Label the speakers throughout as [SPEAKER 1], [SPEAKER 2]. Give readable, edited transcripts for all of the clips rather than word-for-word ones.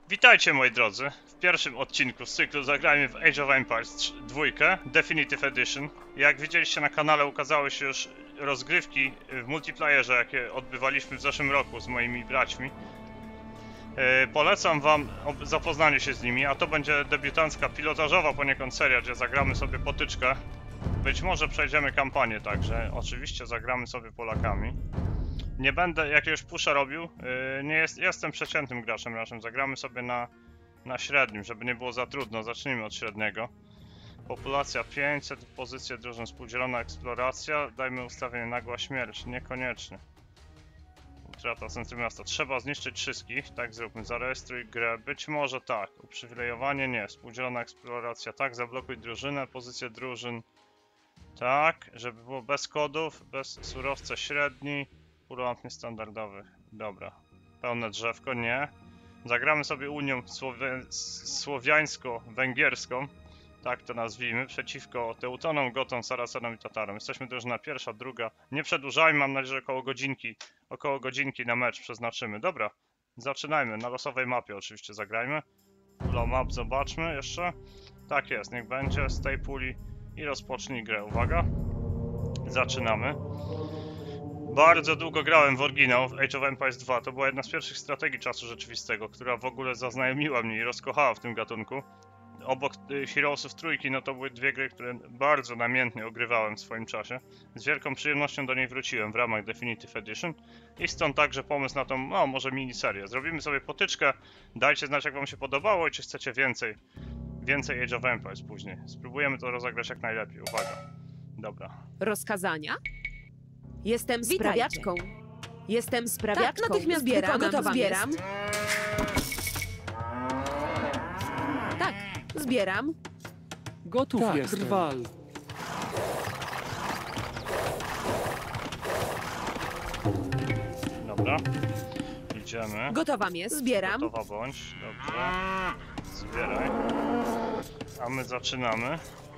[SPEAKER 1] Witajcie moi drodzy, w pierwszym odcinku z cyklu zagrajmy w Age of Empires 2 Definitive Edition. Jak widzieliście na kanale, ukazały się już rozgrywki w multiplayerze, jakie odbywaliśmy w zeszłym roku z moimi braćmi. Polecam wam zapoznanie się z nimi, a to będzie debiutancka, pilotażowa poniekąd seria, gdzie zagramy sobie potyczkę. Być może przejdziemy kampanię także, oczywiście zagramy sobie Polakami. Nie będę jakiegoś pusha robił, jestem przeciętnym graczem naszym, zagramy sobie na średnim, żeby nie było za trudno, zacznijmy od średniego. Populacja 500, pozycje drużyn, współdzielona eksploracja, dajmy ustawienie nagła śmierć, niekoniecznie. Utrata centrum miasta, trzeba zniszczyć wszystkich, tak zróbmy, zarejestruj grę, być może tak, uprzywilejowanie nie, współdzielona eksploracja tak, zablokuj drużynę, pozycje drużyn, tak, żeby było bez kodów, bez surowca średni. Pulant niestandardowy. Dobra. Pełne drzewko, nie. Zagramy sobie Unią Słowiańsko-Węgierską. Tak to nazwijmy. Przeciwko Teutonom, Gotom, Saracenom i Tatarom. Jesteśmy drużyna pierwsza, druga. Nie przedłużajmy, mam nadzieję, że około godzinki na mecz przeznaczymy. Dobra. Zaczynajmy. Na losowej mapie oczywiście zagrajmy. Pula map zobaczmy jeszcze. Tak jest, niech będzie. Z tej puli i rozpocznij grę. Uwaga. Zaczynamy. Bardzo długo grałem w oryginał, w Age of Empires 2. To była jedna z pierwszych strategii czasu rzeczywistego, która w ogóle zaznajomiła mnie i rozkochała w tym gatunku. Obok Heroesów trójki, no to były dwie gry, które bardzo namiętnie ogrywałem w swoim czasie. Z wielką przyjemnością do niej wróciłem w ramach Definitive Edition. I stąd także pomysł na tą, no może miniserię. Zrobimy sobie potyczkę, dajcie znać jak wam się podobało i czy chcecie więcej Age of Empires później. Spróbujemy to rozegrać jak najlepiej, uwaga. Dobra.
[SPEAKER 2] Rozkazania? Jestem
[SPEAKER 3] Witajcie.
[SPEAKER 2] sprawiaczką. Jestem sprawiaczką.
[SPEAKER 3] Tak, natychmiast
[SPEAKER 2] zbieram,
[SPEAKER 3] gotowa
[SPEAKER 2] zbieram. Tak, zbieram.
[SPEAKER 4] Gotów
[SPEAKER 5] Tak,
[SPEAKER 4] jestem.
[SPEAKER 5] drwal.
[SPEAKER 1] Dobra. Idziemy.
[SPEAKER 2] Gotowa jest. Zbieram.
[SPEAKER 1] Gotowa bądź. Dobrze. Zbieraj. A my zaczynamy.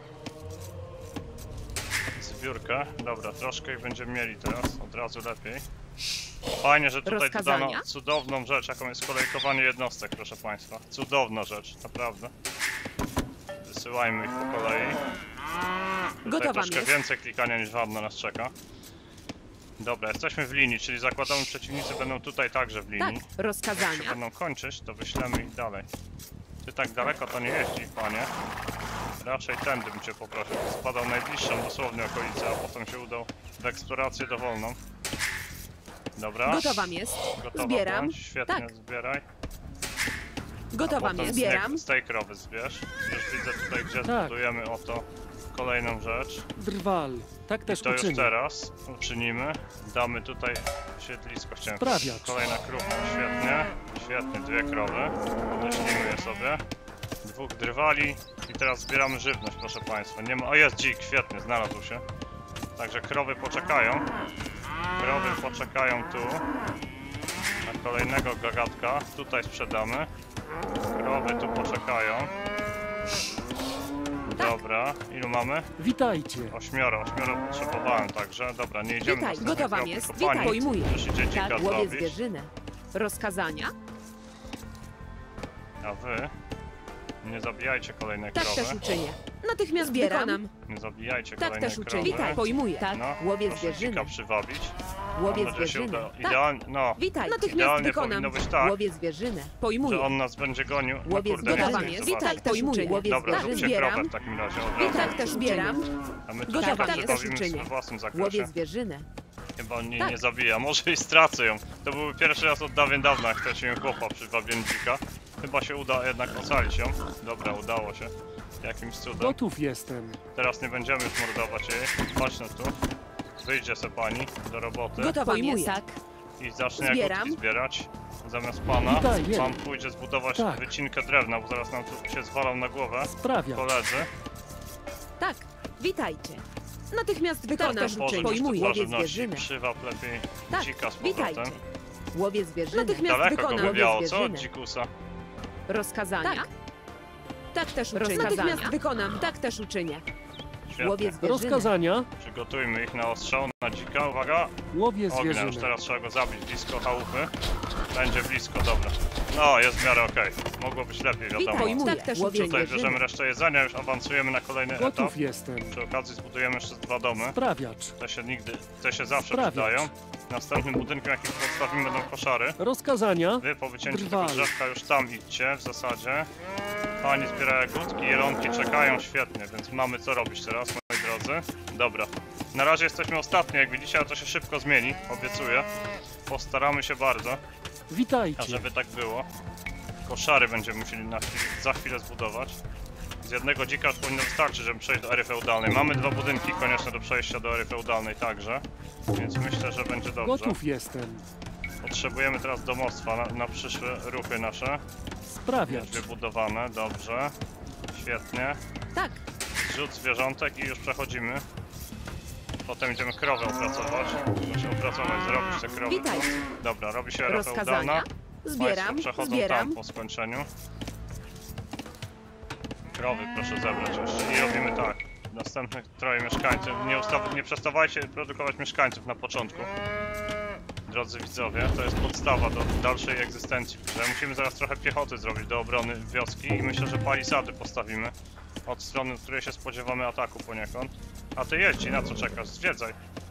[SPEAKER 1] Zbiórkę. Dobra, troszkę ich będziemy mieli teraz. Od razu lepiej. Fajnie, że tutaj dodano cudowną rzecz, jaką jest kolejkowanie jednostek, proszę państwa. Cudowna rzecz, naprawdę. Wysyłajmy ich po kolei. Tutaj
[SPEAKER 2] Gotowa
[SPEAKER 1] troszkę
[SPEAKER 2] jest.
[SPEAKER 1] więcej klikania niż wam na nas czeka. Dobra, jesteśmy w linii, czyli zakładamy przeciwnicy będą tutaj także w linii.
[SPEAKER 2] Tak,
[SPEAKER 1] Jak się
[SPEAKER 2] rozkazania.
[SPEAKER 1] będą kończyć, to wyślemy ich dalej. Ty tak daleko to nie jeździ, panie. Raczej tędy bym cię poprosił. Spadał najbliższą dosłownie okolicę, a potem się udał w eksplorację dowolną. Dobra.
[SPEAKER 2] Gotowa jest.
[SPEAKER 1] Gotowa
[SPEAKER 2] Zbieram.
[SPEAKER 1] bądź. Świetnie,
[SPEAKER 2] Tak.
[SPEAKER 1] zbieraj.
[SPEAKER 2] Gotowa
[SPEAKER 1] Potem
[SPEAKER 2] jest. Zbieram.
[SPEAKER 1] z tej krowy zbierz. Już widzę tutaj, gdzie
[SPEAKER 5] Tak.
[SPEAKER 1] zbudujemy oto kolejną rzecz.
[SPEAKER 5] Drwal. Tak też
[SPEAKER 1] To już
[SPEAKER 5] uczynię.
[SPEAKER 1] teraz uczynimy. Damy tutaj siedlisko, chciałem.
[SPEAKER 5] Sprawiacz.
[SPEAKER 1] Kolejna krówka, świetnie. Świetnie, dwie krowy. Odeślimy je sobie. Dwóch drwali. I teraz zbieramy żywność, proszę państwa. Nie ma... O, jest dzik, świetnie, znalazł się. Także krowy poczekają. Krowy poczekają tu. Na kolejnego gagatka. Tutaj sprzedamy. Krowy tu poczekają. Dobra, ilu mamy?
[SPEAKER 5] Witajcie.
[SPEAKER 1] Ośmioro potrzebowałem także. Dobra, nie idziemy
[SPEAKER 2] Witaj,
[SPEAKER 1] na
[SPEAKER 2] gotowa
[SPEAKER 1] krok,
[SPEAKER 2] jest.
[SPEAKER 1] tylko
[SPEAKER 2] Witaj,
[SPEAKER 1] pani
[SPEAKER 2] pojmuję.
[SPEAKER 1] już idzie dzika
[SPEAKER 2] Tak, łowię
[SPEAKER 1] zrobić.
[SPEAKER 2] zwierzynę. Rozkazania?
[SPEAKER 1] A wy nie zabijajcie kolejnej
[SPEAKER 2] Tak
[SPEAKER 1] krowy.
[SPEAKER 2] też uczynię. Natychmiast zbieram.
[SPEAKER 1] Nie zabijajcie
[SPEAKER 2] Tak
[SPEAKER 1] kolejnej
[SPEAKER 2] też uczynię.
[SPEAKER 1] krowy.
[SPEAKER 2] Witaj, pojmuję. Tak,
[SPEAKER 1] No,
[SPEAKER 2] łowię
[SPEAKER 1] proszę
[SPEAKER 2] zwierzynę.
[SPEAKER 1] dzika przywabić.
[SPEAKER 2] Łowię
[SPEAKER 1] Mam nadzieję, że się
[SPEAKER 2] zwierzynę.
[SPEAKER 1] uda.
[SPEAKER 2] Tak,
[SPEAKER 1] Idealnie, no,
[SPEAKER 2] witaj. Natychmiast
[SPEAKER 1] idealnie
[SPEAKER 2] wykonam.
[SPEAKER 1] powinno być tak,
[SPEAKER 2] Łowię zwierzynę.
[SPEAKER 1] że
[SPEAKER 2] Pojmuję.
[SPEAKER 1] on nas będzie gonił. No
[SPEAKER 2] Łowię
[SPEAKER 1] kurde, nie
[SPEAKER 2] gotowa
[SPEAKER 1] chcę
[SPEAKER 2] jest.
[SPEAKER 1] zobaczyć.
[SPEAKER 2] Witaj, też uczynię. Łowię
[SPEAKER 1] Dobra,
[SPEAKER 2] tak,
[SPEAKER 1] zróbcie
[SPEAKER 2] zbieram.
[SPEAKER 1] krowę w takim razie od
[SPEAKER 2] I
[SPEAKER 1] razu.
[SPEAKER 2] tak też zbieram.
[SPEAKER 1] A my
[SPEAKER 2] Gotowa
[SPEAKER 1] tutaj
[SPEAKER 2] jest.
[SPEAKER 1] się bawimy
[SPEAKER 2] Uczynię.
[SPEAKER 1] w własnym
[SPEAKER 2] Łowię
[SPEAKER 1] zakresie.
[SPEAKER 2] zwierzynę.
[SPEAKER 1] Chyba on
[SPEAKER 2] Tak.
[SPEAKER 1] nie zabija, może i stracę ją. To był pierwszy raz od dawien dawna, jak straciłem chłopa przy wabieniu dzika. Chyba się uda jednak ocalić ją. Dobra, udało się. Jakimś cudem.
[SPEAKER 5] Gotów jestem.
[SPEAKER 1] Teraz nie będziemy już mordować jej. Chodź no tu. Wyjdzie se pani do roboty
[SPEAKER 2] Gotowa jest. Tak.
[SPEAKER 1] i zacznie
[SPEAKER 2] Zbieram.
[SPEAKER 1] jagódki zbierać. Zamiast pana,
[SPEAKER 5] Witaj, wiem.
[SPEAKER 1] pan pójdzie zbudować
[SPEAKER 5] Tak.
[SPEAKER 1] wycinkę drewna, bo zaraz nam tu się zwalą na głowę.
[SPEAKER 5] Sprawiacz.
[SPEAKER 1] Koledzy.
[SPEAKER 2] Tak, witajcie. Natychmiast wykonam.
[SPEAKER 1] To
[SPEAKER 2] Też uczynię.
[SPEAKER 1] pożyć tu
[SPEAKER 2] Pojmuję. Łowię
[SPEAKER 1] warzywności.
[SPEAKER 2] zwierzynę.
[SPEAKER 1] Przywap lepiej
[SPEAKER 2] Tak,
[SPEAKER 1] dzika z
[SPEAKER 2] witajcie.
[SPEAKER 1] powrotem.
[SPEAKER 2] Łowię zwierzynę. Natychmiast
[SPEAKER 1] Daleko go
[SPEAKER 2] wykonam.
[SPEAKER 1] wywiało,
[SPEAKER 2] Łowię
[SPEAKER 1] co?
[SPEAKER 2] zwierzynę.
[SPEAKER 1] Dzikusa.
[SPEAKER 2] Rozkazania? Tak. Tak też uczynię. Natychmiast wykonam. Tak też uczynię.
[SPEAKER 1] Świetnie.
[SPEAKER 2] Łowię zwierzynę.
[SPEAKER 5] Rozkazania.
[SPEAKER 1] Przygotujmy ich na ostrzał, na dzika. Uwaga!
[SPEAKER 5] Łowię
[SPEAKER 1] Ognia, już
[SPEAKER 5] zwierzynę.
[SPEAKER 1] teraz trzeba go zabić blisko chałupy. Będzie blisko, dobra. No, jest w miarę okej. Mogło być lepiej, wiadomo.
[SPEAKER 2] Pojmuję. Tak też uczynię.
[SPEAKER 1] Tutaj bierzemy resztę jedzenia, już awansujemy na kolejny etap.
[SPEAKER 5] Gotów jestem.
[SPEAKER 1] Przy okazji zbudujemy jeszcze 2 domy.
[SPEAKER 5] Sprawiacz.
[SPEAKER 1] Te się zawsze
[SPEAKER 5] Sprawiacz.
[SPEAKER 1] przydają. Następnym budynkiem, jaki postawimy, będą koszary.
[SPEAKER 5] Rozkazania.
[SPEAKER 1] Wy po wycięciu tego
[SPEAKER 5] Drwal.
[SPEAKER 1] drzewka już tam idźcie w zasadzie. Pani zbiera jagódki, jelonki czekają, świetnie, więc mamy co robić teraz, moi drodzy. Dobra, na razie jesteśmy ostatni, jak widzicie, ale to się szybko zmieni, obiecuję. Postaramy się bardzo,
[SPEAKER 5] Witajcie.
[SPEAKER 1] ażeby tak było. Koszary będziemy musieli za chwilę zbudować. Z jednego dzika już powinno wystarczyć, żeby przejść do ery feudalnej. Mamy 2 budynki konieczne do przejścia do ery feudalnej także, więc myślę, że będzie dobrze.
[SPEAKER 5] Gotów jestem.
[SPEAKER 1] Potrzebujemy teraz domostwa na przyszłe ruchy nasze.
[SPEAKER 5] Sprawiacz.
[SPEAKER 1] Wybudowane, dobrze. Świetnie.
[SPEAKER 2] Tak.
[SPEAKER 1] Zrzut zwierzątek i już przechodzimy. Potem idziemy krowę opracować. Muszę opracować, zrobić te krowy.
[SPEAKER 2] Witajcie.
[SPEAKER 1] Dobra, robi się era feudalna.
[SPEAKER 2] Rozkazania. Zbieram,
[SPEAKER 1] Państwo przechodzą
[SPEAKER 2] zbieram.
[SPEAKER 1] tam po skończeniu. Krowy proszę zebrać jeszcze. I robimy tak. Następnych 3 mieszkańców. Nie przestawajcie produkować mieszkańców na początku. Drodzy widzowie, to jest podstawa do dalszej egzystencji. Że musimy zaraz trochę piechoty zrobić do obrony wioski i myślę, że palisady postawimy od strony, od której się spodziewamy ataku poniekąd. A ty jedź, na co czekasz? Zwiedzaj.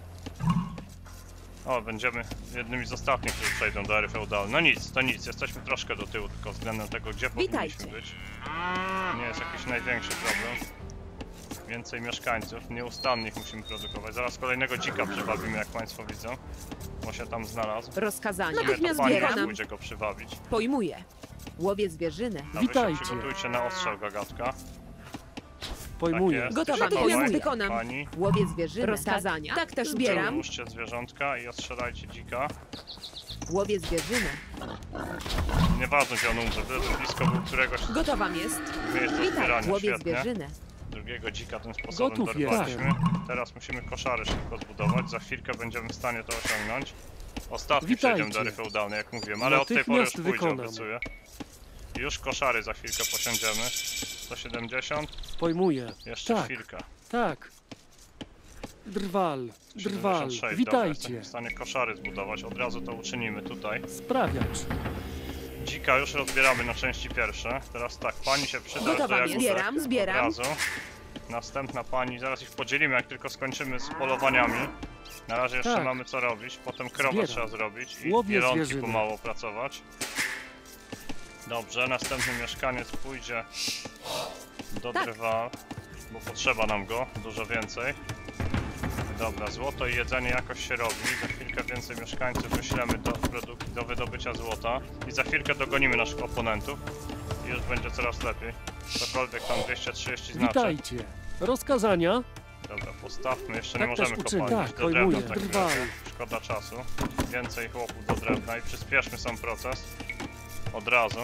[SPEAKER 1] O, będziemy jednymi z ostatnich, którzy przejdą do ery feudalnej. No nic, to nic, jesteśmy troszkę do tyłu tylko względem tego, gdzie powinniśmy
[SPEAKER 2] Witajcie.
[SPEAKER 1] być. Nie jest jakiś największy problem. Więcej mieszkańców, nieustannych musimy produkować. Zaraz kolejnego dzika przywabimy, jak państwo widzą. Bo się tam znalazł.
[SPEAKER 2] Rozkazania.
[SPEAKER 1] To
[SPEAKER 2] Natychmiast
[SPEAKER 1] pani
[SPEAKER 2] zbieram.
[SPEAKER 1] pójdzie go przywabić.
[SPEAKER 2] Pojmuję. Łowię zwierzynę.
[SPEAKER 1] A wy się
[SPEAKER 5] Witajcie.
[SPEAKER 1] przygotujcie na ostrzał gagatka.
[SPEAKER 5] Pojmuję.
[SPEAKER 1] Tak jest.
[SPEAKER 2] Gotowa,
[SPEAKER 1] Przechowaj.
[SPEAKER 2] natychmiast wykonam.
[SPEAKER 1] Pani,
[SPEAKER 2] Łowię zwierzynę. Rozkazania. Tak też zbieram.
[SPEAKER 1] przełóżcie zwierzątka i ostrzelajcie dzika.
[SPEAKER 2] Łowię zwierzynę.
[SPEAKER 1] Nieważne gdzie on umrze, byle to blisko był któregoś
[SPEAKER 2] Gotowam jest.
[SPEAKER 1] miejsc do
[SPEAKER 2] Witaj.
[SPEAKER 1] zbierania,
[SPEAKER 2] Łowię
[SPEAKER 1] świetnie.
[SPEAKER 2] zwierzynę.
[SPEAKER 1] Drugiego dzika tym sposobem
[SPEAKER 5] Gotów
[SPEAKER 1] dorwaliśmy. Teraz musimy koszary szybko zbudować, za chwilkę będziemy w stanie to osiągnąć. Ostatni
[SPEAKER 5] Witajcie.
[SPEAKER 1] przejdziemy do ery feudalnej, jak mówiłem, ale od tej pory już
[SPEAKER 5] Natychmiast
[SPEAKER 1] pójdzie,
[SPEAKER 5] wykonam.
[SPEAKER 1] obiecuję. Już koszary za chwilkę posiądziemy. 170,
[SPEAKER 5] Pojmuję.
[SPEAKER 1] jeszcze
[SPEAKER 5] Tak.
[SPEAKER 1] chwilkę.
[SPEAKER 5] Tak. Drwal. Drwal.
[SPEAKER 1] 76, dobra,
[SPEAKER 5] Witajcie.
[SPEAKER 1] jesteśmy w stanie koszary zbudować, od razu to uczynimy tutaj.
[SPEAKER 5] Sprawiacz.
[SPEAKER 1] Dzika już rozbieramy na części pierwsze. Teraz tak, pani się przyda
[SPEAKER 2] Gotowa
[SPEAKER 1] do
[SPEAKER 2] jest.
[SPEAKER 1] jagódek
[SPEAKER 2] Zbieram, zbieram.
[SPEAKER 1] od razu. Następna pani, zaraz ich podzielimy, jak tylko skończymy z polowaniami. Na razie jeszcze
[SPEAKER 5] Tak.
[SPEAKER 1] mamy co robić, potem krowę
[SPEAKER 5] Zbieram.
[SPEAKER 1] trzeba zrobić i
[SPEAKER 5] Łowię
[SPEAKER 1] jelonki
[SPEAKER 5] zwierzynę.
[SPEAKER 1] pomału opracować. Dobrze, następny mieszkaniec pójdzie do
[SPEAKER 2] Tak.
[SPEAKER 1] drwa, bo potrzeba nam go, dużo więcej. Dobra, złoto i jedzenie jakoś się robi. Za chwilkę więcej mieszkańców wyślemy do wydobycia złota. I za chwilkę dogonimy naszych oponentów. I już będzie coraz lepiej. Cokolwiek tam 230 znaczy.
[SPEAKER 5] Witajcie. Rozkazania.
[SPEAKER 1] Dobra, postawmy. Jeszcze
[SPEAKER 5] Tak
[SPEAKER 1] nie
[SPEAKER 5] też
[SPEAKER 1] możemy
[SPEAKER 5] uczynię.
[SPEAKER 1] kopalnić
[SPEAKER 5] Tak,
[SPEAKER 1] do drewna
[SPEAKER 5] pojmuję.
[SPEAKER 1] tak
[SPEAKER 5] Drwal.
[SPEAKER 1] wiele. Szkoda czasu. Więcej chłopów do drewna i przyspieszmy sam proces. Od razu.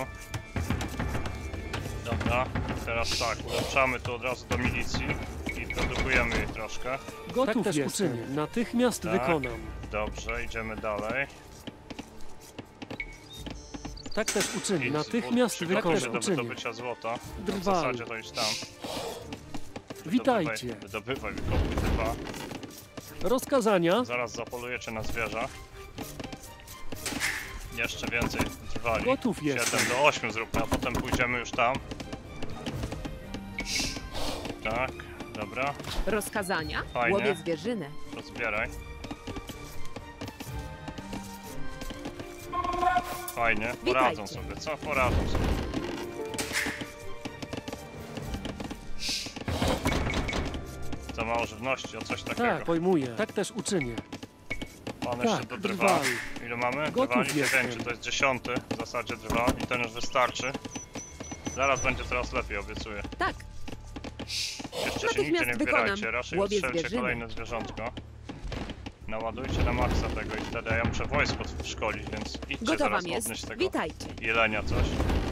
[SPEAKER 1] Dobra, teraz tak, ulepszamy tu od razu do milicji i produkujemy jej troszkę.
[SPEAKER 5] Gotów Tak też jestem. uczynię. Natychmiast
[SPEAKER 1] Tak.
[SPEAKER 5] wykonam.
[SPEAKER 1] Dobrze, idziemy dalej.
[SPEAKER 5] Tak też uczynię.
[SPEAKER 1] I
[SPEAKER 5] Natychmiast
[SPEAKER 1] przygotuj
[SPEAKER 5] wykonam.
[SPEAKER 1] się do
[SPEAKER 5] Uczynię.
[SPEAKER 1] wydobycia złota. W
[SPEAKER 5] Drwal.
[SPEAKER 1] zasadzie to już tam.
[SPEAKER 5] Witajcie.
[SPEAKER 1] Wydobywaj, wykopuj dwa.
[SPEAKER 5] Rozkazania.
[SPEAKER 1] Zaraz zapolujecie na zwierzę. Jeszcze więcej trwali.
[SPEAKER 5] Gotów jestem.
[SPEAKER 1] 7 do 8 zróbmy, a potem pójdziemy już tam. Tak, dobra,
[SPEAKER 2] Rozkazania.
[SPEAKER 1] Fajnie.
[SPEAKER 2] Łowię zwierzynę.
[SPEAKER 1] rozbieraj. Fajnie, poradzą
[SPEAKER 2] Witajcie.
[SPEAKER 1] sobie, co? Poradzą sobie. Za mało żywności, o coś takiego.
[SPEAKER 5] Tak, pojmuję. Tak też uczynię.
[SPEAKER 1] Pan jeszcze
[SPEAKER 5] Tak,
[SPEAKER 1] do drwa.
[SPEAKER 5] drwal.
[SPEAKER 1] Ile mamy?
[SPEAKER 5] Gotów
[SPEAKER 1] Drwali 9,
[SPEAKER 5] jestem.
[SPEAKER 1] to jest 10 w zasadzie drwa i ten już wystarczy. Zaraz będzie coraz lepiej, obiecuję.
[SPEAKER 2] Tak.
[SPEAKER 1] Jeszcze się
[SPEAKER 2] Natychmiast
[SPEAKER 1] nigdzie nie
[SPEAKER 2] wykonam.
[SPEAKER 1] wybierajcie, raczej
[SPEAKER 2] Łowię
[SPEAKER 1] ostrzelcie
[SPEAKER 2] zwierzynę.
[SPEAKER 1] kolejne zwierzątko. Naładujcie na maksa tego i wtedy ja muszę wojsko szkolić, więc idźcie
[SPEAKER 2] Gotowa
[SPEAKER 1] zaraz
[SPEAKER 2] jest.
[SPEAKER 1] odnieść tego
[SPEAKER 2] Witajcie.
[SPEAKER 1] jelenia coś.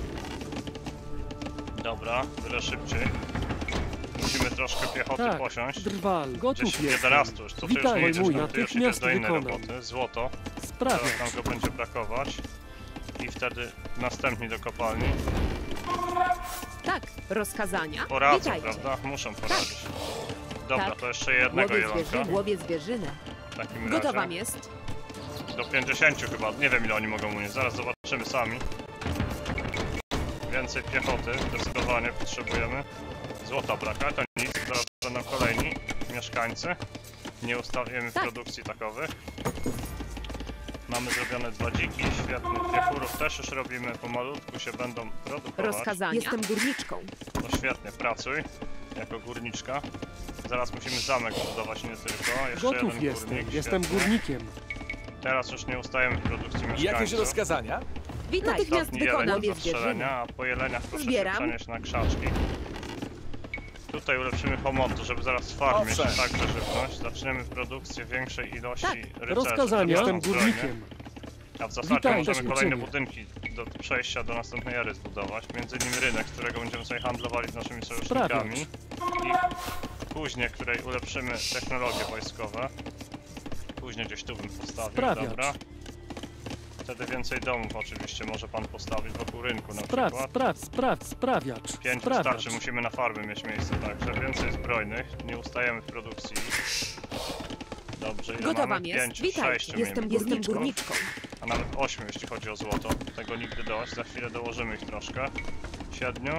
[SPEAKER 1] Dobra, byle szybciej. Musimy troszkę piechoty
[SPEAKER 5] Tak.
[SPEAKER 1] posiąść.
[SPEAKER 5] Drwal. Gotów
[SPEAKER 1] Gdzieś
[SPEAKER 5] jestem.
[SPEAKER 1] 11 już, to ty już
[SPEAKER 5] Witaj,
[SPEAKER 1] nie idziesz,
[SPEAKER 5] mój.
[SPEAKER 1] tam ty już idziesz
[SPEAKER 5] Natychmiast
[SPEAKER 1] do innej
[SPEAKER 5] wykonam.
[SPEAKER 1] roboty. Złoto, zaraz
[SPEAKER 5] Sprawiacz.
[SPEAKER 1] nam go będzie brakować. I wtedy następni do kopalni.
[SPEAKER 2] Tak. Rozkazania.
[SPEAKER 1] Poradzą,
[SPEAKER 2] Witajcie.
[SPEAKER 1] prawda? Muszą poradzić. Dobra,
[SPEAKER 2] Tak.
[SPEAKER 1] to jeszcze jednego
[SPEAKER 2] Łowię
[SPEAKER 1] jelonka.
[SPEAKER 2] zwierzynę. Łowię zwierzynę.
[SPEAKER 1] W takim
[SPEAKER 2] Gotowa
[SPEAKER 1] razie.
[SPEAKER 2] jest.
[SPEAKER 1] Do 50 chyba, nie wiem ile oni mogą unieść, zaraz zobaczymy. ulepszymy sami. Więcej piechoty, zdecydowanie potrzebujemy. Złota brakuje, to nic, zaraz będą kolejni mieszkańcy. Nie ustawimy produkcji takowych. Mamy zrobione 2 dziki, świetnie. Piechurów też już robimy, pomalutku się będą produkować.
[SPEAKER 2] Rozkazania. Jestem górniczką.
[SPEAKER 1] No świetnie, pracuj jako górniczka. Zaraz musimy zamek budować, nie tylko. Jeszcze
[SPEAKER 5] Gotów
[SPEAKER 1] jeden
[SPEAKER 5] jestem.
[SPEAKER 1] górnik,
[SPEAKER 5] Jestem
[SPEAKER 1] świetnie.
[SPEAKER 5] górnikiem.
[SPEAKER 1] Teraz już nie ustajemy w produkcji mieszkańców.
[SPEAKER 3] Jakieś rozkazania?
[SPEAKER 2] Witaj. Natychmiast
[SPEAKER 1] Ostatni jeleń
[SPEAKER 2] wykonam.
[SPEAKER 1] do zastrzelenia, a po jeleniach proszę się
[SPEAKER 2] Zbieram.
[SPEAKER 1] przenieść na krzaczki. Tutaj ulepszymy homontu, żeby zaraz farmić
[SPEAKER 3] Owszem.
[SPEAKER 1] także żywność. Zaczniemy produkcję większej ilości rycerzy.
[SPEAKER 5] Rozkazania.
[SPEAKER 1] żeby
[SPEAKER 5] Jestem
[SPEAKER 1] nam zbrojnie.
[SPEAKER 5] górnikiem.
[SPEAKER 1] A w zasadzie
[SPEAKER 5] Witaj,
[SPEAKER 1] możemy
[SPEAKER 5] też
[SPEAKER 1] kolejne
[SPEAKER 5] uczynię.
[SPEAKER 1] budynki do przejścia do następnej ery zbudować. Między innymi rynek, z którego będziemy sobie handlowali z naszymi sojusznikami. I kuźnię, której ulepszymy technologie wojskowe. Kuźnię gdzieś tu bym postawił,
[SPEAKER 5] Sprawiacz.
[SPEAKER 1] dobra. Wtedy więcej domów oczywiście może pan postawić wokół rynku na
[SPEAKER 5] Spraw,
[SPEAKER 1] przykład.
[SPEAKER 5] sprawiacz.
[SPEAKER 1] 5
[SPEAKER 5] Sprawiacz.
[SPEAKER 1] wystarczy, musimy na farmy mieć miejsce, także więcej zbrojnych, nie ustajemy w produkcji. Dobrze, ile
[SPEAKER 2] Gotowa
[SPEAKER 1] mamy?
[SPEAKER 2] jest.
[SPEAKER 1] 5,
[SPEAKER 2] Witaj.
[SPEAKER 1] 6
[SPEAKER 2] Jestem górniczką.
[SPEAKER 1] a nawet 8 jeśli chodzi o złoto. Tego nigdy dość, za chwilę dołożymy ich troszkę. 7.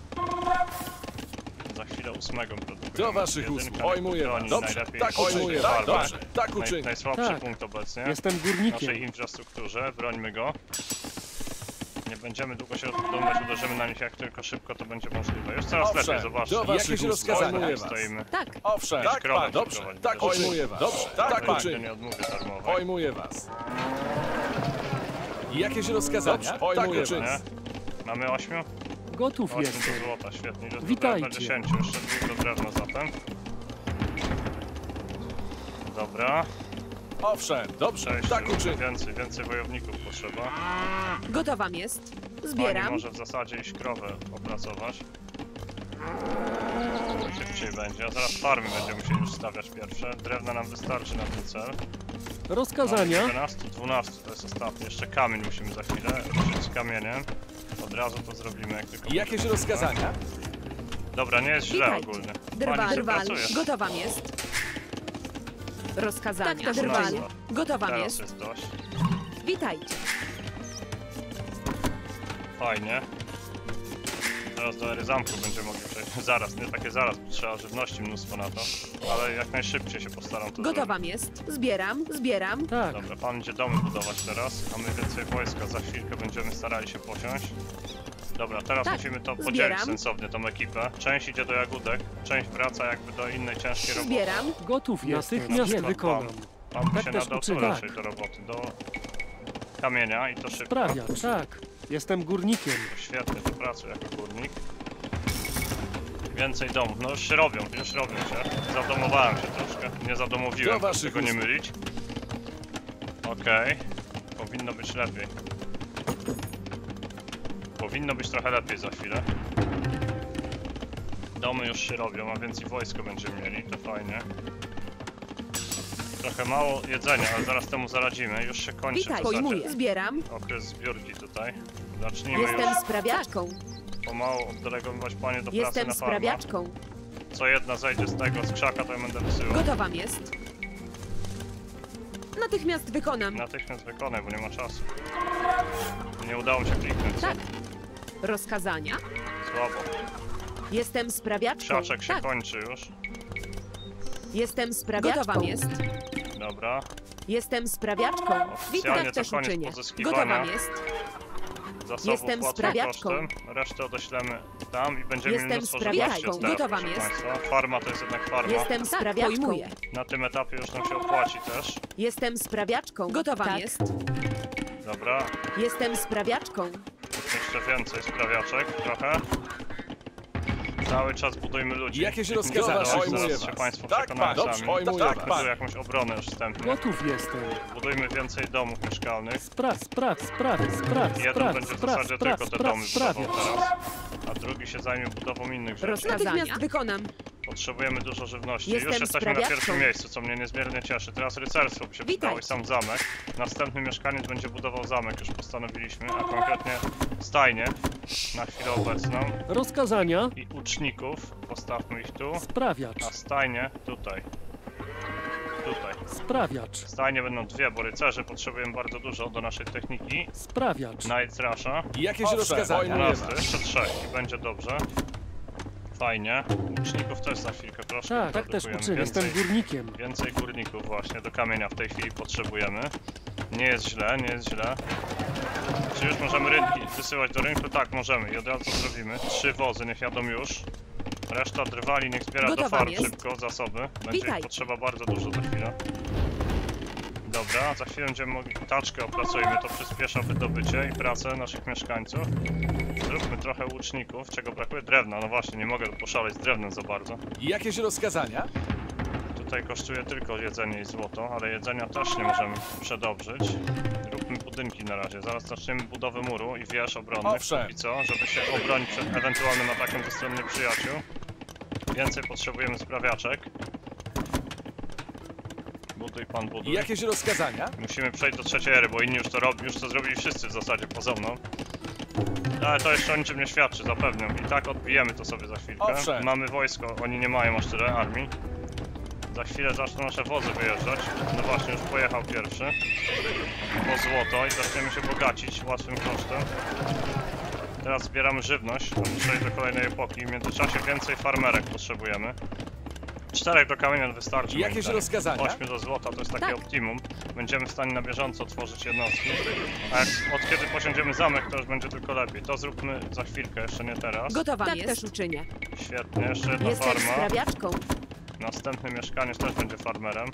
[SPEAKER 1] Za chwilę 8 produkujemy.
[SPEAKER 3] Do waszych
[SPEAKER 1] Jedynka
[SPEAKER 3] usług. Pojmuję was.
[SPEAKER 1] broni,
[SPEAKER 3] Dobrze,
[SPEAKER 1] najlepiej
[SPEAKER 3] tak uczynię.
[SPEAKER 1] farmy.
[SPEAKER 3] Tak, dobrze, tak uczynię.
[SPEAKER 1] Najsłabszy
[SPEAKER 5] Tak.
[SPEAKER 1] punkt obecnie
[SPEAKER 5] Jestem
[SPEAKER 1] w naszej
[SPEAKER 5] górnikiem.
[SPEAKER 1] infrastrukturze, brońmy go. Nie będziemy długo się rozbudowywać, uderzymy na nich jak tylko szybko to będzie możliwe. Już coraz
[SPEAKER 3] Owszem,
[SPEAKER 1] lepiej, zobaczcie.
[SPEAKER 3] do waszych
[SPEAKER 1] Jakieś
[SPEAKER 3] rozkazań.
[SPEAKER 1] rozkazania
[SPEAKER 3] Was.
[SPEAKER 1] stoimy.
[SPEAKER 2] Tak.
[SPEAKER 3] Owszem,
[SPEAKER 1] Jakieś
[SPEAKER 3] tak,
[SPEAKER 1] krowy
[SPEAKER 3] pan. Dobrze,
[SPEAKER 1] przyprowadzi.
[SPEAKER 3] tak pojmuję was. Dobrze, tak
[SPEAKER 1] Nigdy
[SPEAKER 3] uczynię.
[SPEAKER 1] nie odmówię darmowej.
[SPEAKER 3] Pojmuję was. Jakieś rozkazania? Dobrze, pojmuję
[SPEAKER 1] Nie?
[SPEAKER 3] was.
[SPEAKER 1] Mamy 8?
[SPEAKER 5] Gotów
[SPEAKER 1] 8
[SPEAKER 5] jestem.
[SPEAKER 1] do złota, świetnie. Ile
[SPEAKER 5] Witajcie.
[SPEAKER 1] drewna? 10, jeszcze 2 do drewna zatem. Dobra.
[SPEAKER 3] Owszem, dobrze,
[SPEAKER 1] 6,
[SPEAKER 3] tak uczynię.
[SPEAKER 1] więcej wojowników potrzeba.
[SPEAKER 2] Gotowa jest.
[SPEAKER 1] Pani
[SPEAKER 2] Zbieram.
[SPEAKER 1] może w zasadzie iść krowę opracować. Szybciej będzie, a zaraz farmy będziemy musieli już stawiać pierwsze. Drewna nam wystarczy na ten cel.
[SPEAKER 5] Rozkazania.
[SPEAKER 1] 11, 12 to jest ostatni. Jeszcze kamień musimy za chwilę ruszyć z kamieniem. Od razu to zrobimy jak tylko
[SPEAKER 3] Jakieś
[SPEAKER 1] będzie
[SPEAKER 3] rozkazania?
[SPEAKER 1] możliwe. Dobra, nie jest źle
[SPEAKER 2] Witajcie.
[SPEAKER 1] ogólnie.
[SPEAKER 2] Drwal.
[SPEAKER 1] Pani
[SPEAKER 2] Drwal.
[SPEAKER 1] pracuje.
[SPEAKER 2] Gotowa jest. Rozkazania.
[SPEAKER 1] Tak,
[SPEAKER 2] Drwal.
[SPEAKER 1] dobra.
[SPEAKER 2] Gotowa
[SPEAKER 1] Teraz
[SPEAKER 2] jest.
[SPEAKER 1] jest dość.
[SPEAKER 2] Witajcie.
[SPEAKER 1] Fajnie. Teraz do ery zamku będziemy mogli przejść. Zaraz, nie takie zaraz, bo trzeba żywności mnóstwo na to. Ale jak najszybciej się postaram to
[SPEAKER 2] Gotowa jest. Zbieram.
[SPEAKER 5] Tak.
[SPEAKER 1] Dobra, pan będzie domy budować teraz, a my więcej wojska za chwilkę będziemy starali się posiąść. Dobra, teraz
[SPEAKER 2] Tak,
[SPEAKER 1] musimy to podzielić
[SPEAKER 2] zbieram.
[SPEAKER 1] sensownie, tą ekipę. Część idzie do jagódek, część wraca jakby do innej ciężkiej roboty.
[SPEAKER 2] Zbieram.
[SPEAKER 5] Gotów jestem.
[SPEAKER 1] Natychmiast
[SPEAKER 5] Natychmiast wykonam.
[SPEAKER 1] Pan by
[SPEAKER 5] Tak
[SPEAKER 1] się
[SPEAKER 5] też
[SPEAKER 1] nadał tu
[SPEAKER 5] uczynię.
[SPEAKER 1] raczej do roboty, do kamienia i to szybko.
[SPEAKER 5] Sprawiacz. Tak. Jestem górnikiem.
[SPEAKER 1] Świetnie, to pracuję jako górnik. Więcej domów, no już się robią się. Zadomowałem się troszkę, nie zadomowiłem,
[SPEAKER 3] Do waszych
[SPEAKER 1] żeby tego nie
[SPEAKER 3] usług.
[SPEAKER 1] mylić. Okej, powinno być lepiej. Powinno być trochę lepiej za chwilę. Domy już się robią, a więc i wojsko będziemy mieli, to fajnie. Trochę mało jedzenia, ale zaraz temu zaradzimy. Już się kończy
[SPEAKER 2] Witaj.
[SPEAKER 1] w zasadzie
[SPEAKER 2] Pojmuję. Zbieram.
[SPEAKER 1] okres zbiórki tutaj. Zacznijmy
[SPEAKER 2] Jestem
[SPEAKER 1] już
[SPEAKER 2] sprawiaczką.
[SPEAKER 1] pomału oddelegowywać panie do pracy
[SPEAKER 2] Jestem
[SPEAKER 1] na farmach.
[SPEAKER 2] sprawiaczką.
[SPEAKER 1] Co jedna zejdzie z tego, z krzaka, to ja będę wysyłał.
[SPEAKER 2] Gotowa jest. Natychmiast wykonam.
[SPEAKER 1] Natychmiast wykonaj, bo nie ma czasu. Nie udało mi się kliknąć.
[SPEAKER 2] Tak. Rozkazania.
[SPEAKER 1] Słabo.
[SPEAKER 2] Jestem sprawiaczką.
[SPEAKER 1] Krzaczek się
[SPEAKER 2] Tak.
[SPEAKER 1] kończy już.
[SPEAKER 2] Jestem sprawiaczką. Gotowa jest.
[SPEAKER 1] Dobra.
[SPEAKER 2] Jestem sprawiaczką.
[SPEAKER 1] Oficjalnie
[SPEAKER 2] Witaj
[SPEAKER 1] to
[SPEAKER 2] też
[SPEAKER 1] koniec
[SPEAKER 2] uczynię.
[SPEAKER 1] pozyskiwania.
[SPEAKER 2] Gotowa jest.
[SPEAKER 1] Zasobów
[SPEAKER 2] Jestem
[SPEAKER 1] łatwym
[SPEAKER 2] sprawiaczką.
[SPEAKER 1] kosztem. Resztę odeślemy tam i będziemy
[SPEAKER 2] Jestem
[SPEAKER 1] mieli mnóstwo
[SPEAKER 2] sprawiaczką.
[SPEAKER 1] żywności teraz,
[SPEAKER 2] Gotowa
[SPEAKER 1] proszę
[SPEAKER 2] jest.
[SPEAKER 1] państwa. Farma to jest jednak farma.
[SPEAKER 2] Jestem sprawiaczką. Pojmuję.
[SPEAKER 1] Na tym etapie już nam się opłaci też.
[SPEAKER 2] Jestem sprawiaczką. Gotowa jest.
[SPEAKER 1] Dobra.
[SPEAKER 2] Jestem sprawiaczką.
[SPEAKER 1] Jeszcze więcej sprawiaczek trochę. Cały czas budujmy ludzi.
[SPEAKER 3] Jakieś
[SPEAKER 1] Ich
[SPEAKER 3] rozkazania?
[SPEAKER 1] nie zaraz
[SPEAKER 3] Pojmuję
[SPEAKER 1] się
[SPEAKER 3] was.
[SPEAKER 1] państwo
[SPEAKER 3] Tak,
[SPEAKER 1] przekonają
[SPEAKER 3] pan. Dobrze,
[SPEAKER 1] sami.
[SPEAKER 3] pojmuję
[SPEAKER 1] Tak,
[SPEAKER 3] was.
[SPEAKER 1] buduję jakąś obronę już wstępnie.
[SPEAKER 5] Gotów jestem.
[SPEAKER 1] Budujmy więcej domów mieszkalnych. Jeden będzie w zasadzie tylko te domy budował teraz, a drugi się zajmie budową innych rzeczy.
[SPEAKER 2] Rozkazania. Natychmiast wykonam.
[SPEAKER 1] Potrzebujemy dużo żywności.
[SPEAKER 2] Jestem
[SPEAKER 1] Już jesteśmy na
[SPEAKER 2] sprawiaczką.
[SPEAKER 1] pierwszym miejscu, co mnie niezmiernie cieszy. Teraz rycerstwo by się
[SPEAKER 2] Witaj.
[SPEAKER 1] przydało i sam zamek. Następny mieszkaniec będzie budował zamek, już postanowiliśmy, a konkretnie stajnię na chwilę obecną.
[SPEAKER 5] Rozkazania.
[SPEAKER 1] I uczników, postawmy ich tu,
[SPEAKER 5] Sprawiacz.
[SPEAKER 1] a stajnie tutaj. tutaj.
[SPEAKER 5] Sprawiacz.
[SPEAKER 1] Stajnie będą dwie, bo rycerzy potrzebujemy bardzo dużo do naszej techniki.
[SPEAKER 5] Sprawiacz.
[SPEAKER 1] Night Rusha.
[SPEAKER 3] Jakieś
[SPEAKER 4] Owszem,
[SPEAKER 3] rozkazania?
[SPEAKER 1] 12, jeszcze 3 i będzie dobrze. Fajnie. Łuczników też za chwilkę troszkę
[SPEAKER 5] Tak też
[SPEAKER 1] produkujemy.
[SPEAKER 5] uczynię. Jestem górnikiem.
[SPEAKER 1] Więcej górników właśnie do kamienia w tej chwili potrzebujemy. Nie jest źle, nie jest źle. Czy już możemy rynki wysyłać do rynku? Tak, możemy i od razu zrobimy. 3 wozy, niech jadą już. Reszta drwali niech zbiera do
[SPEAKER 2] Gotowa
[SPEAKER 1] farm
[SPEAKER 2] jest.
[SPEAKER 1] szybko, zasoby. Będzie ich
[SPEAKER 2] Witaj.
[SPEAKER 1] potrzeba bardzo dużo za chwilę. Dobra, za chwilę będziemy mogli taczkę opracujemy, to przyspiesza wydobycie i pracę naszych mieszkańców. Zróbmy trochę łuczników, czego brakuje? Drewna, no właśnie, nie mogę poszaleć z drewnem za bardzo.
[SPEAKER 3] Jakieś rozkazania?
[SPEAKER 1] Tutaj kosztuje tylko jedzenie i złoto, ale jedzenia też nie możemy przedobrzyć. Róbmy budynki na razie, zaraz zaczniemy budowę muru i wież obronnych,
[SPEAKER 3] Owszem.
[SPEAKER 1] póki co, żeby się obronić przed ewentualnym atakiem ze strony nieprzyjaciół. Więcej potrzebujemy sprawiaczek. Buduj pan, buduj.
[SPEAKER 3] Jakieś rozkazania?
[SPEAKER 1] Musimy przejść do trzeciej ery, bo inni już to robią, już to zrobili wszyscy w zasadzie poza mną. Ale to jeszcze o niczym nie świadczy, zapewniam. I tak odbijemy to sobie za chwilkę.
[SPEAKER 3] Owszem.
[SPEAKER 1] Mamy wojsko, oni nie mają aż tyle armii. Za chwilę zaczną nasze wozy wyjeżdżać. No właśnie, już pojechał pierwszy. Po złoto i zaczniemy się bogacić łatwym kosztem. Teraz zbieramy żywność, aby przejść do kolejnej epoki. W międzyczasie więcej farmerek potrzebujemy. 4 do kamienia wystarczy. moim
[SPEAKER 3] Jakieś
[SPEAKER 1] zdaniem.
[SPEAKER 3] rozkazania?
[SPEAKER 1] 8 do złota to jest takie
[SPEAKER 2] Tak.
[SPEAKER 1] optimum. Będziemy w stanie na bieżąco tworzyć jednostki. A jak od kiedy posiądziemy zamek, to już będzie tylko lepiej. To zróbmy za chwilkę, jeszcze nie teraz.
[SPEAKER 2] Gotowa
[SPEAKER 6] Tak
[SPEAKER 2] jest.
[SPEAKER 6] też uczynię.
[SPEAKER 1] Świetnie, jeszcze jedna
[SPEAKER 6] Jestem
[SPEAKER 1] farma.
[SPEAKER 6] sprawiaczką.
[SPEAKER 1] Następny mieszkaniec też będzie farmerem.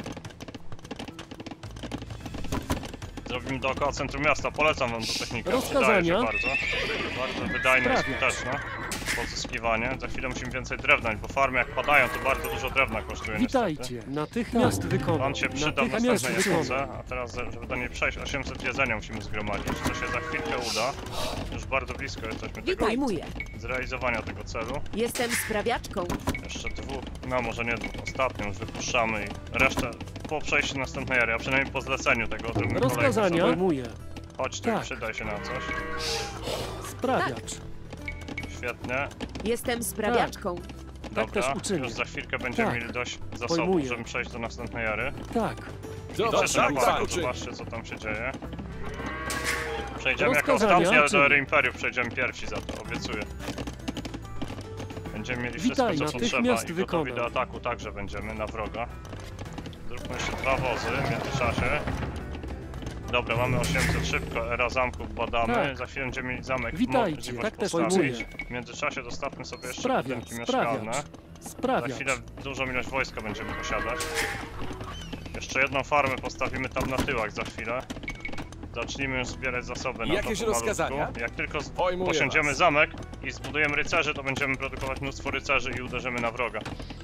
[SPEAKER 1] Zrobimy dookoła centrum miasta. Polecam wam tę technikę.
[SPEAKER 5] Rozkazania?
[SPEAKER 1] Przydaje się bardzo. Bardzo wydajne i
[SPEAKER 5] Sprawiacz.
[SPEAKER 1] skuteczne. Pozyskiwanie. Za chwilę musimy więcej drewna, bo farmy jak padają, to bardzo dużo drewna kosztuje niestety.
[SPEAKER 5] Witajcie. Natychmiast wykonam.
[SPEAKER 1] On się przyda w
[SPEAKER 5] Natychmiast
[SPEAKER 1] następnej
[SPEAKER 5] wykonam.
[SPEAKER 1] epoce, a teraz, żeby do niej przejść, 800 jedzenia musimy zgromadzić, co się za chwilkę uda. Już bardzo blisko jesteśmy tego
[SPEAKER 6] Pojmuję.
[SPEAKER 1] zrealizowania tego celu.
[SPEAKER 6] Jestem sprawiaczką.
[SPEAKER 1] Jeszcze dwóch, no może nie dwóch, ostatnią już wypuszczamy i resztę po przejściu następnej ery, a przynajmniej po zleceniu tego zrobimy
[SPEAKER 5] Rozkazania?
[SPEAKER 1] kolejkę.
[SPEAKER 5] Pojmuję.
[SPEAKER 1] Chodź tu,
[SPEAKER 5] Tak.
[SPEAKER 1] przydaj się na coś.
[SPEAKER 5] Sprawiacz.
[SPEAKER 1] Świetnie.
[SPEAKER 6] Jestem sprawiaczką.
[SPEAKER 1] Dobra,
[SPEAKER 5] też uczynię.
[SPEAKER 1] już za chwilkę będziemy
[SPEAKER 5] Tak.
[SPEAKER 1] mieli dość zasobów,
[SPEAKER 5] Pojmuję.
[SPEAKER 1] żeby przejść do następnej ery.
[SPEAKER 5] Tak.
[SPEAKER 3] Dobrze,
[SPEAKER 1] Dobrze,
[SPEAKER 3] tak,
[SPEAKER 1] naprawdę,
[SPEAKER 3] uczynię.
[SPEAKER 1] zobaczcie co tam się dzieje. Przejdziemy jako
[SPEAKER 5] Rozkazania?
[SPEAKER 1] ostatni, ale do
[SPEAKER 5] Czynię.
[SPEAKER 1] Ery Imperiów przejdziemy pierwsi za to, obiecuję. Będziemy mieli wszystko
[SPEAKER 5] Witaj,
[SPEAKER 1] co potrzeba
[SPEAKER 5] natychmiast
[SPEAKER 1] i gotowi
[SPEAKER 5] wykonam.
[SPEAKER 1] do ataku także będziemy na wroga. Zróbmy jeszcze 2 wozy w międzyczasie. Dobra, mamy 800 szybko, era zamków badamy,
[SPEAKER 5] Tak.
[SPEAKER 1] za chwilę będziemy mieli zamek
[SPEAKER 5] Witajcie,
[SPEAKER 1] możliwość
[SPEAKER 5] tak też
[SPEAKER 1] postawić.
[SPEAKER 5] pojmuję.
[SPEAKER 1] W międzyczasie dostawmy sobie jeszcze
[SPEAKER 5] Sprawiacz,
[SPEAKER 1] budynki mieszkalne.
[SPEAKER 5] sprawiacz.
[SPEAKER 1] Za
[SPEAKER 5] Sprawiacz.
[SPEAKER 1] chwilę dużą ilość wojska będziemy posiadać. Jeszcze jedną farmę postawimy tam na tyłach za chwilę. Zacznijmy już zbierać zasoby na
[SPEAKER 3] Jakieś
[SPEAKER 1] to pomalutku.
[SPEAKER 3] rozkazania?
[SPEAKER 1] Jak tylko
[SPEAKER 3] Pojmuję
[SPEAKER 1] posiądziemy
[SPEAKER 3] was.
[SPEAKER 1] zamek i zbudujemy rycerzy, to będziemy produkować mnóstwo rycerzy i uderzymy na wroga.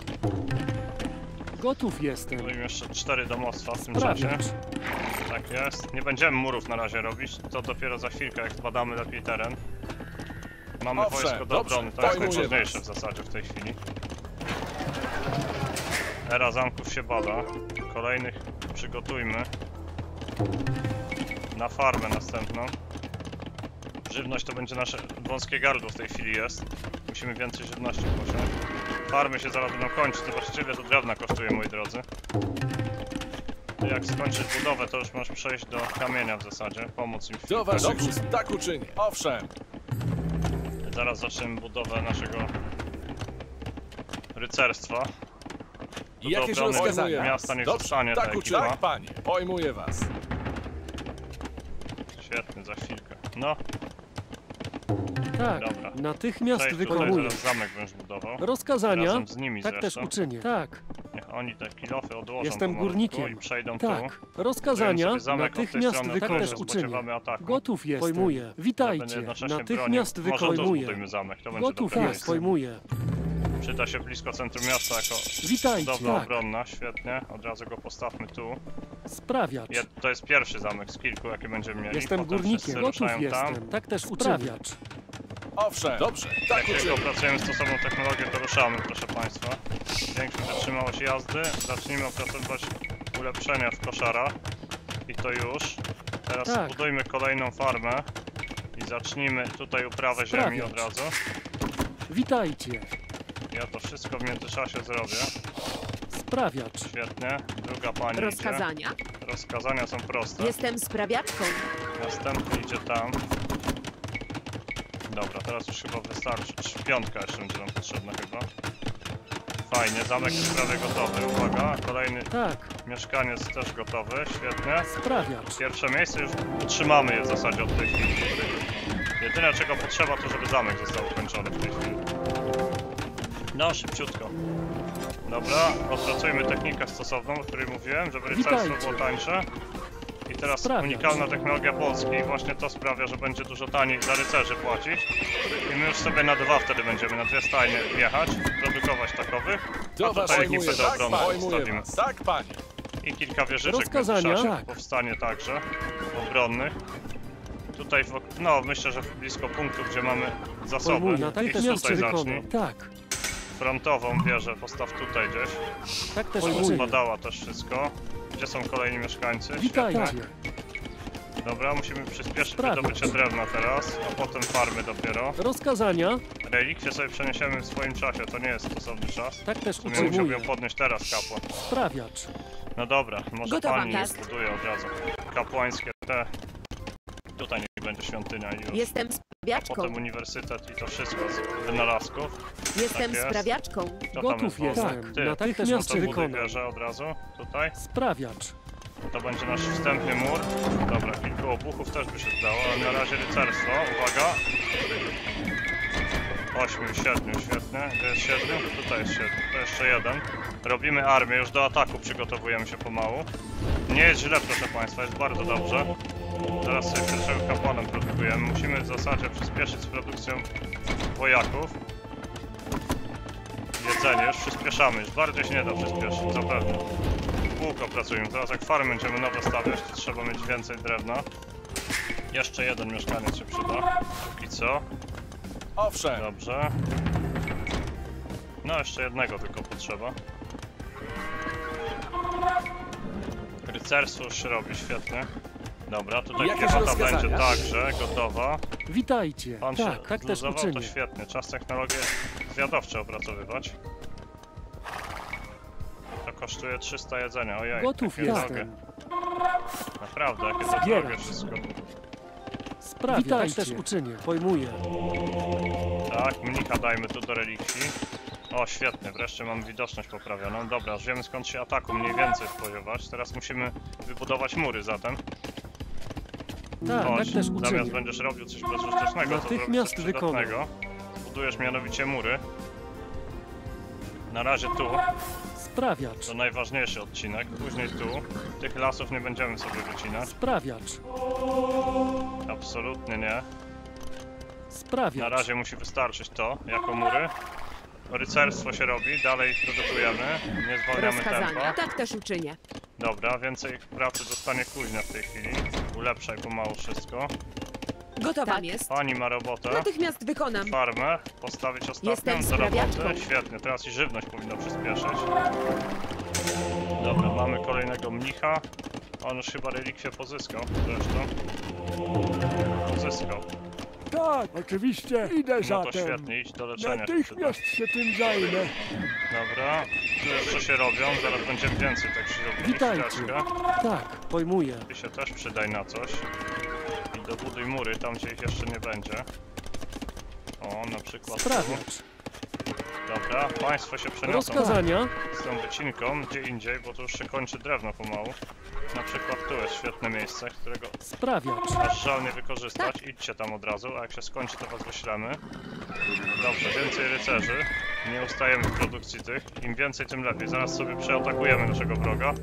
[SPEAKER 5] Gotów jestem.
[SPEAKER 1] Budujemy jeszcze 4 domostwa w tym czasie.
[SPEAKER 5] Sprawiacz.
[SPEAKER 1] Tak jest. Nie będziemy murów na razie robić, to dopiero za chwilkę, jak zbadamy lepiej teren. Mamy
[SPEAKER 3] Owszem,
[SPEAKER 1] wojsko do
[SPEAKER 3] dobrze,
[SPEAKER 1] obrony, to jest
[SPEAKER 3] pojmuję
[SPEAKER 1] najważniejsze
[SPEAKER 3] was.
[SPEAKER 1] w zasadzie w tej chwili. Era zamków się bada. Kolejnych przygotujmy. Na farmę następną. Żywność to będzie nasze wąskie gardło w tej chwili jest. Musimy więcej żywności posiąść. Farmy się zaraz będą kończyć, zobaczcie ile to drewna kosztuje, moi drodzy. Ty jak skończysz budowę, to już możesz przejść do kamienia w zasadzie, pomóc im w
[SPEAKER 3] Do
[SPEAKER 1] chwilkę.
[SPEAKER 3] waszych ust, tak uczynię. Owszem.
[SPEAKER 1] Zaraz zaczniemy budowę naszego rycerstwa. Do
[SPEAKER 3] Jakieś
[SPEAKER 1] obrony
[SPEAKER 3] rozkazania?
[SPEAKER 1] miasta niech
[SPEAKER 3] Dobrze,
[SPEAKER 1] zostanie ta
[SPEAKER 3] tak uczynię.
[SPEAKER 1] ekipa.
[SPEAKER 3] Tak, panie. Pojmuję was.
[SPEAKER 1] Świetnie, za chwilkę. No,
[SPEAKER 5] Tak.
[SPEAKER 1] Dobra.
[SPEAKER 5] Natychmiast
[SPEAKER 1] tutaj
[SPEAKER 5] wykonuję.
[SPEAKER 1] zaraz zamek będziesz budował.
[SPEAKER 5] Rozkazania?
[SPEAKER 1] Razem z nimi
[SPEAKER 5] Tak też
[SPEAKER 1] zresztą.
[SPEAKER 5] uczynię. Tak.
[SPEAKER 1] Niech oni te kilofy odłożą
[SPEAKER 5] Jestem
[SPEAKER 1] pomalutku
[SPEAKER 5] górnikiem.
[SPEAKER 1] i przejdą tu.
[SPEAKER 5] Tak.
[SPEAKER 1] Budujemy
[SPEAKER 5] Rozkazania?
[SPEAKER 1] sobie zamek od tej
[SPEAKER 5] Natychmiast
[SPEAKER 1] strony,
[SPEAKER 5] tak
[SPEAKER 1] od
[SPEAKER 5] też
[SPEAKER 1] której
[SPEAKER 5] uczynię.
[SPEAKER 1] spodziewamy ataku.
[SPEAKER 5] Gotów jestem. Pojmuję.
[SPEAKER 1] Będę
[SPEAKER 5] Witajcie.
[SPEAKER 1] jednocześnie
[SPEAKER 5] Natychmiast
[SPEAKER 1] bronił. Może tu
[SPEAKER 5] wykonuję.
[SPEAKER 1] zbudujmy zamek, to będzie
[SPEAKER 5] Gotów
[SPEAKER 1] dobre
[SPEAKER 5] jest.
[SPEAKER 1] miejsce.
[SPEAKER 5] Pojmuję.
[SPEAKER 1] Przyda się blisko centrum miasta jako
[SPEAKER 5] Witajcie.
[SPEAKER 1] budowla
[SPEAKER 5] Tak.
[SPEAKER 1] obronna, świetnie. Od razu go postawmy tu.
[SPEAKER 5] Sprawiacz.
[SPEAKER 1] To jest pierwszy zamek z kilku, jakie będziemy mieli.
[SPEAKER 5] Jestem
[SPEAKER 1] Potem
[SPEAKER 5] górnikiem.
[SPEAKER 1] wszyscy
[SPEAKER 5] Gotów
[SPEAKER 1] ruszają tam.
[SPEAKER 5] jestem. Tak też sprawiacz.
[SPEAKER 3] Owszem. Dobrze, tak
[SPEAKER 1] Jak tylko
[SPEAKER 3] uczynię.
[SPEAKER 1] opracujemy stosowną technologię, to ruszamy, proszę Państwa. Zwiększmy wytrzymałość jazdy. Zacznijmy opracowywać ulepszenia w koszarach. I to już. Teraz
[SPEAKER 5] Tak.
[SPEAKER 1] zbudujmy kolejną farmę. I zacznijmy tutaj uprawę ziemi od
[SPEAKER 5] Sprawiacz.
[SPEAKER 1] razu.
[SPEAKER 5] Witajcie.
[SPEAKER 1] Ja to wszystko w międzyczasie zrobię.
[SPEAKER 5] Sprawiacz.
[SPEAKER 1] Świetnie. Druga pani
[SPEAKER 2] Rozkazania?
[SPEAKER 1] idzie. Rozkazania są proste.
[SPEAKER 6] Jestem sprawiaczką.
[SPEAKER 1] Następny idzie tam. Dobra, teraz już chyba wystarczy. Piątka jeszcze będzie nam potrzebna chyba. Fajnie, zamek jest prawie gotowy. Uwaga, kolejny
[SPEAKER 5] Tak.
[SPEAKER 1] mieszkaniec też gotowy. Świetnie.
[SPEAKER 5] Sprawiacz.
[SPEAKER 1] Pierwsze miejsce już utrzymamy je w zasadzie od tej chwili. Jedyne czego potrzeba to, żeby zamek został ukończony w tej chwili. No, szybciutko. Dobra, opracujmy technikę stosowną, o której mówiłem, żeby rycerstwo
[SPEAKER 5] Witajcie.
[SPEAKER 1] było tańsze. I teraz
[SPEAKER 5] Sprawiacz.
[SPEAKER 1] unikalna technologia Polski, właśnie to sprawia, że będzie dużo taniej za rycerzy płacić. I my już sobie na dwa wtedy będziemy, na dwie stajnie jechać, produkować takowych.
[SPEAKER 3] Do
[SPEAKER 1] A
[SPEAKER 3] was
[SPEAKER 1] tutaj
[SPEAKER 3] pojmuję
[SPEAKER 1] ekipy do
[SPEAKER 3] was.
[SPEAKER 1] obrony
[SPEAKER 3] Pojmuję
[SPEAKER 1] postawimy.
[SPEAKER 3] was. Tak, panie.
[SPEAKER 1] I kilka wieżyczek
[SPEAKER 5] Rozkazania?
[SPEAKER 1] w międzyczasie
[SPEAKER 5] Tak.
[SPEAKER 1] powstanie także, obronnych. Tutaj, no myślę, że blisko punktu, gdzie mamy zasoby.
[SPEAKER 5] Pojmuję.
[SPEAKER 1] Idź
[SPEAKER 5] Natychmiast
[SPEAKER 1] tutaj zacznij.
[SPEAKER 5] wykonam. Tak.
[SPEAKER 1] Frontową wieżę postaw tutaj gdzieś.
[SPEAKER 5] Tak też Pojmuję. uczynię.
[SPEAKER 1] Badała też wszystko. Gdzie są kolejni mieszkańcy?
[SPEAKER 5] Witajcie.
[SPEAKER 1] Świetnie. Dobra, musimy przyspieszyć
[SPEAKER 5] Sprawiacz.
[SPEAKER 1] wydobycie drewna teraz, a potem farmy dopiero.
[SPEAKER 5] Rozkazania?
[SPEAKER 1] Relikwie sobie przeniesiemy w swoim czasie, to nie jest stosowny czas.
[SPEAKER 5] Tak też
[SPEAKER 1] Nie musiałby
[SPEAKER 5] uczynię.
[SPEAKER 1] ją podnieść teraz kapłan.
[SPEAKER 5] Sprawiacz.
[SPEAKER 1] No dobra, może
[SPEAKER 2] Gotowa,
[SPEAKER 1] pani
[SPEAKER 2] tak.
[SPEAKER 1] zbuduje od razu. Kapłańskie te. Tutaj niech będzie świątynia i już.
[SPEAKER 6] Jestem sprawiaczką.
[SPEAKER 1] Potem uniwersytet i to wszystko z wynalazków.
[SPEAKER 6] Jestem
[SPEAKER 1] jest.
[SPEAKER 6] sprawiaczką.
[SPEAKER 1] Kto tam
[SPEAKER 5] Gotów
[SPEAKER 1] jest wolny?
[SPEAKER 5] jestem.
[SPEAKER 1] Ty,
[SPEAKER 5] Natychmiast
[SPEAKER 1] to buduj
[SPEAKER 5] wykonam.
[SPEAKER 1] wieżę od razu, tutaj.
[SPEAKER 5] Sprawiacz.
[SPEAKER 1] To będzie nasz wstępny mur. Dobra, kilku obuchów też by się zdało, ale na razie rycerstwo. Uwaga! 8, 7, świetnie. Gdzie jest 7? Tutaj jest 7. To jeszcze jeden. Robimy armię, już do ataku przygotowujemy się pomału. Nie jest źle, proszę państwa, jest bardzo dobrze. Teraz sobie pierwszego kapłana produkujemy. Musimy w zasadzie przyspieszyć z produkcją wojaków. Jedzenie, już przyspieszamy, już bardziej się nie da przyspieszyć, zapewne. Kółko pracujemy, teraz jak farmy będziemy nowe stawiać, to trzeba mieć więcej drewna. Jeszcze jeden mieszkaniec się przyda. I co?
[SPEAKER 3] Owszem.
[SPEAKER 1] Dobrze. No jeszcze jednego tylko potrzeba. Rycerstwo już się robi, świetnie. Dobra, tutaj
[SPEAKER 3] Jakieś
[SPEAKER 1] piechota
[SPEAKER 3] rozkazania?
[SPEAKER 1] będzie także gotowa.
[SPEAKER 5] Witajcie.
[SPEAKER 1] Pan
[SPEAKER 5] Tak,
[SPEAKER 1] się
[SPEAKER 5] tak też
[SPEAKER 1] zluzował, to
[SPEAKER 5] uczynię.
[SPEAKER 1] świetnie. Czas technologię zwiadowcze opracowywać. To kosztuje 300 jedzenia, ojej.
[SPEAKER 5] Gotów
[SPEAKER 1] jakie drogie.
[SPEAKER 5] jestem.
[SPEAKER 1] Naprawdę, jakie to
[SPEAKER 5] Zbierać.
[SPEAKER 1] drogie wszystko.
[SPEAKER 5] Sprawiacz. Tak też uczynię. Pojmuję.
[SPEAKER 1] Tak, mnicha dajmy tu do relikwii. O, świetnie, wreszcie mamy widoczność poprawioną. Dobra, już wiemy skąd się ataku mniej więcej spodziewać. Teraz musimy wybudować mury zatem.
[SPEAKER 5] Tak,
[SPEAKER 1] Chodź,
[SPEAKER 5] tak też
[SPEAKER 1] zamiast
[SPEAKER 5] uczynię.
[SPEAKER 1] będziesz robił coś bezużytecznego, to zrobisz
[SPEAKER 5] Natychmiast
[SPEAKER 1] coś
[SPEAKER 5] wykonam.
[SPEAKER 1] przydatnego. Budujesz mianowicie mury. Na razie tu,
[SPEAKER 5] Sprawiacz.
[SPEAKER 1] to najważniejszy odcinek. Później tu. Tych lasów nie będziemy sobie wycinać.
[SPEAKER 5] Sprawiacz.
[SPEAKER 1] Absolutnie nie.
[SPEAKER 5] Sprawiacz.
[SPEAKER 1] Na razie musi wystarczyć to, jako mury. Rycerstwo się robi, dalej produkujemy, nie zwalniamy
[SPEAKER 2] Rozkazania?
[SPEAKER 1] tempa.
[SPEAKER 2] Tak też uczynię.
[SPEAKER 1] Dobra, więcej pracy dostanie kuźnia w tej chwili. Ulepszaj pomału wszystko.
[SPEAKER 2] Gotowa tam jest.
[SPEAKER 1] Pani ma robotę.
[SPEAKER 2] Natychmiast wykonam.
[SPEAKER 1] Farmę postawić ostatnią
[SPEAKER 6] Jestem
[SPEAKER 1] do roboty.
[SPEAKER 6] sprawiaczką.
[SPEAKER 1] Świetnie, teraz i żywność powinno przyspieszyć. Dobra, mamy kolejnego mnicha. On już chyba relikwię pozyskał zresztą. Pozyskał.
[SPEAKER 4] Tak, oczywiście. Idę
[SPEAKER 1] No to
[SPEAKER 4] zatem.
[SPEAKER 1] świetnie, idź do leczenia. się przyda.
[SPEAKER 4] Natychmiast się tym zajmę.
[SPEAKER 1] Dobra, tu jeszcze się robią, zaraz będziemy więcej tak się robić.
[SPEAKER 5] Witajcie.
[SPEAKER 1] Chwileczkę.
[SPEAKER 5] Tak, pojmuję.
[SPEAKER 1] Ty się też przydaj na coś. I dobuduj mury tam, gdzie ich jeszcze nie będzie. O, na przykład tu.
[SPEAKER 5] Sprawiacz.
[SPEAKER 1] Dobra, państwo się przeniosą
[SPEAKER 5] Rozkazania?
[SPEAKER 1] z tą wycinką gdzie indziej, bo to już się kończy drewno pomału. Na przykład tu jest świetne miejsce, którego
[SPEAKER 5] Sprawiacz.
[SPEAKER 1] aż żal nie wykorzystać. Idźcie tam od razu, a jak się skończy, to was wyślemy. Dobrze, więcej rycerzy. Nie ustajemy w produkcji tych. Im więcej, tym lepiej. Zaraz sobie przeatakujemy naszego wroga.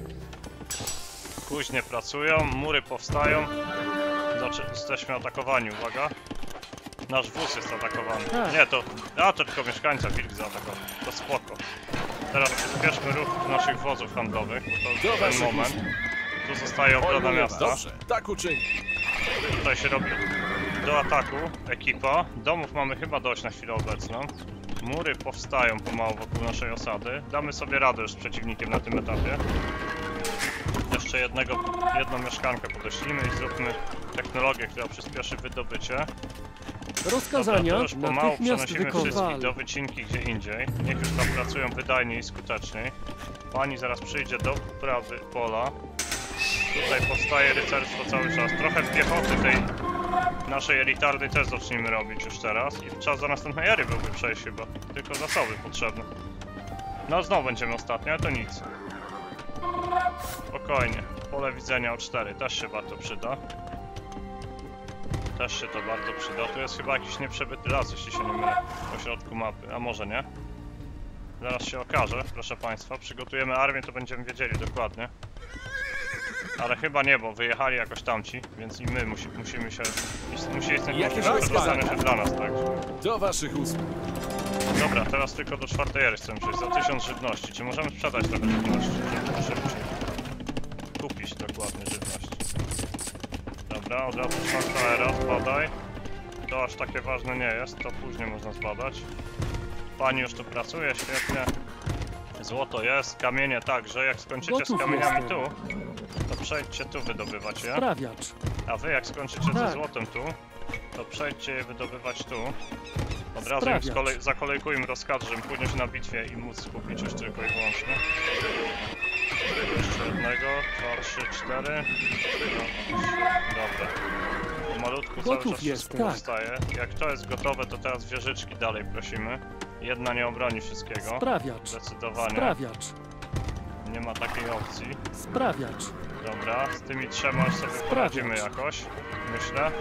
[SPEAKER 1] Kuźnie pracują, mury powstają. Jesteśmy atakowani, uwaga. Nasz wóz jest atakowany.
[SPEAKER 5] Tak.
[SPEAKER 1] Nie, to... A, to tylko mieszkańca wilk zaatakował. To spoko. Teraz przyspieszmy ruch naszych wozów handlowych, bo to
[SPEAKER 3] Do
[SPEAKER 1] jest ten
[SPEAKER 3] waszych
[SPEAKER 1] moment. Tu zostaje obrona
[SPEAKER 3] Pojmuję was.
[SPEAKER 1] miasta.
[SPEAKER 3] Dobrze. Tak uczynię.
[SPEAKER 1] Tutaj się robi do ataku ekipa. Domów mamy chyba dość na chwilę obecną. Mury powstają pomału wokół naszej osady. Damy sobie radę już z przeciwnikiem na tym etapie. Jeszcze jedną mieszkankę podeślimy i zróbmy technologię, która przyspieszy wydobycie.
[SPEAKER 5] Rozkazania?
[SPEAKER 1] Dobra, to już pomału
[SPEAKER 5] Natychmiast
[SPEAKER 1] przenosimy
[SPEAKER 5] wykonam.
[SPEAKER 1] wszystkich do wycinki gdzie indziej. Niech już tam pracują wydajniej i skuteczniej. Pani zaraz przyjdzie do uprawy pola. Tutaj powstaje rycerstwo cały czas. Trochę piechoty tej naszej elitarnej też zacznijmy robić już teraz. I czas do następnej ery byłby przejść chyba. Tylko zasoby potrzebne. No znowu będziemy ostatni, ale to nic. Spokojnie. Pole widzenia o 4 też się bardzo przyda. Też się to bardzo przyda. Tu jest chyba jakiś nieprzebyty las, jeśli się nie mylę. Po środku mapy, a może nie? Zaraz się okaże, proszę państwa. Przygotujemy armię, to będziemy wiedzieli dokładnie. Ale chyba nie, bo wyjechali jakoś tamci, więc i my musimy się... Musi istnieć możliwość przedostania się dla nas, także...
[SPEAKER 3] Do waszych usług.
[SPEAKER 1] Dobra, teraz tylko do 4 ery chcemy przejść, za 1000 żywności. Czy możemy sprzedać trochę żywności, żeby szybciej kupić dokładnie żywność? Dobra, od razu 4 era, zbadaj. To aż takie ważne nie jest, to później można zbadać. Pani już tu pracuje, świetnie. Złoto jest, kamienie także. Jak skończycie z kamieniami tu, to przejdźcie tu wydobywać je.
[SPEAKER 5] Sprawiacz.
[SPEAKER 1] A wy jak skończycie ze złotem tu, to przejdźcie je wydobywać tu. Od razu im zakolejkujmy rozkaz, żeby później się na bitwie i móc skupić już tylko i wyłącznie. Jeszcze jednego, 2, 3, 4. No, dobra. Pomalutku cały czas wszystko powstaje. Jak to jest gotowe, to teraz wieżyczki dalej prosimy. Jedna nie obroni wszystkiego.
[SPEAKER 5] Sprawiacz.
[SPEAKER 1] Zdecydowanie.
[SPEAKER 5] Sprawiacz.
[SPEAKER 1] Nie ma takiej opcji.
[SPEAKER 5] Sprawiacz.
[SPEAKER 1] Dobra, z tymi trzema już sobie poradzimy jakoś, myślę.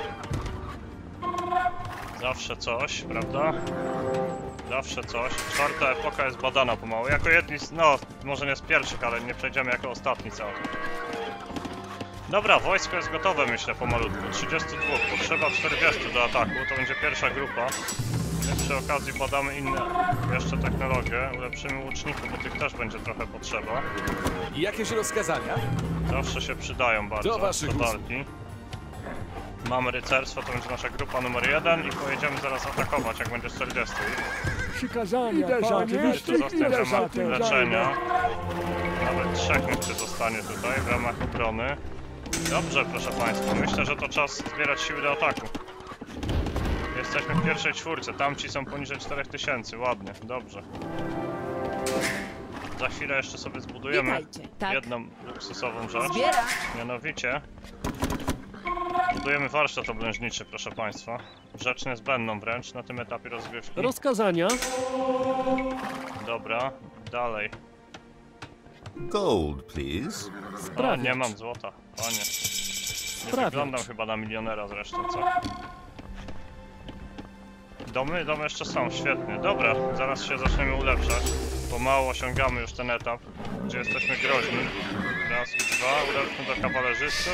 [SPEAKER 1] Zawsze coś, prawda? Zawsze coś. 4. epoka jest badana pomału. Jako jedni z... no, może nie z pierwszych, ale nie przejdziemy jako ostatni cały. Dobra, wojsko jest gotowe, myślę, pomalutku. 32, potrzeba 40 do ataku, to będzie pierwsza grupa. My przy okazji badamy inne jeszcze technologie, ulepszymy łuczników, bo tych też będzie trochę potrzeba.
[SPEAKER 3] Jakieś rozkazania?
[SPEAKER 1] Zawsze się przydają bardzo do walki. Mamy rycerstwo, to będzie nasza grupa numer 1 i pojedziemy zaraz atakować, jak będzie 40.
[SPEAKER 4] Przykazania, oczywiście,
[SPEAKER 1] idę za tym leczenia. Nawet 3 niech się zostanie tutaj w ramach obrony. Dobrze, proszę państwa, myślę, że to czas zbierać siły do ataku. Jesteśmy w pierwszej czwórce, tamci są poniżej 4000, ładnie, dobrze. Za chwilę jeszcze sobie zbudujemy jedną luksusową rzecz. Mianowicie budujemy warsztat oblężniczy, proszę państwa. Rzecz niezbędną wręcz na tym etapie rozgrywki.
[SPEAKER 5] Rozkazania.
[SPEAKER 1] Dobra, dalej.
[SPEAKER 7] Gold, please.
[SPEAKER 1] O, nie mam złota, panie. Nie wyglądam chyba na milionera zresztą, co? Domy jeszcze są, świetnie. Dobra, zaraz się zaczniemy ulepszać. Pomału osiągamy już ten etap, gdzie jesteśmy groźni. Raz i dwa, ulepszmy do kawalerzystów.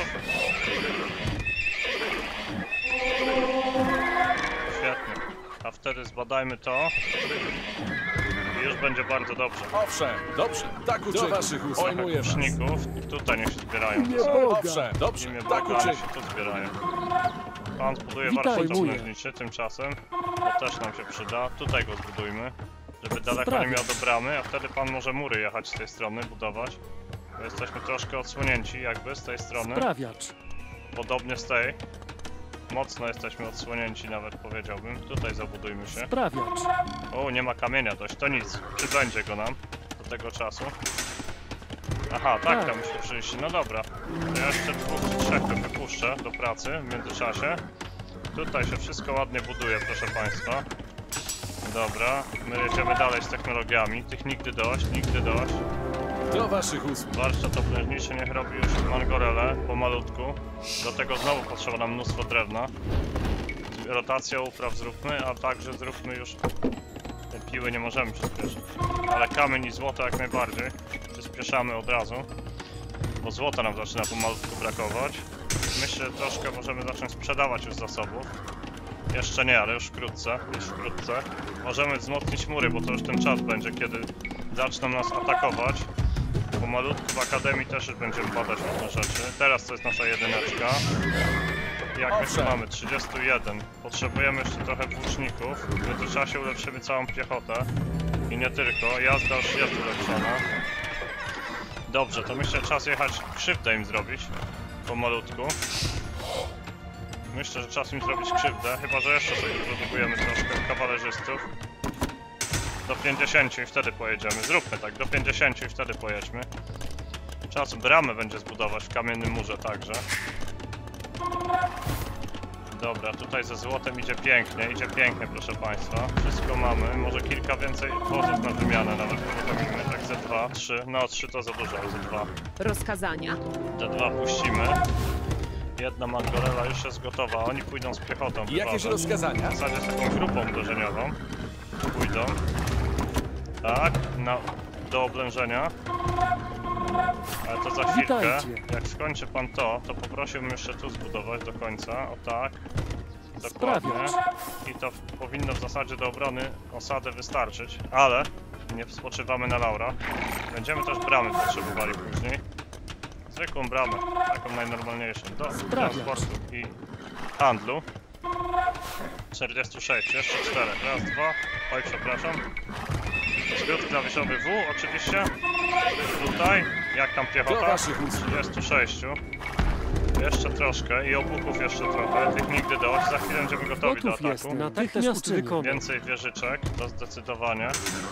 [SPEAKER 1] Świetnie. A wtedy zbadajmy to. I już będzie bardzo dobrze.
[SPEAKER 3] Owszem, dobrze. Tak uczynię. Do waszych usług.
[SPEAKER 1] Łuczników. Tutaj niech się zbierają.
[SPEAKER 3] Owszem, dobrze. Tak uczynię.
[SPEAKER 1] się tu zbierają. Pan zbuduje warsztat oblężniczy tymczasem. To też nam się przyda. Tutaj go zbudujmy. Żeby daleko nie miał do bramy, a wtedy pan może mury jechać z tej strony, budować. Bo jesteśmy troszkę odsłonięci jakby z tej strony.
[SPEAKER 5] Sprawiacz.
[SPEAKER 1] Podobnie z tej. Mocno jesteśmy odsłonięci nawet, powiedziałbym. Tutaj zabudujmy się.
[SPEAKER 5] Sprawiacz.
[SPEAKER 1] O, nie ma kamienia dość, to nic. Przybędzie go nam do tego czasu. Aha, tak tam musi przyjść. No dobra. To ja jeszcze 2 czy 3 wypuszczę do pracy w międzyczasie. Tutaj się wszystko ładnie buduje, proszę państwa. Dobra, my jedziemy dalej z technologiami. Tych nigdy dość, nigdy dość.
[SPEAKER 3] Do waszych usług.
[SPEAKER 1] Warsztat oblężniczy niech robi już mangorele pomalutku. Do tego znowu potrzeba nam mnóstwo drewna. Rotację upraw zróbmy, a także zróbmy już... Te piły nie możemy przyspieszyć. Ale kamień i złoto jak najbardziej. Przyspieszamy od razu. Bo złota nam zaczyna pomalutku brakować. Myślę, że troszkę możemy zacząć sprzedawać już zasobów. Jeszcze nie, ale już wkrótce, Możemy wzmocnić mury, bo to już ten czas będzie, kiedy zaczną nas atakować. Pomalutku w akademii też już będziemy badać różne rzeczy. Teraz to jest nasza jedyneczka. Jak my tu mamy? 31. Potrzebujemy jeszcze trochę włóczników. W międzyczasie ulepszymy całą piechotę. I nie tylko. Jazda już jest ulepszona. Dobrze, to myślę, że czas jechać krzywdę im zrobić. Pomalutku. Myślę, że czas im zrobić krzywdę, chyba że jeszcze sobie produkujemy troszkę kawalerzystów. Do 50 i wtedy pojedziemy. Zróbmy tak, do 50 i wtedy pojedźmy. Trzeba co bramę będzie zbudować w kamiennym murze także. Dobra, tutaj ze złotem idzie pięknie, proszę państwa. Wszystko mamy, może kilka więcej wozów na wymianę nawet uruchomimy, tak ze 2, 3, no 3 to za dużo, ze 2.
[SPEAKER 2] Rozkazania.
[SPEAKER 1] Te 2 puścimy. Jedna Mangorela już jest gotowa, oni pójdą z piechotą.
[SPEAKER 3] Jakieś
[SPEAKER 1] wyważać.
[SPEAKER 3] rozkazania?
[SPEAKER 1] W zasadzie z taką grupą uderzeniową. Pójdą. Tak, do oblężenia. Ale to za chwilkę.
[SPEAKER 5] Witajcie.
[SPEAKER 1] Jak skończy pan to poprosiłbym jeszcze tu zbudować do końca. O tak. Dokładnie.
[SPEAKER 5] Sprawiać.
[SPEAKER 1] I to powinno w zasadzie do obrony osady wystarczyć. Ale nie spoczywamy na laurach. Będziemy też bramy potrzebowali później. Zwykłą bramę, taką najnormalniejszą. Do
[SPEAKER 5] Sprawiać.
[SPEAKER 1] transportu i handlu. 46, jeszcze 4. Raz, dwa. Oj, przepraszam. Skrót klawiszowy W, oczywiście. Tutaj, jak tam
[SPEAKER 3] Do
[SPEAKER 1] piechota?
[SPEAKER 3] waszych usług.
[SPEAKER 1] 36. Jeszcze troszkę i obuchów jeszcze trochę. Tych nigdy dość. Za chwilę będziemy gotowi do
[SPEAKER 5] Gotów jest.
[SPEAKER 1] ataku.
[SPEAKER 5] Natychmiast wykonam.
[SPEAKER 1] Więcej wieżyczek, to zdecydowanie.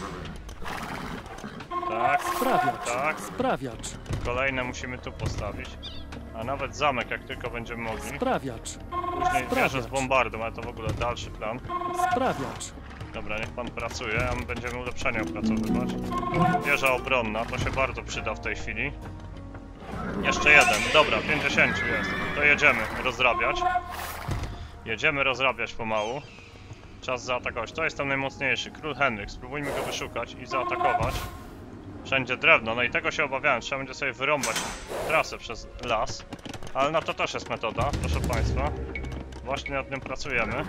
[SPEAKER 1] Tak,
[SPEAKER 5] Sprawiacz.
[SPEAKER 1] tak.
[SPEAKER 5] Sprawiacz.
[SPEAKER 1] Kolejne musimy tu postawić. A nawet zamek, jak tylko będziemy mogli.
[SPEAKER 5] Sprawiacz.
[SPEAKER 1] Później wieżę z
[SPEAKER 5] Sprawiacz.
[SPEAKER 1] bombardą, ale to w ogóle dalszy plan.
[SPEAKER 5] Sprawiacz.
[SPEAKER 1] Dobra, niech pan pracuje, a my będziemy ulepszenia opracowywać. Wieża obronna, to się bardzo przyda w tej chwili. Jeszcze jeden, dobra, 50 jest. To jedziemy rozrabiać. Jedziemy rozrabiać pomału. Czas zaatakować. To jest tam najmocniejszy, Król Henryk. Spróbujmy go wyszukać i zaatakować. Wszędzie drewno, no i tego się obawiałem. Trzeba będzie sobie wyrąbać trasę przez las. Ale na to też jest metoda, proszę państwa. Właśnie nad nią pracujemy.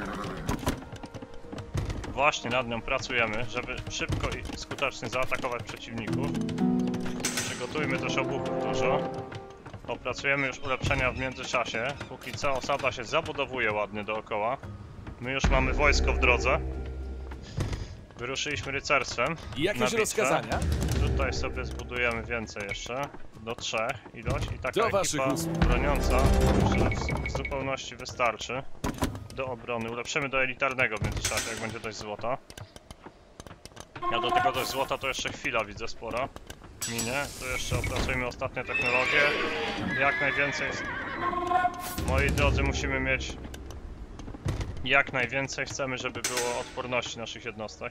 [SPEAKER 1] Właśnie nad nią pracujemy, żeby szybko i skutecznie zaatakować przeciwników. Przygotujmy też obuchów dużo. Opracujemy już ulepszenia w międzyczasie. Póki co osada się zabudowuje ładnie dookoła. My już mamy wojsko w drodze. Wyruszyliśmy rycerstwem na
[SPEAKER 3] Jakieś
[SPEAKER 1] bitwę.
[SPEAKER 3] rozkazania?
[SPEAKER 1] Tutaj sobie zbudujemy więcej jeszcze. Do 3 ilość i taka
[SPEAKER 3] Do waszych
[SPEAKER 1] ekipa
[SPEAKER 3] usług.
[SPEAKER 1] broniąca myślę, że w zupełności wystarczy do obrony. Ulepszymy do elitarnego w międzyczasie, jak będzie dość złota. Ja do tego dość złota to jeszcze chwila widzę spora. Minie. Tu jeszcze opracujmy ostatnie technologie. Jak najwięcej... Moi drodzy, musimy mieć... Jak najwięcej chcemy, żeby było odporności naszych jednostek.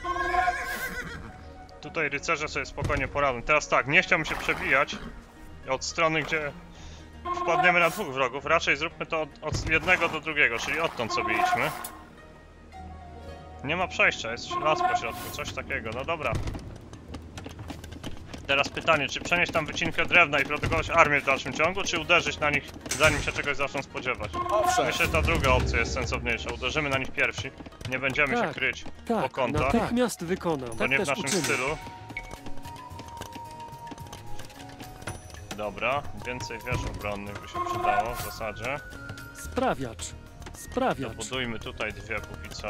[SPEAKER 1] Tutaj rycerze sobie spokojnie poradzą. Teraz tak, nie chciałbym się przebijać od strony, gdzie wpadniemy na 2 wrogów. Raczej zróbmy to od jednego do drugiego, czyli odtąd sobie idźmy. Nie ma przejścia, jest las po środku, coś takiego. No dobra. Teraz pytanie, czy przenieść tam wycinkę drewna i produkować armię w dalszym ciągu, czy uderzyć na nich, zanim się czegoś zaczną spodziewać?
[SPEAKER 3] Owszem.
[SPEAKER 1] Myślę, że ta druga opcja jest sensowniejsza. Uderzymy na nich pierwsi. Nie będziemy się
[SPEAKER 5] Tak.
[SPEAKER 1] kryć po
[SPEAKER 5] Tak,
[SPEAKER 1] kątach.
[SPEAKER 5] natychmiast wykonam.
[SPEAKER 1] To
[SPEAKER 5] Tak
[SPEAKER 1] nie w
[SPEAKER 5] też
[SPEAKER 1] naszym
[SPEAKER 5] uczynię.
[SPEAKER 1] stylu. Dobra, więcej wież obronnych by się przydało w zasadzie.
[SPEAKER 5] Sprawiacz. Sprawiacz.
[SPEAKER 1] Budujmy tutaj 2 póki co.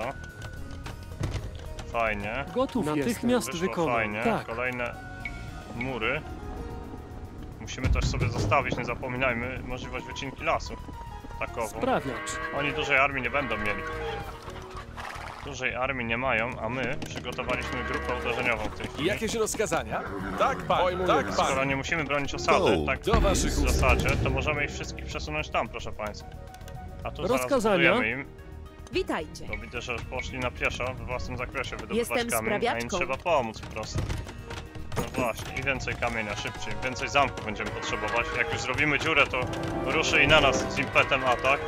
[SPEAKER 1] Fajnie.
[SPEAKER 5] Gotów natychmiast
[SPEAKER 1] Wyszło
[SPEAKER 5] wykonam.
[SPEAKER 1] fajnie.
[SPEAKER 5] Tak.
[SPEAKER 1] Kolejne mury. Musimy też sobie zostawić, nie zapominajmy, możliwość wycinki lasu. Takową.
[SPEAKER 5] Sprawiacz.
[SPEAKER 1] Oni dużej armii nie będą mieli. Dużej armii nie mają, a my przygotowaliśmy grupę uderzeniową w tej chwili.
[SPEAKER 3] Jakieś rozkazania? Tak, pan.
[SPEAKER 4] Pojmuję
[SPEAKER 3] Tak,
[SPEAKER 4] was.
[SPEAKER 3] pan.
[SPEAKER 1] Skoro nie musimy bronić osady, tak
[SPEAKER 3] Do waszych
[SPEAKER 1] w
[SPEAKER 3] usług.
[SPEAKER 1] zasadzie, to możemy ich wszystkich przesunąć tam, proszę państwa. A tu zaraz
[SPEAKER 5] Rozkazania?
[SPEAKER 1] budujemy im,
[SPEAKER 2] Witajcie.
[SPEAKER 1] bo widzę, że poszli na pieszo w własnym zakresie wydobywać
[SPEAKER 2] Jestem
[SPEAKER 1] kamień, a im
[SPEAKER 2] sprawiaczką.
[SPEAKER 1] trzeba pomóc po prostu. No właśnie, i więcej kamienia szybciej, więcej zamków będziemy potrzebować. Jak już zrobimy dziurę, to ruszy i na nas z impetem atak.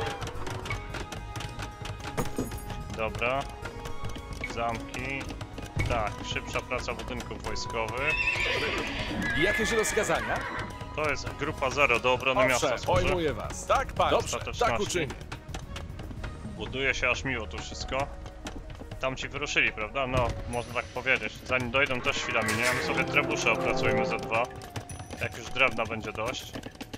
[SPEAKER 1] Dobra. Zamki. Tak, szybsza praca budynków wojskowych.
[SPEAKER 3] Jakieś rozkazania?
[SPEAKER 1] To jest grupa 0 do obrony miasta
[SPEAKER 3] Owszem,
[SPEAKER 1] służy.
[SPEAKER 3] pojmuję was. Tak, pan. Dobrze,
[SPEAKER 1] Ostateczności.
[SPEAKER 3] tak uczynię.
[SPEAKER 1] Buduje się aż miło tu wszystko. Tam ci wyruszyli, prawda? No, można tak powiedzieć. Zanim dojdą też chwila minie, a my sobie trebusze opracujmy ze 2. Jak już drewna będzie dość.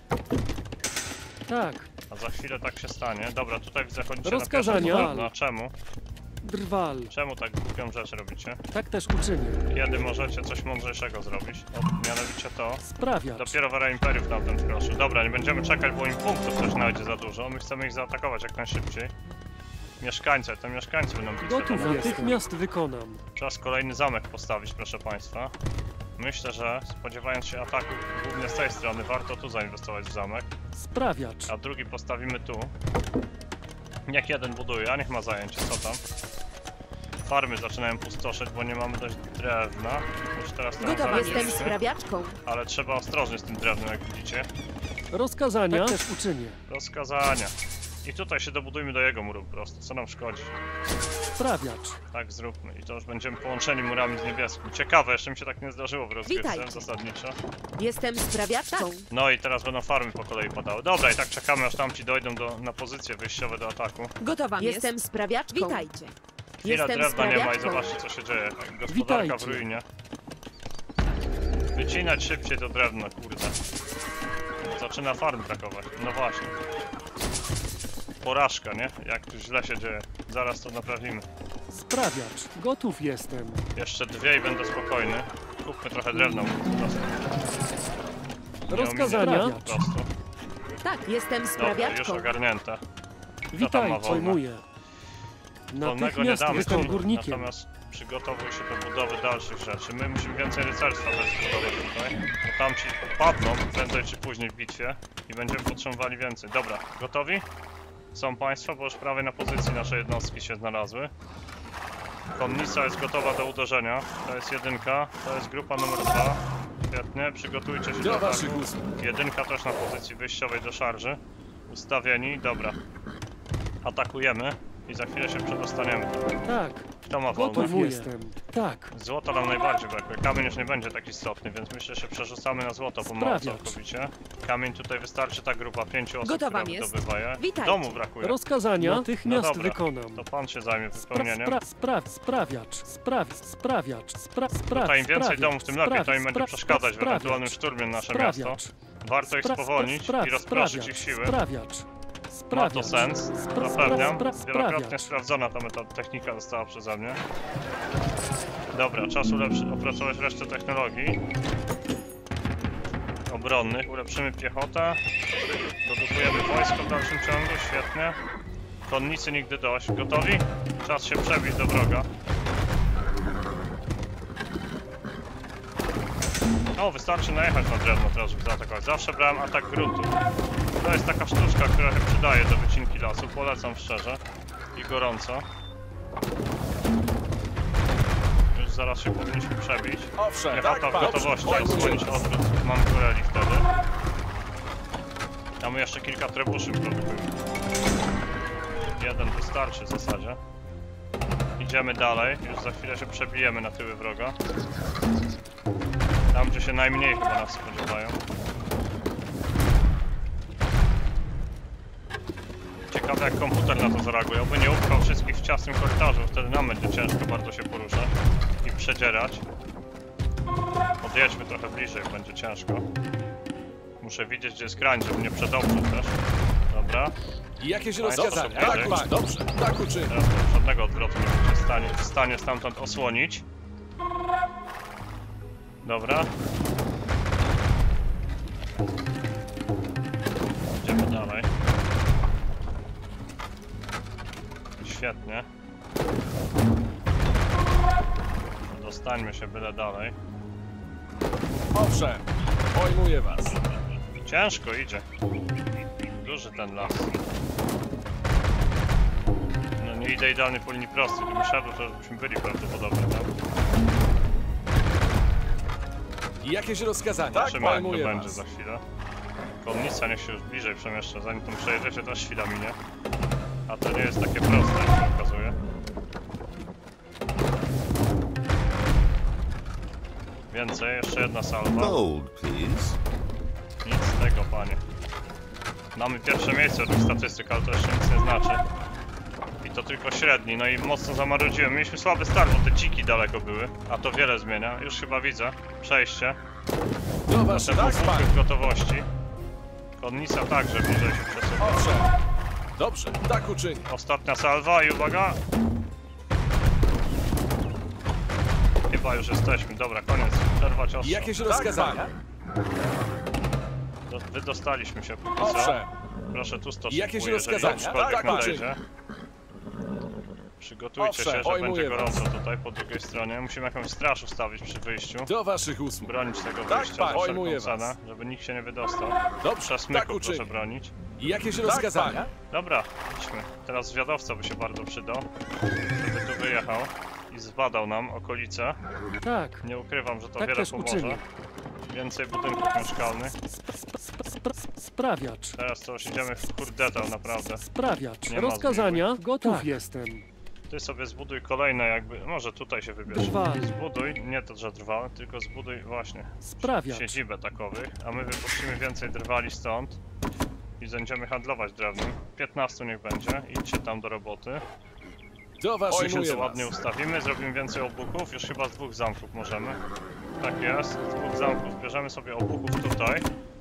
[SPEAKER 5] Tak.
[SPEAKER 1] A za chwilę tak się stanie. Dobra, tutaj widzę chodzicie
[SPEAKER 5] Rozkazania?
[SPEAKER 1] na pieszo. No, czemu?
[SPEAKER 5] Drwal.
[SPEAKER 1] Czemu tak głupią rzecz robicie?
[SPEAKER 5] Tak też uczynię.
[SPEAKER 1] Kiedy możecie coś mądrzejszego zrobić? O, mianowicie to.
[SPEAKER 5] Sprawiacz.
[SPEAKER 1] Dopiero w era imperiów na tym wkroczył. Dobra, nie będziemy czekać, bo im punktów też znajdzie za dużo. My chcemy ich zaatakować jak najszybciej. Mieszkańcy, to mieszkańcy będą bitwę
[SPEAKER 5] Gotów
[SPEAKER 1] domową.
[SPEAKER 5] natychmiast wykonam.
[SPEAKER 1] Czas kolejny zamek postawić, proszę państwa. Myślę, że spodziewając się ataku głównie z tej strony, warto tu zainwestować w zamek,
[SPEAKER 5] Sprawiacz.
[SPEAKER 1] a drugi postawimy tu. Niech jeden buduje, a niech ma zajęcie, co tam? Farmy zaczynają pustoszeć, bo nie mamy dość drewna. Już teraz to
[SPEAKER 6] Gotowa jestem
[SPEAKER 1] zarobiliśmy,
[SPEAKER 6] sprawiaczką.
[SPEAKER 1] ale trzeba ostrożnie z tym drewnem, jak widzicie.
[SPEAKER 5] Rozkazania. Tak też uczynię.
[SPEAKER 1] Rozkazania. I tutaj się dobudujmy do jego muru po prostu, co nam szkodzi.
[SPEAKER 5] Sprawiacz.
[SPEAKER 1] Tak zróbmy i to już będziemy połączeni murami z niebieskim. Ciekawe, jeszcze mi się tak nie zdarzyło w rozgrywce
[SPEAKER 6] Witajcie.
[SPEAKER 1] zasadniczo.
[SPEAKER 6] Jestem sprawiaczką.
[SPEAKER 1] No i teraz będą farmy po kolei padały. Dobra, i tak czekamy, aż tamci dojdą na pozycje wyjściowe do ataku.
[SPEAKER 2] Gotowa
[SPEAKER 6] Jestem sprawiaczką.
[SPEAKER 2] Witajcie.
[SPEAKER 1] Chwila
[SPEAKER 6] Jestem
[SPEAKER 1] drewna nie ma i
[SPEAKER 6] sprawiaczką.
[SPEAKER 1] zobaczcie, co się dzieje. Gospodarka
[SPEAKER 5] Witajcie.
[SPEAKER 1] w ruinie. Wycinać szybciej to drewno, kurde. Zaczyna farm brakować. No właśnie. Porażka, nie? Jak tu źle się dzieje. Zaraz to naprawimy.
[SPEAKER 5] Sprawiacz. Gotów jestem.
[SPEAKER 1] Jeszcze dwie i będę spokojny. Kupmy trochę drewna po prostu. Nie
[SPEAKER 5] Rozkazania.
[SPEAKER 1] ominie po prostu.
[SPEAKER 6] Tak, jestem
[SPEAKER 1] Dobra, już
[SPEAKER 6] sprawiaczką.
[SPEAKER 1] ogarnięte.
[SPEAKER 5] Witaj,
[SPEAKER 1] wolne?
[SPEAKER 5] pojmuję.
[SPEAKER 1] Wolnego nie
[SPEAKER 5] Natychmiast
[SPEAKER 1] damy,
[SPEAKER 5] jestem górnikiem.
[SPEAKER 1] natomiast przygotowuj się do budowy dalszych rzeczy. My musimy więcej rycerstwa też zbudować tutaj, bo tamci padną prędzej czy później w bitwie i będziemy potrzebowali więcej. Dobra, gotowi? Są państwo, bo już prawie na pozycji nasze jednostki się znalazły. Konnica jest gotowa do uderzenia, to jest jedynka, to jest grupa numer 2. Świetnie, przygotujcie się do
[SPEAKER 3] Do
[SPEAKER 1] ataku.
[SPEAKER 3] waszych usług.
[SPEAKER 1] Jedynka też na pozycji wyjściowej do szarży. Ustawieni, dobra. Atakujemy i za chwilę się przedostaniemy.
[SPEAKER 5] Tak.
[SPEAKER 1] Kto ma wolne?
[SPEAKER 5] Gotów jestem. Tak.
[SPEAKER 1] Złota nam najbardziej brakuje. Kamień już nie będzie tak istotny, więc myślę, że przerzucamy na złoto pomału
[SPEAKER 5] Sprawiacz.
[SPEAKER 1] całkowicie. Kamień tutaj wystarczy ta grupa 5 osób,
[SPEAKER 2] Gotowa
[SPEAKER 1] która
[SPEAKER 2] jest.
[SPEAKER 1] wydobywa je.
[SPEAKER 2] Witajcie.
[SPEAKER 1] Domu brakuje.
[SPEAKER 5] Rozkazania. Natychmiast
[SPEAKER 1] No dobra.
[SPEAKER 5] wykonam.
[SPEAKER 1] To pan się zajmie wypełnieniem.
[SPEAKER 5] Sprawiacz. Sprawiacz.
[SPEAKER 1] Tutaj im więcej domów, tym lepiej. To im będzie przeszkadzać w ewentualnym szturmie na nasze miasto.
[SPEAKER 5] Sprawiacz.
[SPEAKER 1] Warto ich spowolnić i rozproszyć ich siły.
[SPEAKER 5] Sprawiacz.
[SPEAKER 1] Ma to sens, zapewniam. Wielokrotnie
[SPEAKER 5] Sprawiacz.
[SPEAKER 1] sprawdzona ta technika została przeze mnie. Dobra, czas opracować resztę technologii obronnych. Ulepszymy piechotę. Dodukujemy wojsko w dalszym ciągu, świetnie. Konnicy nigdy dość. Gotowi? Czas się przebić do wroga. O, wystarczy najechać na drewno teraz, żeby zaatakować. Zawsze brałem atak gruntu. To jest taka sztuczka, która się przydaje do wycinki lasu. Polecam szczerze i gorąco. Już zaraz się powinniśmy przebić.
[SPEAKER 3] Owszem,
[SPEAKER 1] Piechota
[SPEAKER 3] tak,
[SPEAKER 1] w
[SPEAKER 3] pan.
[SPEAKER 1] gotowości,
[SPEAKER 3] Pojmuję
[SPEAKER 1] osłonić
[SPEAKER 3] was.
[SPEAKER 1] odwrót Mankureli wtedy. A my jeszcze kilka trebuszy produkujemy. Jeden wystarczy w zasadzie. Idziemy dalej, już za chwilę się przebijemy na tyły wroga. Tam, gdzie się najmniej chyba nas spodziewają. Ciekawe, jak komputer na to zareaguje. Oby nie upchał wszystkich w ciasnym korytarzu, wtedy nam będzie ciężko bardzo się poruszać i przedzierać. Podjedźmy trochę bliżej, będzie ciężko. Muszę widzieć, gdzie jest krań, żeby nie przedoprzeć też. Dobra.
[SPEAKER 3] I jakieś
[SPEAKER 1] Państwo
[SPEAKER 3] rozkazania?
[SPEAKER 1] są
[SPEAKER 3] Tak,
[SPEAKER 1] bliżej.
[SPEAKER 3] pan. Dobrze, tak uczynię.
[SPEAKER 1] Teraz to żadnego odwrotu nie będzie w stanie stamtąd osłonić. Dobra. Idziemy dalej. Świetnie. Dostańmy się byle dalej.
[SPEAKER 3] Owszem, pojmuję was.
[SPEAKER 1] Ciężko idzie. Duży ten las. No nie idę idealnie po linii prostej. Gdybym szedł, to byśmy byli prawdopodobnie, tak?
[SPEAKER 3] I jakieś rozkazania? Tak,
[SPEAKER 1] Zobaczymy, jak to
[SPEAKER 3] pojmuję
[SPEAKER 1] będzie
[SPEAKER 3] was.
[SPEAKER 1] za chwilę. Konnica niech się już bliżej przemieszcza, zanim tam przejedziecie, też chwila minie. A to nie jest takie proste, jak się okazuje. Więcej, jeszcze jedna salwa.
[SPEAKER 7] Gold, please.
[SPEAKER 1] Nic z tego, panie. Mamy pierwsze miejsce tych statystyk, ale to jeszcze nic nie znaczy. I to tylko średni, no i mocno zamarudziłem. Mieliśmy słaby start, bo te dziki daleko były, a to wiele zmienia. Już chyba widzę. Przejście.
[SPEAKER 3] Do waszych
[SPEAKER 1] Następny
[SPEAKER 3] tak, pan.
[SPEAKER 1] punkt w gotowości. Konnica także bliżej się przesuwa.
[SPEAKER 3] Owszem. Dobrze, tak uczynię.
[SPEAKER 1] Ostatnia salwa i uwaga! Chyba już jesteśmy. Dobra, koniec. Przerwać
[SPEAKER 3] I
[SPEAKER 1] ostrzał.
[SPEAKER 3] jakieś rozkazania?
[SPEAKER 1] Wydostaliśmy się póki co.
[SPEAKER 3] Owszem.
[SPEAKER 1] Proszę tu
[SPEAKER 3] I jakieś
[SPEAKER 1] stosunkuję, jeżeli
[SPEAKER 3] rozkazania?
[SPEAKER 1] ktokolwiek
[SPEAKER 3] Tak, pan.
[SPEAKER 1] nadejdzie. Przygotujcie się, że
[SPEAKER 3] Owszem,
[SPEAKER 1] będzie
[SPEAKER 3] pojmuję
[SPEAKER 1] gorąco tutaj po drugiej stronie. Musimy jakąś straż ustawić przy wyjściu.
[SPEAKER 3] Do waszych usług.
[SPEAKER 1] Bronić tego
[SPEAKER 3] Tak,
[SPEAKER 1] wyjścia
[SPEAKER 3] panie.
[SPEAKER 1] za
[SPEAKER 3] Pojmuję
[SPEAKER 1] wszelką
[SPEAKER 3] was.
[SPEAKER 1] cenę, żeby nikt się nie wydostał.
[SPEAKER 3] Dobrze,
[SPEAKER 1] Przesmyków
[SPEAKER 3] tak uczynię.
[SPEAKER 1] proszę bronić.
[SPEAKER 3] I jakieś rozkazania?
[SPEAKER 1] Dobra, idźmy. Teraz zwiadowca by się bardzo przydał, żeby tu wyjechał i zbadał nam okolice.
[SPEAKER 5] Tak,
[SPEAKER 1] Nie ukrywam, że to
[SPEAKER 5] tak
[SPEAKER 1] wiele
[SPEAKER 5] też
[SPEAKER 1] pomoże.
[SPEAKER 5] uczynię.
[SPEAKER 1] Więcej budynków mieszkalnych.
[SPEAKER 5] Sprawiacz.
[SPEAKER 1] Teraz to już idziemy w kurdetę naprawdę.
[SPEAKER 5] Sprawiacz.
[SPEAKER 1] Nie ma
[SPEAKER 5] Rozkazania? Gotów
[SPEAKER 1] Tak.
[SPEAKER 5] jestem.
[SPEAKER 1] Ty sobie zbuduj kolejne jakby, może tutaj się wybierz.
[SPEAKER 5] Drwal.
[SPEAKER 1] Zbuduj, nie to, że drwal, tylko zbuduj właśnie
[SPEAKER 5] Sprawiacz.
[SPEAKER 1] siedzibę takowych, a my wypuścimy więcej drwali stąd i będziemy handlować drewnem. 15 niech będzie, idźcie tam do roboty.
[SPEAKER 3] Do waszych
[SPEAKER 1] My się to
[SPEAKER 3] usług.
[SPEAKER 1] ładnie ustawimy, zrobimy więcej obuchów, już chyba z 2 zamków możemy. Tak jest, z 2 zamków, bierzemy sobie obuchów tutaj.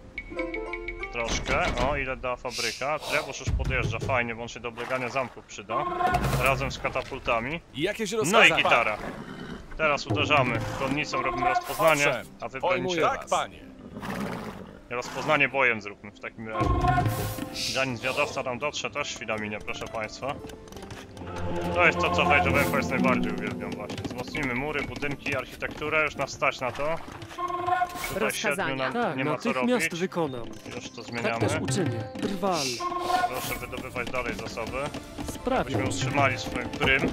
[SPEAKER 1] Troszkę, o ile da fabryka. Trebusz już podjeżdża, fajnie, bo on się do oblegania zamków przyda. Razem z katapultami.
[SPEAKER 3] I jakieś
[SPEAKER 1] No
[SPEAKER 3] rozkazania?
[SPEAKER 1] i gitara. Teraz uderzamy konnicą, robimy rozpoznanie,
[SPEAKER 3] Owszem,
[SPEAKER 1] a wy
[SPEAKER 3] pojmuję
[SPEAKER 1] bronicie.
[SPEAKER 3] was. Panie.
[SPEAKER 1] Rozpoznanie bojem zróbmy w takim razie. Zanim zwiadowca tam dotrze, też chwila minie, proszę państwa. To jest to, co w Age of Empires najbardziej uwielbiam właśnie. Wzmocnimy mury, budynki, architekturę, już nas stać na to. Tutaj
[SPEAKER 2] Rozkazania.
[SPEAKER 1] 7 nam
[SPEAKER 5] Tak,
[SPEAKER 1] nie ma co
[SPEAKER 5] natychmiast
[SPEAKER 1] robić.
[SPEAKER 5] wykonam.
[SPEAKER 1] Już to
[SPEAKER 5] Tak
[SPEAKER 1] zmieniamy.
[SPEAKER 5] też uczynię. Drwal.
[SPEAKER 1] Proszę wydobywać dalej zasoby. Byśmy
[SPEAKER 5] Sprawiacz.
[SPEAKER 1] utrzymali swoim prym.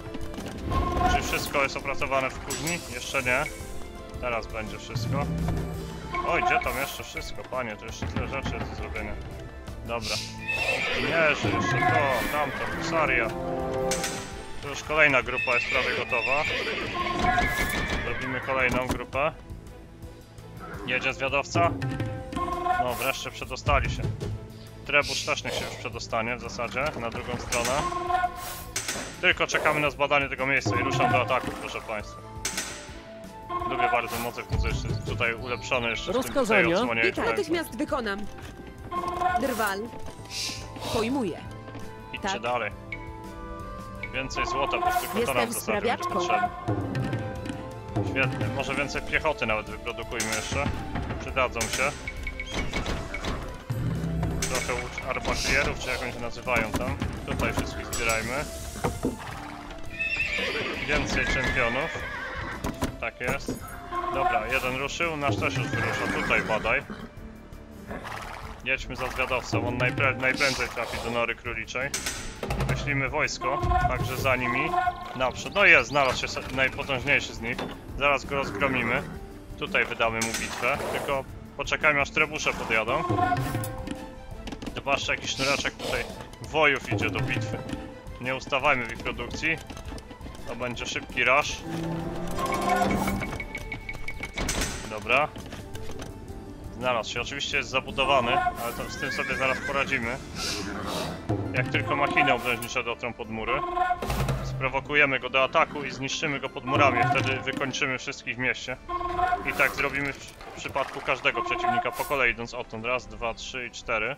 [SPEAKER 1] Czy wszystko jest opracowane w kuchni? Jeszcze nie. Teraz będzie wszystko. Oj, gdzie tam jeszcze wszystko, panie? To jeszcze tyle rzeczy jest do zrobienia. Dobra. Inżynierzy, jeszcze to, tamto, husaria. Tu już kolejna grupa jest prawie gotowa. Robimy kolejną grupę. Jedzie zwiadowca. No, wreszcie przedostali się. Trebusz też niech się już przedostanie w zasadzie, na drugą stronę. Tylko czekamy na zbadanie tego miejsca i ruszam do ataku, proszę państwa. Lubię bardzo motyw muzyczny, tutaj ulepszony jeszcze w tym
[SPEAKER 5] Rozkazania?
[SPEAKER 1] tej odsłonie.
[SPEAKER 2] Witaj, natychmiast wykonam. Drwal. Pojmuję.
[SPEAKER 1] Idźcie
[SPEAKER 2] tak.
[SPEAKER 1] dalej. Więcej złota, bo tylko to nam w
[SPEAKER 6] Jestem
[SPEAKER 1] zasadzie będzie
[SPEAKER 6] sprawiaczką.
[SPEAKER 1] potrzebne. Świetnie, może więcej piechoty nawet wyprodukujmy jeszcze. Przydadzą się. Trochę arbaklierów, czy jak oni się nazywają tam. Tutaj wszystkich zbierajmy. Więcej czempionów. Tak jest. Dobra, jeden ruszył, nasz też już wyrusza. Tutaj badaj. Jedźmy za zwiadowcą, on najprędzej trafi do nory króliczej. Wyślimy wojsko, także za nimi. Naprzód. No jest, znalazł się najpotężniejszy z nich. Zaraz go rozgromimy. Tutaj wydamy mu bitwę, tylko poczekajmy aż trebusze podjadą. Zobaczcie, jakiś sznureczek tutaj wojów idzie do bitwy. Nie ustawajmy w ich produkcji. To będzie szybki rush. Dobra. Znalazł się. Oczywiście jest zabudowany, ale to, z tym sobie zaraz poradzimy. Jak tylko machiny obręcznicze dotrą pod mury, sprowokujemy go do ataku i zniszczymy go pod murami. Wtedy wykończymy wszystkich w mieście. I tak zrobimy w przypadku każdego przeciwnika po kolei, idąc odtąd. Raz, 2, 3 i 4.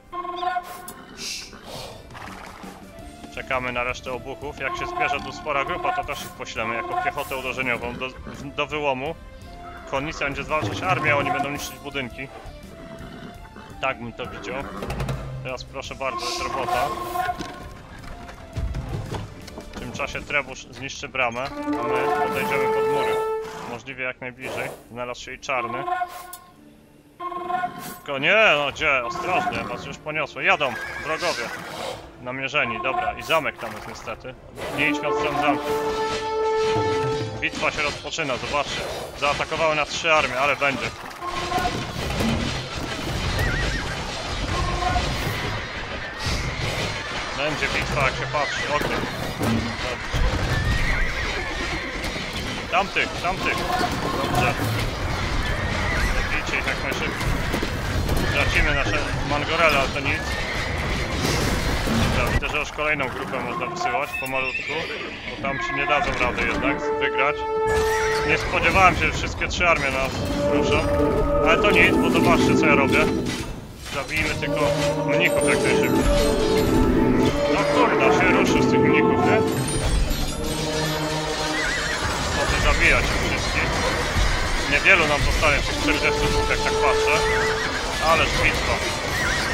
[SPEAKER 1] Czekamy na resztę obuchów. Jak się zbierze tu spora grupa, to też ich poślemy jako piechotę uderzeniową do wyłomu. Konnica będzie zwalczać armię, a oni będą niszczyć budynki. Tak bym to widział. Teraz proszę bardzo, jest robota. W tym czasie trebusz zniszczy bramę, a my podejdziemy pod mury. Możliwie jak najbliżej. Znalazł się i czarny. Tylko nie, no gdzie? Ostrożnie, was już poniosło. Jadą wrogowie. Namierzeni, dobra. I zamek tam jest niestety. Nie idźmy od strony zamku. Bitwa się rozpoczyna, zobaczcie. Zaatakowały nas 3 armie, ale będzie. Będzie bitwa, jak się patrzy. Okej. Tamtych. Dobrze. Zabijcie ich jak najszybciej. Tracimy nasze Mangorele, ale to nic. Dobra, widzę, że już kolejną grupę można wysyłać pomalutku, bo tam ci nie dadzą rady jednak wygrać. Nie spodziewałem się, że wszystkie 3 armie nas ruszą, ale to nic, bo zobaczcie co ja robię. Zabijmy tylko mnichów jak najszybciej. No kurde, się ruszy z tych mnichów, nie? Chcę zabijać ich wszystkich. Niewielu nam zostanie w tych 42, jak tak patrzę. Ależ bitwa.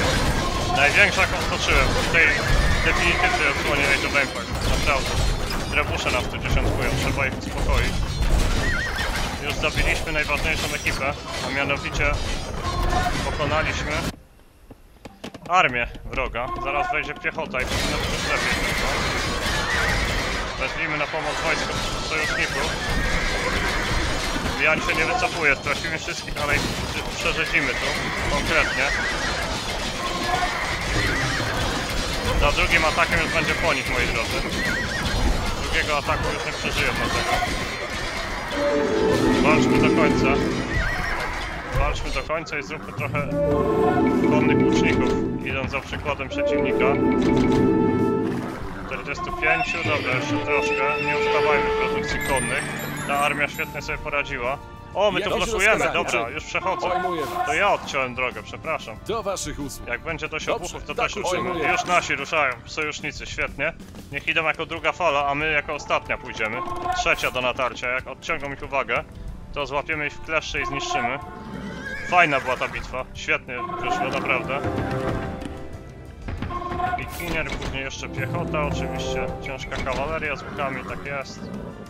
[SPEAKER 1] Największa jaką stoczyłem w tej definitywnej odsłonie Age of Empires, naprawdę. trebusze nas tu dziesiątkują, trzeba ich uspokoić. Już zabiliśmy najważniejszą ekipę, a mianowicie pokonaliśmy armię wroga. Zaraz wejdzie piechota i powinno być już lepiej. Wezwijmy na pomoc wojsko sojuszników. Jan się nie wycofuje, stracimy wszystkich, ale ich przerzedzimy tu konkretnie. Za drugim atakiem już będzie po nich, moi drodzy. Drugiego ataku już nie przeżyją na tego. Walczmy do końca. Walczmy do końca i zróbmy trochę konnych łuczników, idąc za przykładem przeciwnika. 45, dobra, jeszcze troszkę. Nie ustawajmy produkcji konnych. Ta armia świetnie sobie poradziła. O, my to blokujemy, dobra, już przechodzę. To ja odciąłem drogę, przepraszam.
[SPEAKER 3] Do waszych usług.
[SPEAKER 1] Jak będzie dość
[SPEAKER 3] Dobrze,
[SPEAKER 1] obuchów, to
[SPEAKER 3] tak
[SPEAKER 1] też uczymy.
[SPEAKER 3] ujmuję.
[SPEAKER 1] Już nasi ruszają, sojusznicy, świetnie. Niech idą jako druga fala, a my jako ostatnia pójdziemy. Trzecia do natarcia, jak odciągną ich uwagę, to złapiemy ich w kleszcze i zniszczymy. Fajna była ta bitwa, świetnie wyszło, naprawdę. Pikinier, później jeszcze piechota, oczywiście ciężka kawaleria z łukami, tak jest.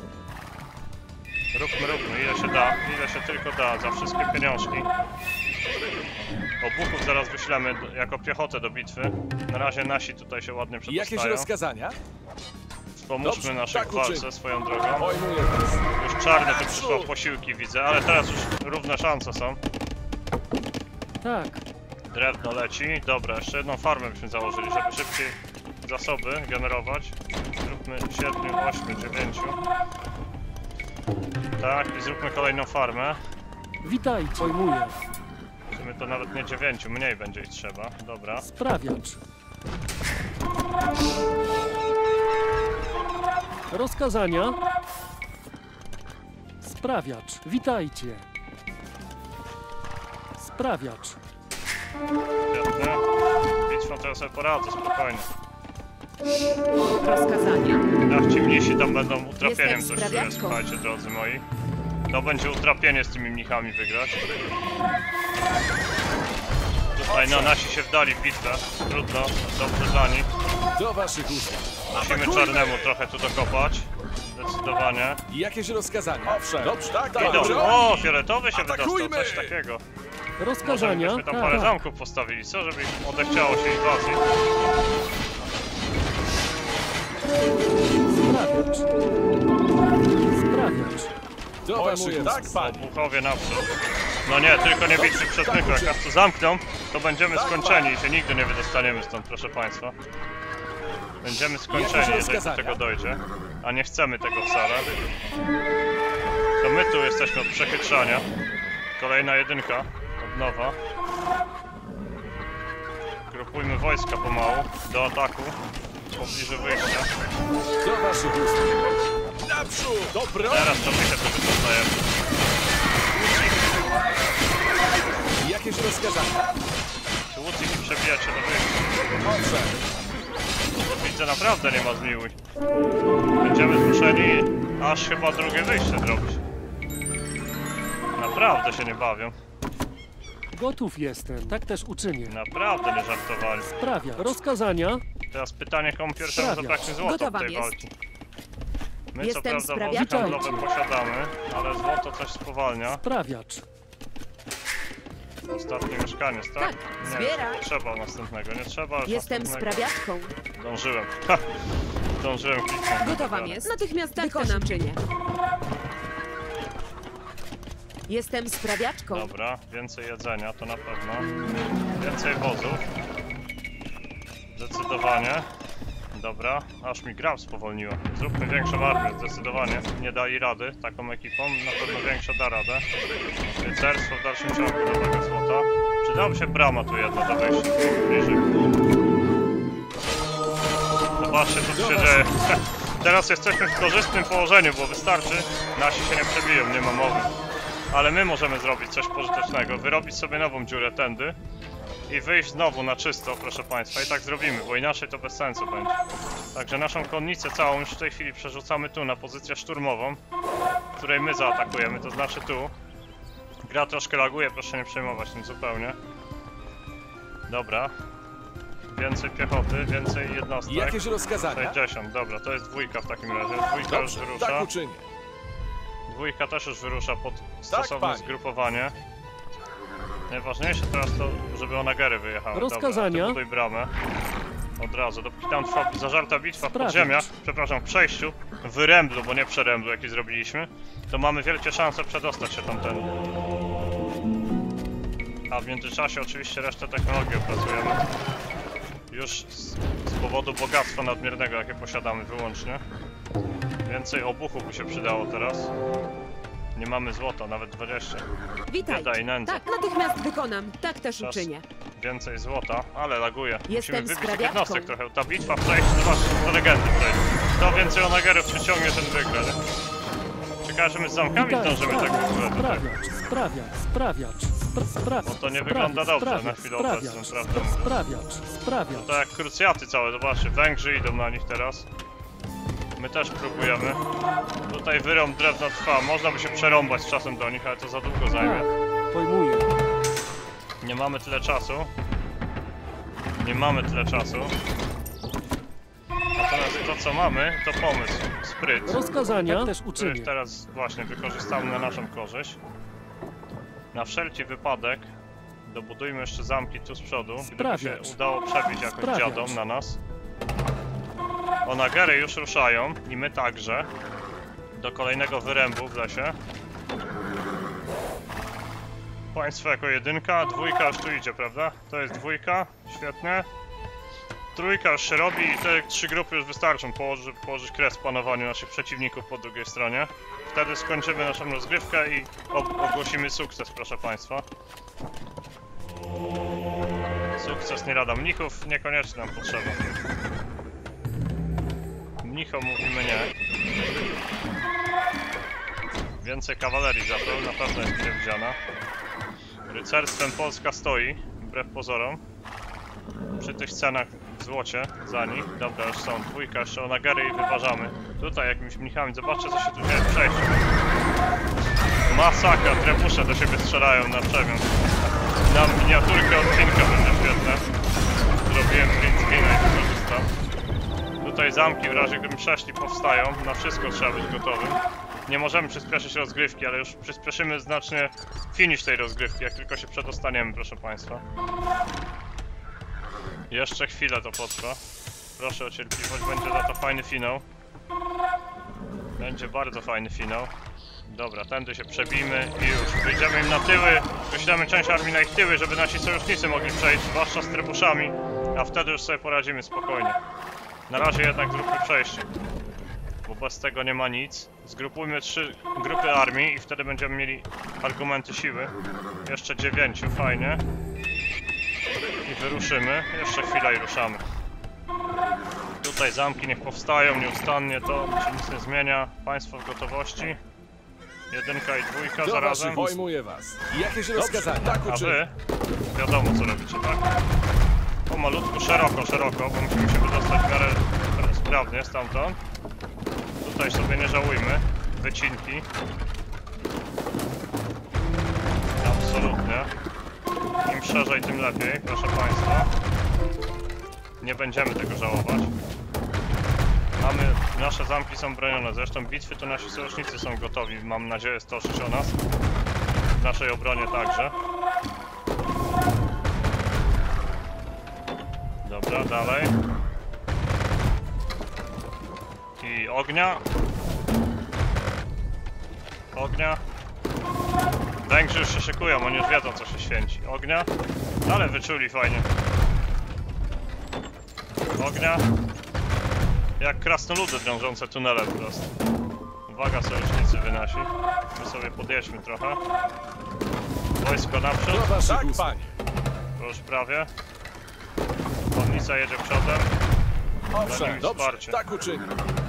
[SPEAKER 1] Róbmy, ile się da, ile się tylko da, za wszystkie pieniążki. Obuchów zaraz wyślemy jako piechotę do bitwy. Na razie nasi tutaj się ładnie
[SPEAKER 3] Jakieś
[SPEAKER 1] przedostają.
[SPEAKER 3] rozkazania?
[SPEAKER 1] Pomóżmy
[SPEAKER 3] Dobrze,
[SPEAKER 1] naszych
[SPEAKER 3] tak
[SPEAKER 1] w walce
[SPEAKER 3] uczynię.
[SPEAKER 1] swoją drogą.
[SPEAKER 3] Pojmuję was.
[SPEAKER 1] Już czarne tu przyszło posiłki, widzę, ale teraz już równe szanse są.
[SPEAKER 5] Tak.
[SPEAKER 1] Drewno leci. Dobra, jeszcze jedną farmę byśmy założyli, żeby szybciej zasoby generować. Zróbmy 7, 8, 9. Tak, i zróbmy kolejną farmę.
[SPEAKER 5] Witajcie. Pojmuję.
[SPEAKER 1] W sumie to nawet nie 9, mniej będzie ich trzeba. Dobra.
[SPEAKER 5] Sprawiacz. Rozkazania. Sprawiacz. Witajcie. Sprawiacz.
[SPEAKER 1] Świetnie. Bitwą to ja sobie poradzę, spokojnie.
[SPEAKER 2] Rozkazania.
[SPEAKER 1] Ach, ci mnisi tam będą utrapieniem
[SPEAKER 6] Jestem
[SPEAKER 1] coś czuję,
[SPEAKER 6] sprawiaczką.
[SPEAKER 1] słuchajcie, drodzy moi. To będzie utrapienie z tymi mnichami wygrać. Tutaj no, nasi się wdali w bitwę. Trudno, dobrze dla nich.
[SPEAKER 3] Do waszych usług.
[SPEAKER 1] Musimy czarnemu trochę tu dokopać. Zdecydowanie.
[SPEAKER 3] Jakieś rozkazania? Owszem. Dobrze, tak,
[SPEAKER 1] Idą. O, fioletowy się wydostał,
[SPEAKER 3] Atakujmy!
[SPEAKER 1] coś takiego. Może
[SPEAKER 5] Rozkazania.
[SPEAKER 1] byśmy tam parę zamków postawili, co? Żeby im odechciało się inwazji.
[SPEAKER 5] Sprawiacz. Sprawiacz.
[SPEAKER 3] Do waszych tak, panie.
[SPEAKER 1] Buchowie naprzód. No nie, tylko nie bitwy przed mychu. Jak nas tu zamkną, to będziemy skończeni i się nigdy nie wydostaniemy stąd, proszę państwa. Będziemy skończeni, jeżeli do tego dojdzie. A nie chcemy tego wcale. To my tu jesteśmy od przechytrzania. Kolejna jedynka. Od nowa. Grupujmy wojska pomału. Do ataku. W pobliżu wyjścia.
[SPEAKER 3] Do waszych usług. Naprzód! Dobro!
[SPEAKER 1] Teraz to my się tu wydostajemy.
[SPEAKER 3] Jakieś rozkazania?
[SPEAKER 1] Czy łucik przebijacie do wyjścia?
[SPEAKER 3] Owszem.
[SPEAKER 1] To widzę, naprawdę nie ma zmiłuj. Będziemy zmuszeni aż chyba drugie wyjście zrobić. Naprawdę się nie bawią.
[SPEAKER 5] Gotów jestem. Tak też uczynię.
[SPEAKER 1] Naprawdę nie żartowali.
[SPEAKER 5] Sprawiacz. Rozkazania.
[SPEAKER 1] Teraz pytanie, komu pierwszemu zabraknie złota w
[SPEAKER 2] Gotowa
[SPEAKER 1] tej
[SPEAKER 2] jest.
[SPEAKER 1] walki. My co
[SPEAKER 6] Jestem
[SPEAKER 1] prawda wozy
[SPEAKER 6] sprawiaczką.
[SPEAKER 1] handlowe posiadamy, ale złoto coś spowalnia.
[SPEAKER 5] Sprawiacz.
[SPEAKER 1] Ostatnie mieszkaniec, tak?
[SPEAKER 6] Tak,
[SPEAKER 1] Nie,
[SPEAKER 6] zbieraj.
[SPEAKER 1] nie trzeba następnego, nie trzeba już
[SPEAKER 6] Jestem
[SPEAKER 1] następnego.
[SPEAKER 6] sprawiaczką.
[SPEAKER 1] Dążyłem. Ha! Dążyłem kliknąć.
[SPEAKER 2] Gotowa
[SPEAKER 1] Dobra.
[SPEAKER 2] jest. Natychmiast
[SPEAKER 6] Tak
[SPEAKER 2] wykonam.
[SPEAKER 6] też czynię. Jestem sprawiaczką.
[SPEAKER 1] Dobra, więcej jedzenia, to na pewno. Więcej wozów. Zdecydowanie. Dobra, aż mi gra spowolniła. Zróbmy większą armię, zdecydowanie. Nie dali rady taką ekipą, na pewno większa da radę. Rycerstwo w dalszym ciągu do tego złota. Przydałaby się brama tu jedna do wejścia, bliżej. Zobaczcie co tu się dzieje. Teraz jesteśmy w korzystnym położeniu, bo wystarczy. Nasi się nie przebiją, nie ma mowy. Ale my możemy zrobić coś pożytecznego, wyrobić sobie nową dziurę tędy i wyjść znowu na czysto, proszę państwa. I tak zrobimy, bo inaczej to bez sensu będzie. Także naszą konnicę całą już w tej chwili przerzucamy tu na pozycję szturmową, której my zaatakujemy, to znaczy tu. Gra troszkę laguje, proszę nie przejmować tym zupełnie. Dobra. Więcej piechoty, więcej jednostek.
[SPEAKER 3] Jakieś rozkazania?
[SPEAKER 1] 60, dobra, to jest dwójka w takim razie. Dwójka już
[SPEAKER 3] Dobrze,
[SPEAKER 1] wyrusza.
[SPEAKER 3] tak uczynię.
[SPEAKER 1] Dwójka też już wyrusza pod stosowne
[SPEAKER 3] panie.
[SPEAKER 1] zgrupowanie. Najważniejsze teraz to, żeby Onagery wyjechały.
[SPEAKER 5] Rozkazania?
[SPEAKER 1] Dobra, ty buduj bramę. Od razu, dopóki tam trwa zażarta bitwa w
[SPEAKER 5] Sprawiać.
[SPEAKER 1] podziemiach, przepraszam, w przejściu, w Remblu, bo nie przeremblu, jaki zrobiliśmy, to mamy wielkie szanse przedostać się tamten. A w międzyczasie oczywiście resztę technologii opracujemy. Już z powodu bogactwa nadmiernego, jakie posiadamy wyłącznie. Więcej obuchu by się przydało teraz. Nie mamy złota, nawet 20.
[SPEAKER 2] Witaj.
[SPEAKER 1] Bieda i nędza.
[SPEAKER 2] Tak, natychmiast wykonam. Tak też
[SPEAKER 1] Czas.
[SPEAKER 2] uczynię.
[SPEAKER 1] Więcej złota, ale laguje. Musimy
[SPEAKER 2] Jestem
[SPEAKER 1] wybić tych
[SPEAKER 2] sprawiaczką.
[SPEAKER 1] jednostek trochę. Ta bitwa w przejściu, zobaczcie, do legendy przejdzie. Kto więcej Onagerów przyciągnie, ten wygra, nie? Ciekawe, że my z zamkami dążymy tak w ogóle tutaj.
[SPEAKER 5] Sprawiacz.
[SPEAKER 1] Bo to nie wygląda dobrze na chwilę obecną, prawda?
[SPEAKER 5] Sprawiacz.
[SPEAKER 1] To jak krucjaty całe, zobaczcie, Węgrzy idą na nich teraz. My też próbujemy. Tutaj wyrąb drewna trwa, można by się przerąbać z czasem do nich, ale to za długo zajmie.
[SPEAKER 5] Pojmuję.
[SPEAKER 1] Nie mamy tyle czasu. Nie mamy tyle czasu. Natomiast to co mamy, to pomysł, spryt,
[SPEAKER 5] Rozkazania tak też
[SPEAKER 1] który
[SPEAKER 5] uczynię.
[SPEAKER 1] teraz właśnie wykorzystamy na naszą korzyść. Na wszelki wypadek dobudujmy jeszcze zamki tu z przodu, gdyby się
[SPEAKER 5] Sprawiacz.
[SPEAKER 1] udało przebić jakoś
[SPEAKER 5] Sprawiacz.
[SPEAKER 1] dziadom na nas. Onagery już ruszają i my także do kolejnego wyrębu w lesie. Państwo jako jedynka, dwójka już tu idzie, prawda? To jest dwójka, świetnie. Trójka już się robi i te 3 grupy już wystarczą położyć kres panowaniu naszych przeciwników po drugiej stronie. Wtedy skończymy naszą rozgrywkę i ogłosimy sukces, proszę państwa. Sukces nie lada mnichów, niekoniecznie nam potrzeba. Mnichom mówimy nie. Więcej kawalerii za to, na pewno jest mile widziana. Rycerstwem Polska stoi, wbrew pozorom. Przy tych cenach w złocie za nich. Dobra, już są dwójka, jeszcze Onagery i wyważamy. Tutaj jakimiś mnichami, zobaczcie co się tu dzieje w przejściu. Masakra, trebusze do siebie strzelają na przemian. Na miniaturkę odcinka będzie świetne. Zrobiłem print screena i wykorzystam. Tutaj zamki w razie gdyby przeszli powstają, na wszystko trzeba być gotowym. Nie możemy przyspieszyć rozgrywki, ale już przyspieszymy znacznie finish tej rozgrywki, jak tylko się przedostaniemy, proszę państwa. Jeszcze chwilę to potrwa. Proszę o cierpliwość, będzie za to fajny finał. Będzie bardzo fajny finał. Dobra, tędy się przebijmy i już. Wyjdziemy im na tyły, wyślemy część armii na ich tyły, żeby nasi sojusznicy mogli przejść, zwłaszcza z trybuszami, a wtedy już sobie poradzimy spokojnie. Na razie jednak zróbmy przejście, bo bez tego nie ma nic. Zgrupujmy 3 grupy armii i wtedy będziemy mieli argumenty siły. Jeszcze 9, fajnie. I wyruszymy. Jeszcze chwilę i ruszamy. Tutaj zamki niech powstają nieustannie, to się nic nie zmienia. Państwo w gotowości. Jedynka i dwójka
[SPEAKER 3] Do
[SPEAKER 1] zarazem.
[SPEAKER 3] waszych pojmuję was. Jakieś rozkazania? Tak
[SPEAKER 1] A
[SPEAKER 3] uczynię.
[SPEAKER 1] wy wiadomo co robicie, tak? Pomalutku, szeroko, bo musimy się wydostać w miarę sprawnie stamtąd. Tutaj sobie nie żałujmy. Wycinki. Absolutnie. Im szerzej, tym lepiej, proszę państwa. Nie będziemy tego żałować. Nasze zamki są bronione, zresztą bitwy to nasi sojusznicy są gotowi, mam nadzieję, stoczyć o nas. W naszej obronie także. Dobra, dalej. I ognia. Ognia. Węgrzy już się szykują, oni już wiedzą co się święci. Ognia. Ale wyczuli fajnie. Ognia. Jak krasnoludy drążące tunele po prostu. Uwaga, sojusznicy wynasi. My sobie podjedźmy trochę. Wojsko naprzód.
[SPEAKER 3] Do waszych
[SPEAKER 4] Tak,
[SPEAKER 3] usług.
[SPEAKER 4] panie.
[SPEAKER 1] To już prawie. Konnica jedzie przodem. Za
[SPEAKER 3] Owszem,
[SPEAKER 1] nimi
[SPEAKER 3] dobrze,
[SPEAKER 1] wsparcie.
[SPEAKER 3] tak uczynię.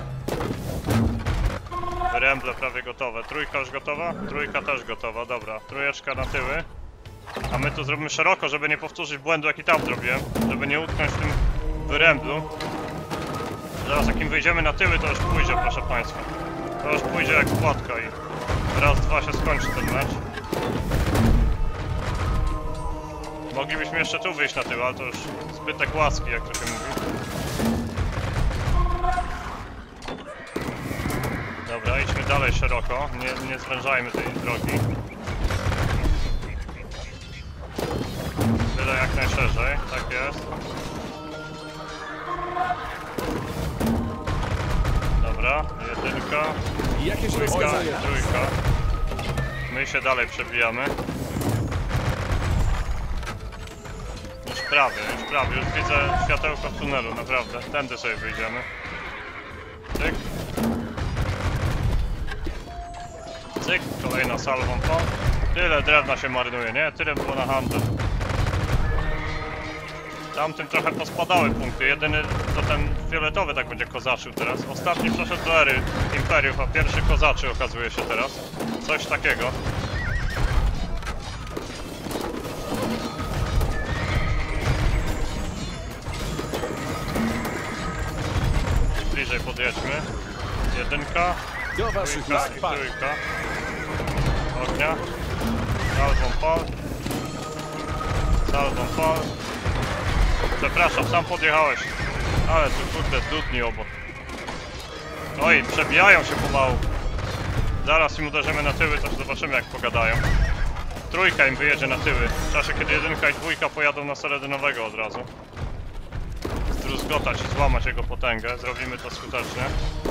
[SPEAKER 1] Wyręble prawie gotowe. Trójka już gotowa? Trójka też gotowa, dobra. Trójeczka na tyły. A my tu zrobimy szeroko, żeby nie powtórzyć błędu jaki tam zrobiłem. Żeby nie utknąć w tym wyręblu. Zaraz jak im wyjdziemy na tyły to już pójdzie, proszę państwa. To już pójdzie jak płatka i raz, dwa się skończy ten mecz. Moglibyśmy jeszcze tu wyjść na tył, ale to już zbytek łaski, jak to się mówi. Dobra, idźmy dalej szeroko, nie zwężajmy tej drogi. Tyle jak najszerzej, tak jest. Dobra, jedynka,
[SPEAKER 3] Jakieś
[SPEAKER 1] dwójka,
[SPEAKER 3] rozkazania?
[SPEAKER 1] trójka. My się dalej przebijamy. Już prawie, już widzę światełko w tunelu, naprawdę. Tędy sobie wyjdziemy. Cyk. Cyk, kolejna salwą po. Tyle drewna się marnuje, nie? Tyle było na handel. Tamtym trochę pospadały punkty, jedyny to ten fioletowy tak będzie kozaczył teraz. Ostatni przeszedł do ery Imperiów, a pierwszy kozaczy okazuje się teraz. Coś takiego. Bliżej podjedźmy. Jedynka,
[SPEAKER 3] Do waszych
[SPEAKER 1] trójka
[SPEAKER 3] usług.
[SPEAKER 1] i trójka. Ognia. Salwą pal. Salwą pal. Przepraszam, sam podjechałeś. Ale tu kurde dudni obok. Oj, przebijają się pomału. Zaraz im uderzymy na tyły, to zobaczymy jak pogadają. Trójka im wyjedzie na tyły. W czasie kiedy jedynka i dwójka pojadą na Seledynowego od razu. Zdruzgotać i złamać jego potęgę. Zrobimy to skutecznie.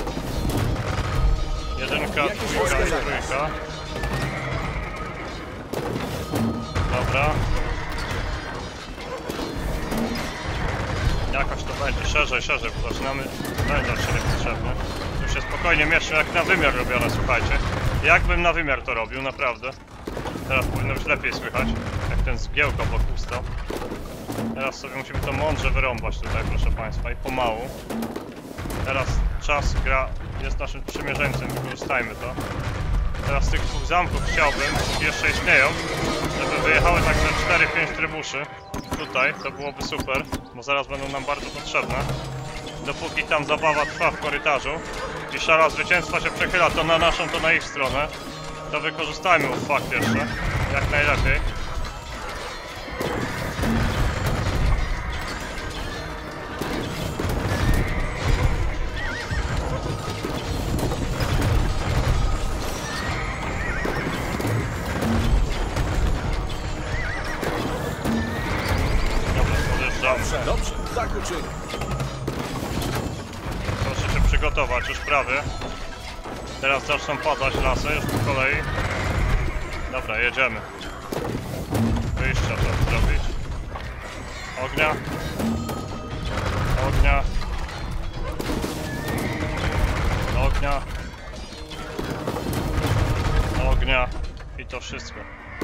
[SPEAKER 1] Jedynka, dwójka i trójka. Dobra. Jakoś to będzie, szerzej, bo zaczynamy wężać się niepotrzebnie. Tu się spokojnie mieszczą, jak na wymiar robione, słuchajcie. Jakbym na wymiar to robił, naprawdę. Teraz powinno być lepiej słychać, jak ten zgiełk obok ustał. Teraz sobie musimy to mądrze wyrąbać tutaj, proszę Państwa, i pomału. Teraz czas gra jest naszym przymierzeńcem, wykorzystajmy to. Teraz z tych dwóch zamków chciałbym, póki jeszcze istnieją, żeby wyjechały tak ze 4-5 trybuszy. Tutaj, to byłoby super, bo zaraz będą nam bardzo potrzebne. Dopóki tam zabawa trwa w korytarzu i szara zwycięstwa się przechyla to na naszą, to na ich stronę, to wykorzystajmy ów fakt jeszcze, jak najlepiej.
[SPEAKER 3] Dobrze, tak uczynię.
[SPEAKER 1] Proszę się przygotować, już prawie. Teraz zaczną padać lasy, już po kolei. Dobra, jedziemy. Wyjścia trzeba zrobić. Ognia. Ognia. Ognia. Ognia. I to wszystko.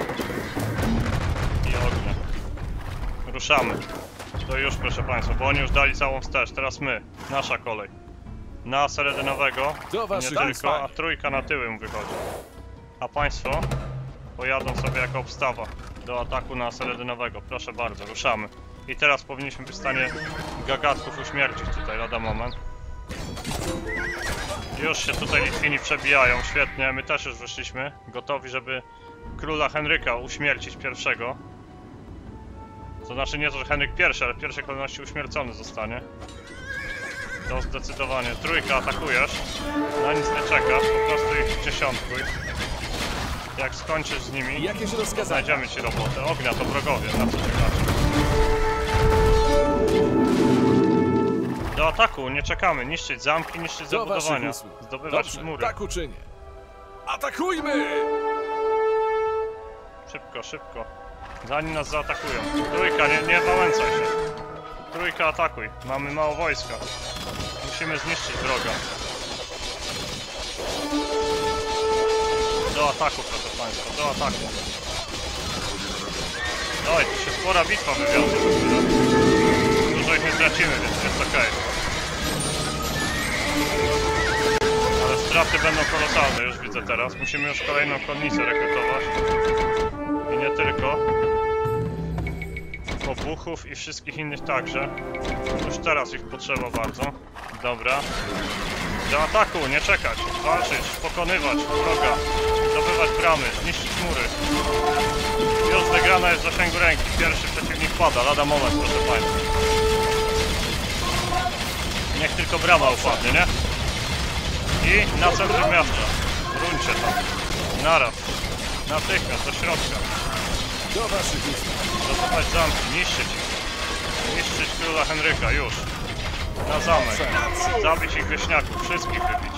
[SPEAKER 1] I ognia. Ruszamy. To już, proszę Państwa, bo oni już dali całą wstecz, teraz my, nasza kolej. Na Seledynowego,
[SPEAKER 3] Do waszych
[SPEAKER 1] nie tylko,
[SPEAKER 3] usług.
[SPEAKER 1] a trójka na tyły mu wychodzi. A Państwo pojadą sobie jako obstawa do ataku na Seledynowego, proszę bardzo, ruszamy. I teraz powinniśmy być w stanie gagatków uśmiercić tutaj lada moment. Już się tutaj Litwini przebijają, świetnie, my też już wyszliśmy, gotowi, żeby króla Henryka uśmiercić pierwszego. To znaczy nie to, że Henryk pierwszy, ale w pierwszej kolejności uśmiercony zostanie. To zdecydowanie. Trójka atakujesz, na nic nie czekasz, po prostu ich dziesiątkuj. Jak skończysz z nimi,
[SPEAKER 3] Jakieś
[SPEAKER 1] to
[SPEAKER 3] rozkazania?
[SPEAKER 1] znajdziemy ci robotę. Ognia to wrogowie, na co czekasz? Do ataku, nie czekamy. Niszczyć zamki, niszczyć
[SPEAKER 3] Do waszych
[SPEAKER 1] zabudowania.
[SPEAKER 3] usług.
[SPEAKER 1] Zdobywać
[SPEAKER 3] Dobrze,
[SPEAKER 1] mury.
[SPEAKER 3] tak uczynię. Atakujmy!
[SPEAKER 1] Szybko, szybko. Zanim nas zaatakują. Trójka, nie wałęcaj się. Trójka, atakuj. Mamy mało wojska. Musimy zniszczyć wroga. Do ataku, proszę Państwa, do ataku. Oj, tu się spora bitwa wywiązła. Dużo ich nie tracimy, więc jest okej. Ale straty będą kolosalne, już widzę teraz. Musimy już kolejną konnicę rekrutować. I nie tylko. Obuchów i wszystkich innych także. Już teraz ich potrzeba bardzo. Dobra. Do ataku, nie czekać. Walczyć, pokonywać wroga. Zdobywać zbudować bramy, zniszczyć mury. Już wygrana jest w zasięgu ręki. Pierwszy przeciwnik pada, lada moment, proszę państwa. Niech tylko brama upadnie, nie? I na centrum miasta. Ruńcie tam. Naraz. Natychmiast do środka.
[SPEAKER 3] Do waszych usług.
[SPEAKER 1] Dotować zamki, niszczyć ich. Niszczyć króla Henryka, już. Na zamek. Zabić ich wieśniaków, wszystkich wybić.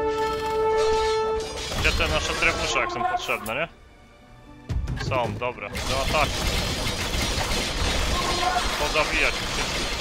[SPEAKER 1] Gdzie te nasze trebusze, jak są potrzebne, nie? Są, dobra, do ataku. Pozabijać ich wszystkich.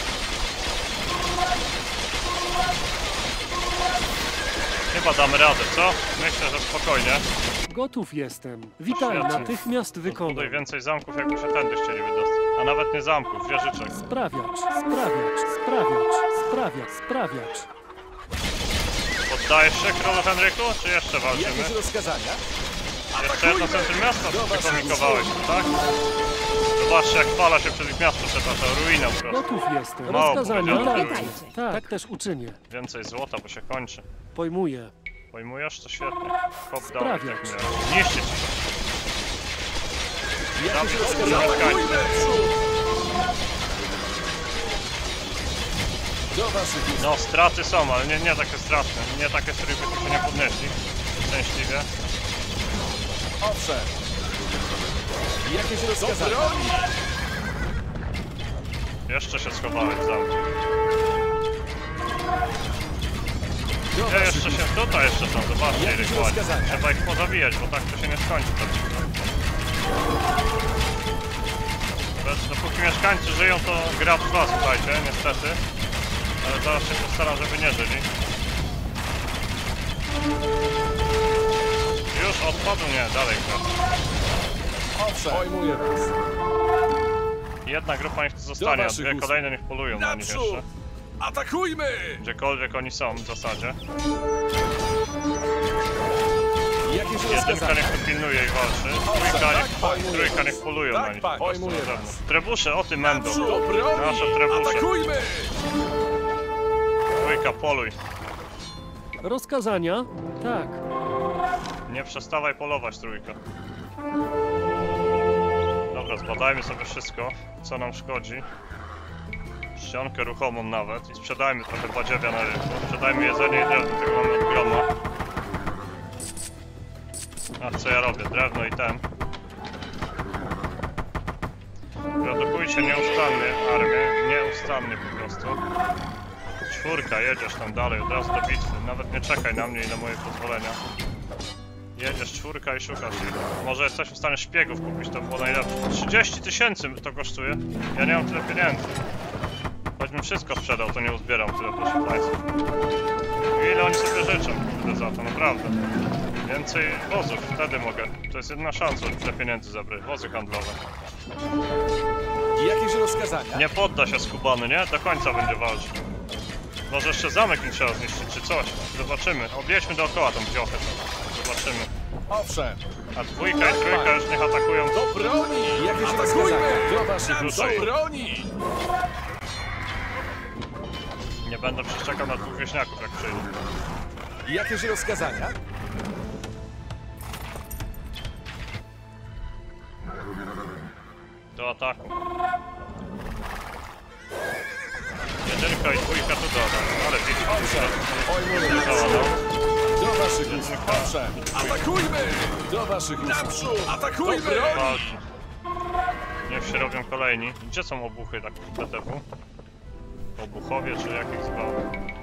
[SPEAKER 1] Chyba damy radę, co? Myślę, że spokojnie.
[SPEAKER 5] Gotów jestem. Witaj,
[SPEAKER 1] Świetnie.
[SPEAKER 5] natychmiast
[SPEAKER 1] Tutaj
[SPEAKER 5] wykonam.
[SPEAKER 1] więcej zamków, jakby się tędy chcieli wydostać. A nawet nie zamków, wieżyczek.
[SPEAKER 5] Sprawiacz, sprawiacz, sprawiacz, sprawiacz, sprawiacz.
[SPEAKER 1] Poddajesz się, królu Henryku, czy jeszcze walczymy?
[SPEAKER 3] Jakieś rozkazania?
[SPEAKER 1] Jeszcze jedno centrum miasta przykomikowałeś, tak? Zobaczcie, jak fala się przez ich miasto przetacza, ruina po prostu.
[SPEAKER 5] Gotów jestem.
[SPEAKER 1] Mało
[SPEAKER 5] Rozkazania?
[SPEAKER 1] powiedziane.
[SPEAKER 2] Pamiętajcie.
[SPEAKER 5] Tak też uczynię.
[SPEAKER 1] Więcej złota, bo się kończy.
[SPEAKER 5] Pojmuję.
[SPEAKER 1] Pojmujesz? To świetnie. Hop down,
[SPEAKER 5] Sprawiać.
[SPEAKER 1] tak miałem. Niszczyć ich.
[SPEAKER 3] Jakieś
[SPEAKER 1] Zabić
[SPEAKER 3] rozkazania?
[SPEAKER 1] mieszkańców.
[SPEAKER 3] Do waszych usług.
[SPEAKER 1] No, straty są, ale nie takie straszne. Nie takie, z których byśmy się nie podnieśli. Szczęśliwie.
[SPEAKER 3] Owszem. Jakieś rozkazania?
[SPEAKER 1] Jeszcze się schowałeś w zamku.
[SPEAKER 3] Do
[SPEAKER 1] Ja
[SPEAKER 3] waszych
[SPEAKER 1] jeszcze się... Tutaj jeszcze są, zobaczcie ile
[SPEAKER 3] Jakieś
[SPEAKER 1] ich ładnie.
[SPEAKER 3] rozkazania?
[SPEAKER 1] Trzeba ich pozabijać, bo tak to się nie skończy. Dopóki mieszkańcy żyją, to gra trwa, słuchajcie, niestety. Ale zaraz się postaram, żeby nie żyli. Już odpadł? Nie, dalej gra.
[SPEAKER 3] Owszem. Pojmuję was.
[SPEAKER 1] Jedna grupa niech tu zostanie, a
[SPEAKER 3] waszych
[SPEAKER 1] dwie
[SPEAKER 3] usług.
[SPEAKER 1] kolejne niech polują na nich
[SPEAKER 3] Naprzód!
[SPEAKER 1] jeszcze.
[SPEAKER 3] Atakujmy!
[SPEAKER 1] Gdziekolwiek oni są w zasadzie.
[SPEAKER 3] Jakieś
[SPEAKER 1] Jedynka
[SPEAKER 3] rozkazania?
[SPEAKER 1] niech tu pilnuje i walczy. Trójka niech polują na
[SPEAKER 3] Tak,
[SPEAKER 1] nich
[SPEAKER 3] panie.
[SPEAKER 1] po prostu na
[SPEAKER 3] Pojmuję
[SPEAKER 1] zewnątrz.
[SPEAKER 3] was.
[SPEAKER 1] Trebusze, o tym będą.
[SPEAKER 3] Do broni!
[SPEAKER 1] Nasze trebusze.
[SPEAKER 3] Atakujmy!
[SPEAKER 1] Trójka, poluj.
[SPEAKER 5] Rozkazania? Tak.
[SPEAKER 1] Nie przestawaj polować, trójka. Dobra, zbadajmy sobie wszystko, co nam szkodzi. Ściankę ruchomą nawet i sprzedajmy trochę badziewia na rynku. Sprzedajmy jedzenie i drewno, tego mamy od groma. A co ja robię? Drewno i ten. Produkujcie nieustannie armię, nieustannie po prostu. Czwórka, jedziesz tam dalej, od razu do bitwy. Nawet nie czekaj na mnie i na moje pozwolenia. Jedziesz czwórka i szukasz ich. Może jesteśmy w stanie szpiegów kupić, to było najlepsze. 30 000 to kosztuje. Ja nie mam tyle pieniędzy. Choćbym wszystko sprzedał, to nie uzbieram tyle, proszę państwa. Ile oni sobie życzą, kurde, za to, naprawdę. Więcej wozów, wtedy mogę. To jest jedyna szansa, żeby tyle pieniędzy zebrać. Wozy handlowe.
[SPEAKER 3] Jakieś rozkazania?
[SPEAKER 1] Nie podda się skubany, nie? Do końca będzie walczył. Może jeszcze zamek im trzeba zniszczyć, czy coś. Zobaczymy. Objedźmy dookoła tą wiochę. Zobaczymy.
[SPEAKER 3] Owszem.
[SPEAKER 1] A dwójka i trójka już niech atakują.
[SPEAKER 3] Do broni! Jakieś rozkazania? Do waszych usług.
[SPEAKER 1] Tutaj.
[SPEAKER 3] Do broni!
[SPEAKER 1] Nie będę przeszczekał na dwóch wieśniaków, jak przyjdą.
[SPEAKER 3] Jakieś rozkazania?
[SPEAKER 1] Do ataku. Jedynka i dwójka tu dodam, ale widzisz,
[SPEAKER 3] Pojmuję was.
[SPEAKER 1] no.
[SPEAKER 3] Do waszych usług. Owszem. Atakujmy! Do waszych usług. Atakujmy!
[SPEAKER 1] Walczy. Niech się robią kolejni. Gdzie są obuchy tak w TTW? Obuchowie czy jakich zwał?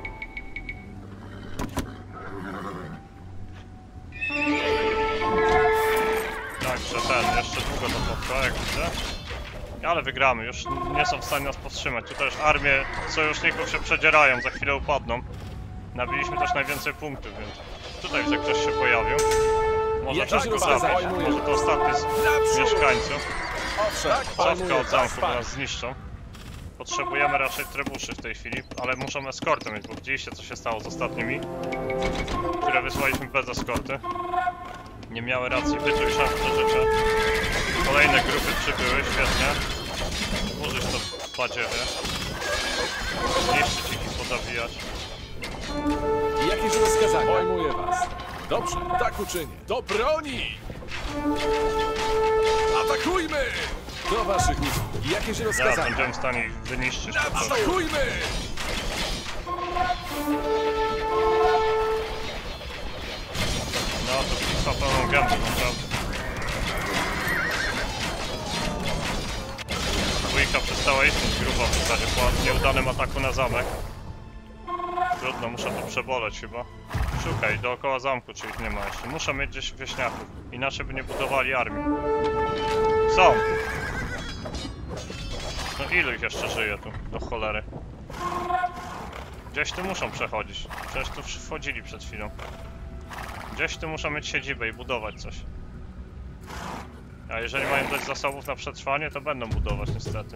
[SPEAKER 1] Także ten, jeszcze długo to potrwa, jak widzę. Ale wygramy, już nie są w stanie nas powstrzymać. Tu też armie sojuszników się przedzierają, za chwilę upadną. Nabiliśmy też najwięcej punktów, więc tutaj widzę, ktoś się pojawił. Może
[SPEAKER 3] Jakieś
[SPEAKER 1] też go
[SPEAKER 3] rozkazania?
[SPEAKER 1] zabić, może to ostatni z mieszkańców.
[SPEAKER 3] Owszem.
[SPEAKER 1] Cofka od zamku, bo
[SPEAKER 3] panie.
[SPEAKER 1] nas zniszczą. Potrzebujemy raczej trebuszy w tej chwili, ale muszą eskortę mieć, bo widzieliście co się stało z ostatnimi, które wysłaliśmy bez eskorty. Nie miały racji bytu i szans przeżycia. Kolejne grupy przybyły, świetnie. Użyć to badziewie. Zniszczyć ich i pozabijać.
[SPEAKER 3] Jakieś rozkazania? Pojmuję was. Dobrze, tak uczynię. Do broni! Atakujmy! Do waszych usług. Jakieś
[SPEAKER 1] Ja
[SPEAKER 3] rozkazania?
[SPEAKER 1] będziemy w stanie ich wyniszczyć po prostu.
[SPEAKER 3] Atakujmy!
[SPEAKER 1] No to trwa pełną gębę, naprawdę. Dwójka przestała istnieć grubo w zasadzie po nieudanym ataku na zamek. Trudno, muszę to przeboleć chyba. Szukaj, dookoła zamku, czy ich nie ma jeszcze. Muszę mieć gdzieś wieśniaków, inaczej by nie budowali armii. Są! No ilu ich jeszcze żyje tu, do cholery? Gdzieś tu muszą przechodzić. Przecież tu wchodzili przed chwilą. Gdzieś tu muszą mieć siedzibę i budować coś. A jeżeli mają dość zasobów na przetrwanie, to będą budować niestety.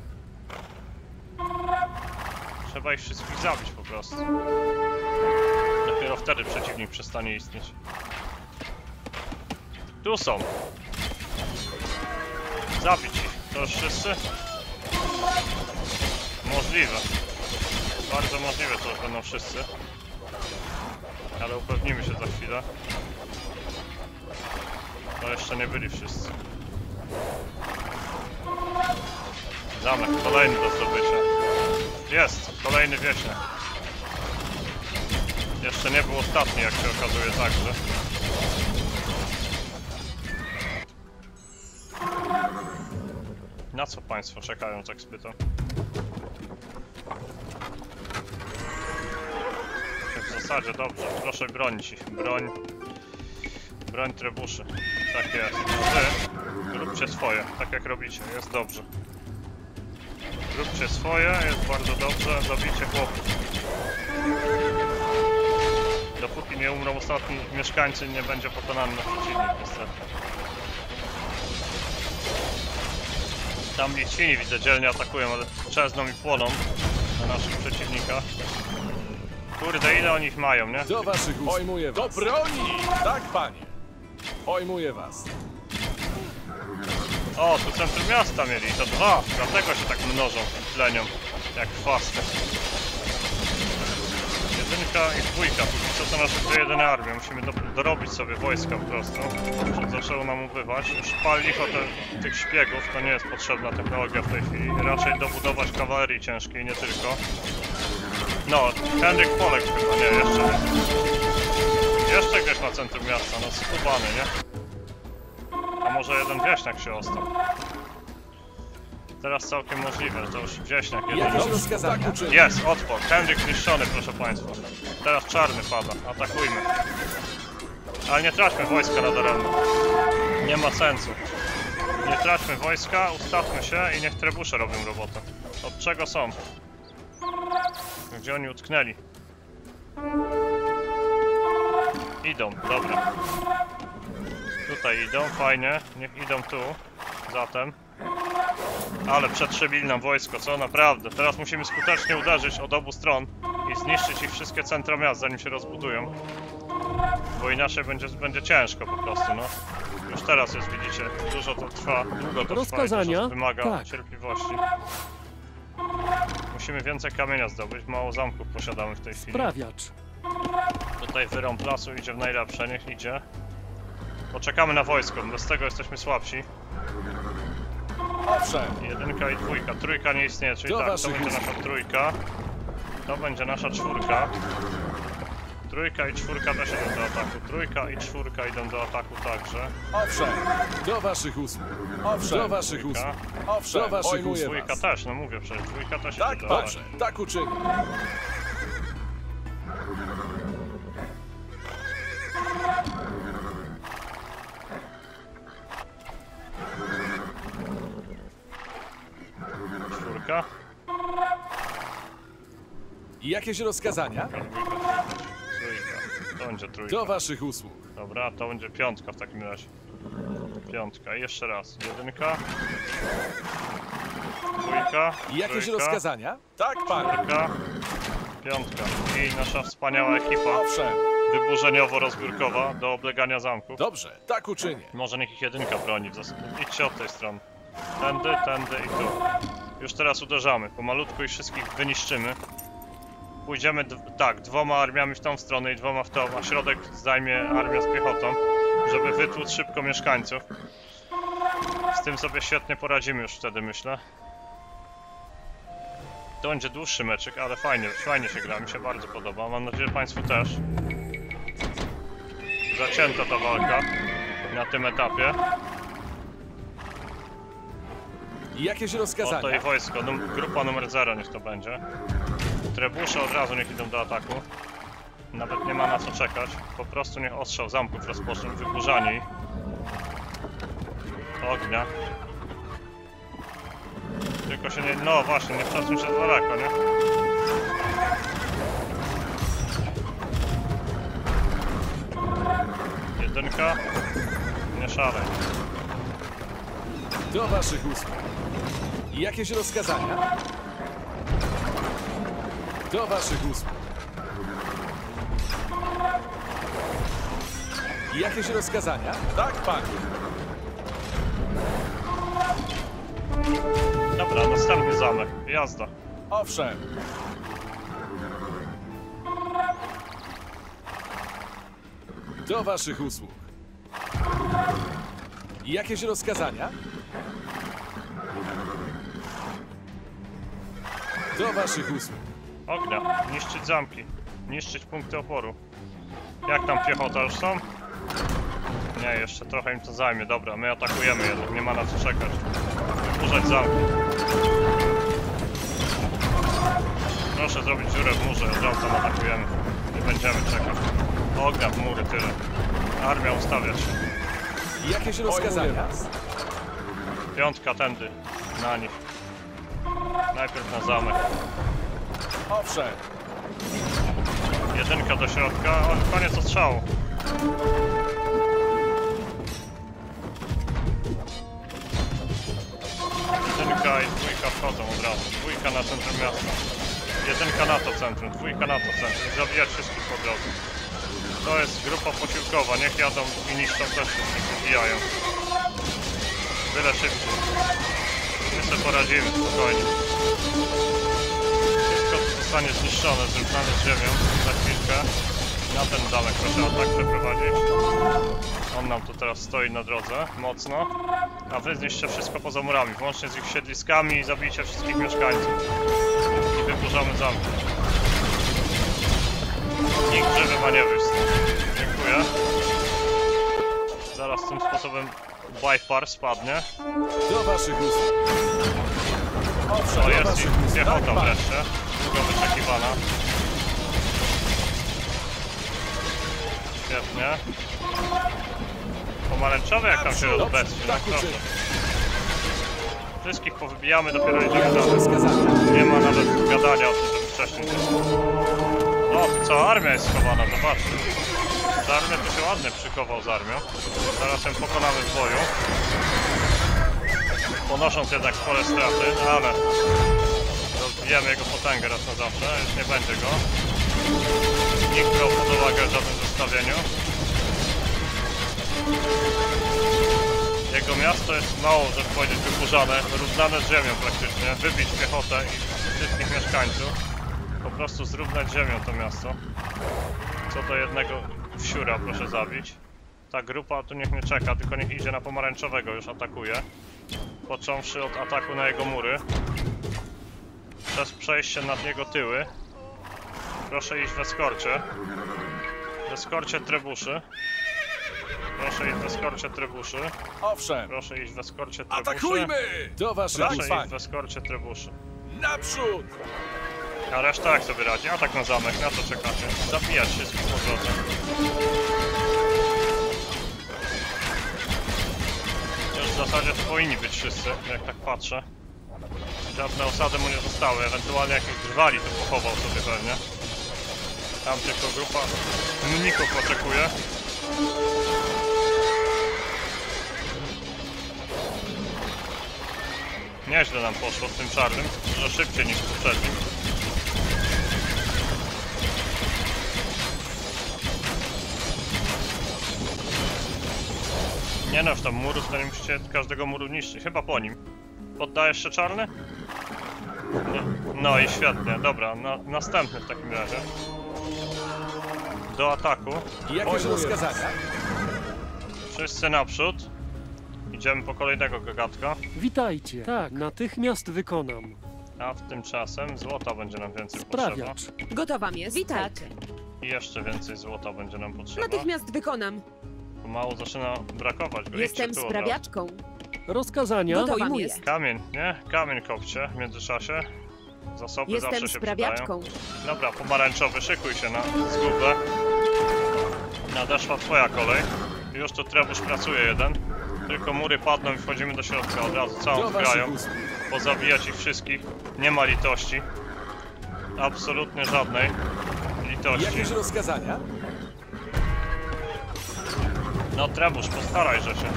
[SPEAKER 1] Trzeba ich wszystkich zabić po prostu. Dopiero wtedy przeciwnik przestanie istnieć. Tu są! Zabić ich. To już wszyscy? Możliwe. Bardzo możliwe, to już będą wszyscy. Ale upewnimy się za chwilę. To jeszcze nie byli wszyscy. Zamek, kolejny do zdobycia. Jest, kolejny wieśniak. Jeszcze nie był ostatni, jak się okazuje, także. Na co państwo czekają, tak spytam? W zasadzie dobrze, proszę bronić ich. Broń trebuszy. Tak jest. Wy róbcie swoje, tak jak robicie, jest dobrze. Róbcie swoje, jest bardzo dobrze, zabijcie chłopów. Dopóki nie umrą ostatni mieszkańcy, nie będzie pokonany nasz przeciwnik, niestety. Tam Litwini widzę dzielnie atakują, ale czezną i płoną na naszych przeciwnikach. Kurde, ile oni ich mają, nie?
[SPEAKER 3] Do waszych usług. Pojmuję was. Do broni! Tak, panie. Pojmuję was.
[SPEAKER 1] O, tu centrum miasta mieli, to dwa, dlatego się tak mnożą i tlenią, jak chwasty. Jedynka i dwójka, póki co to nasze dwie jedyne armie, musimy dorobić sobie wojska po prostu, żeby zaczęło nam ubywać. Już pal licho tych szpiegów, to nie jest potrzebna technologia w tej chwili, raczej dobudować kawalerii ciężkiej, nie tylko. No, Henryk Polek chyba, nie, jeszcze nie. Jeszcze gdzieś na centrum miasta, no skubany, nie? A może jeden wieśniak się ostał. Teraz całkiem możliwe, że to już wieśniak jeden.
[SPEAKER 3] Jakieś rozkazania?
[SPEAKER 1] Jest, odpor. Henryk zniszczony, proszę państwa. Teraz czarny pada, atakujmy. Ale nie traćmy wojska nadaremno. Nie ma sensu. Nie traćmy wojska, ustawmy się i niech trebusze robią robotę. Od czego są? Gdzie oni utknęli? Idą, dobra. Tutaj idą, fajnie, niech idą tu, zatem. Ale przetrzebili nam wojsko, co? Naprawdę. Teraz musimy skutecznie uderzyć od obu stron i zniszczyć ich wszystkie centra miast, zanim się rozbudują. Bo inaczej będzie ciężko po prostu, no. Już teraz jest, widzicie, dużo to trwa, długo to
[SPEAKER 5] Rozkazania?
[SPEAKER 1] trwa i dużo wymaga
[SPEAKER 5] Tak.
[SPEAKER 1] cierpliwości. Musimy więcej kamienia zdobyć, mało zamków posiadamy w tej chwili.
[SPEAKER 5] Sprawiacz.
[SPEAKER 1] Tutaj wyrąb lasu idzie w najlepsze, niech idzie. Poczekamy na wojsko, bez tego jesteśmy słabsi.
[SPEAKER 3] Owszem.
[SPEAKER 1] Jedynka i dwójka, trójka nie istnieje, czyli
[SPEAKER 3] Do
[SPEAKER 1] tak, to
[SPEAKER 3] waszych
[SPEAKER 1] będzie
[SPEAKER 3] usług.
[SPEAKER 1] nasza trójka. To będzie nasza czwórka. Trójka i czwórka też idą do ataku. Trójka i czwórka idą do ataku także.
[SPEAKER 3] Owszem. Do waszych usług. Owszem. Do waszych
[SPEAKER 1] Trójka.
[SPEAKER 3] usług. Owszem. Do waszych Pojmuję
[SPEAKER 1] Dwójka
[SPEAKER 3] was.
[SPEAKER 1] też, no mówię przecież, dwójka też
[SPEAKER 3] Tak,
[SPEAKER 1] idzie do
[SPEAKER 3] dobrze.
[SPEAKER 1] ataku.
[SPEAKER 3] Tak uczynię.
[SPEAKER 1] Czwórka.
[SPEAKER 3] Jakieś rozkazania?
[SPEAKER 1] Trójka. To będzie trójka.
[SPEAKER 3] Do waszych usług.
[SPEAKER 1] Dobra, to będzie piątka w takim razie. Piątka i jeszcze raz. Jedynka. Dwójka.
[SPEAKER 3] Jakieś
[SPEAKER 1] trójka,
[SPEAKER 3] rozkazania? Tak, panie.
[SPEAKER 1] czwórka, piątka. I nasza wspaniała ekipa
[SPEAKER 3] Owszem.
[SPEAKER 1] wyburzeniowo-rozbiórkowa do oblegania zamków.
[SPEAKER 3] Dobrze. Tak uczynię.
[SPEAKER 1] Może niech ich jedynka broni w zasadzie. Idźcie od tej strony. Tędy, tędy i tu. Już teraz uderzamy. Pomalutku i wszystkich wyniszczymy. pójdziemy tak, 2 armiami w tą stronę i 2 w tą, a środek zajmie armia z piechotą, żeby wytłuc szybko mieszkańców. Z tym sobie świetnie poradzimy już wtedy, myślę. To będzie dłuższy meczyk, ale fajnie się gra, mi się bardzo podoba. Mam nadzieję, że Państwu też. Zacięta ta walka na tym etapie.
[SPEAKER 3] Jakieś
[SPEAKER 1] Oto
[SPEAKER 3] rozkazania?
[SPEAKER 1] i wojsko, grupa numer 0 niech to będzie. Trebusze od razu niech idą do ataku. Nawet nie ma na co czekać. Po prostu niech ostrzał zamków rozpoczną, wyburzanie ich. Ognia. Tylko się nie... no właśnie, nie przesuń się daleko, nie? Jedynka. Nie szalej.
[SPEAKER 3] Do waszych usług. Jakieś rozkazania? Do waszych usług. Jakieś rozkazania? Tak, panie.
[SPEAKER 1] Dobra, następny zamek. Jazda.
[SPEAKER 3] Owszem. Do waszych usług. Jakieś rozkazania? Do waszych usług.
[SPEAKER 1] Ognia. Niszczyć zamki. Niszczyć punkty oporu. Jak tam piechota już są? Nie, jeszcze trochę im to zajmie. Dobra, my atakujemy jednak. Nie ma na co czekać. Wyburzać zamki. Proszę zrobić dziurę w murze. Od razu tam atakujemy. Nie będziemy czekać. Ognia w mury, tyle. Armia ustawia się.
[SPEAKER 3] Jakieś rozkazania?
[SPEAKER 1] Piątka tędy. Na nich. Najpierw na zamek.
[SPEAKER 3] Owszem.
[SPEAKER 1] Jedynka do środka. O, koniec ostrzału. Jedynka i dwójka wchodzą od razu. Dwójka na centrum miasta. Jedynka na to centrum, dwójka na to centrum. Zabijać wszystkich po drodze. To jest grupa posiłkowa. Niech jadą i niszczą też wszystkich, wybijają. Byle szybciej. My sobie poradzimy spokojnie. Wszystko zostanie zniszczone, zrównane z ziemią za chwilkę. Na ten zamek proszę atak przeprowadzić. On nam tu teraz stoi na drodze, mocno. A wy zniszczcie wszystko poza murami, włącznie z ich siedliskami i zabijcie wszystkich mieszkańców. I wyburzamy zamki. Nikt żywy ma nie wyjść. Dziękuję. Zaraz tym sposobem Bajpar spadnie.
[SPEAKER 3] Do waszych usług.
[SPEAKER 1] O, jest ich piechota wreszcie. Długo wyczekiwana. Świetnie. Pomarańczowy jak tam się rozbestrzy, tak proszę. Wszystkich powybijamy, dopiero idziemy dalej. Nie ma nawet gadania o tym, żeby wcześniej. O, cała armia jest schowana, zobaczcie. Z armią to się ładnie przykował z armią. Zaraz ją pokonamy w boju. Ponosząc jednak spore straty, ale rozbijemy jego potęgę raz na zawsze, już nie będzie go. Nikt brał pod uwagę w żadnym zestawieniu. Jego miasto jest mało, żeby powiedzieć, wyburzane, równane z ziemią praktycznie. Wybić piechotę i wszystkich mieszkańców. Po prostu zrównać z ziemią to miasto. Co do jednego wsiura proszę zabić. Ta grupa tu niech nie czeka, tylko niech idzie na pomarańczowego, już atakuje. Począwszy od ataku na jego mury. Przez przejście nad jego tyły. Proszę iść w eskorcie. W eskorcie trebuszy. Proszę iść w eskorcie trebuszy.
[SPEAKER 3] Owszem.
[SPEAKER 1] Proszę iść w eskorcie trebuszy.
[SPEAKER 3] Atakujmy! Do waszych
[SPEAKER 1] Proszę
[SPEAKER 3] usług.
[SPEAKER 1] iść w eskorcie trebuszy.
[SPEAKER 3] Naprzód!
[SPEAKER 1] A reszta jak sobie radzi? Atak na zamek, na co czekacie? Zabijać wszystkich po drodze. Już w zasadzie to powinni być wszyscy, jak tak patrzę. Żadne osady mu nie zostały, ewentualnie jakieś drwali tu pochował sobie pewnie. Tam tylko grupa mników oczekuje. Nieźle nam poszło z tym czarnym, dużo szybciej niż poprzednim. Nie no, już tam murów, to nie musicie każdego muru niszczyć, chyba po nim. Poddajesz się czarny? No i świetnie, dobra, następny w takim razie. Do ataku.
[SPEAKER 3] Jakieś rozkazania?
[SPEAKER 1] Wszyscy naprzód. Idziemy po kolejnego gagatka.
[SPEAKER 5] Witajcie. Tak, natychmiast wykonam.
[SPEAKER 1] A w tymczasem złota będzie nam więcej potrzeba.
[SPEAKER 5] Sprawiacz.
[SPEAKER 2] Gotowa jest.
[SPEAKER 6] Witajcie.
[SPEAKER 1] I jeszcze więcej złota będzie nam potrzeba.
[SPEAKER 2] Natychmiast wykonam.
[SPEAKER 1] Pomału zaczyna brakować. Go
[SPEAKER 6] Jestem
[SPEAKER 1] idźcie tu od
[SPEAKER 6] sprawiaczką.
[SPEAKER 5] Rozkazania.
[SPEAKER 2] Gotowa
[SPEAKER 6] Pojmuję.
[SPEAKER 2] jest.
[SPEAKER 1] Kamień, nie? Kamień kopcie w międzyczasie. Zasoby
[SPEAKER 6] Jestem
[SPEAKER 1] zawsze się
[SPEAKER 6] sprawiaczką.
[SPEAKER 1] przydają. Dobra, pomarańczowy, szykuj się na zgubę. Nadeszła twoja kolej. Już tu trebusz pracuje jeden. Tylko mury padną i wchodzimy do środka od razu. Całą
[SPEAKER 3] Do
[SPEAKER 1] zgrają.
[SPEAKER 3] waszych usług.
[SPEAKER 1] Pozabijać ich wszystkich. Nie ma litości. Absolutnie żadnej litości.
[SPEAKER 3] Jakieś rozkazania?
[SPEAKER 1] No trebusz, postarajże się.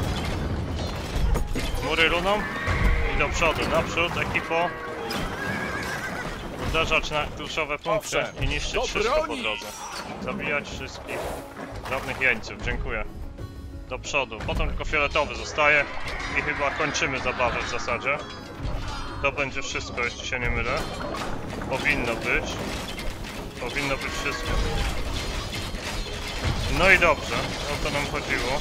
[SPEAKER 1] Mury runą i do przodu. Naprzód, ekipo. Uderzać na kluczowe punkty
[SPEAKER 3] Owszem,
[SPEAKER 1] i niszczyć
[SPEAKER 3] do
[SPEAKER 1] wszystko po
[SPEAKER 3] broni!
[SPEAKER 1] drodze. Zabijać wszystkich. Żadnych jeńców, dziękuję. Do przodu. Potem tylko fioletowy zostaje i chyba kończymy zabawę w zasadzie. To będzie wszystko, jeśli się nie mylę. Powinno być. Powinno być wszystko. No i dobrze, o to nam chodziło.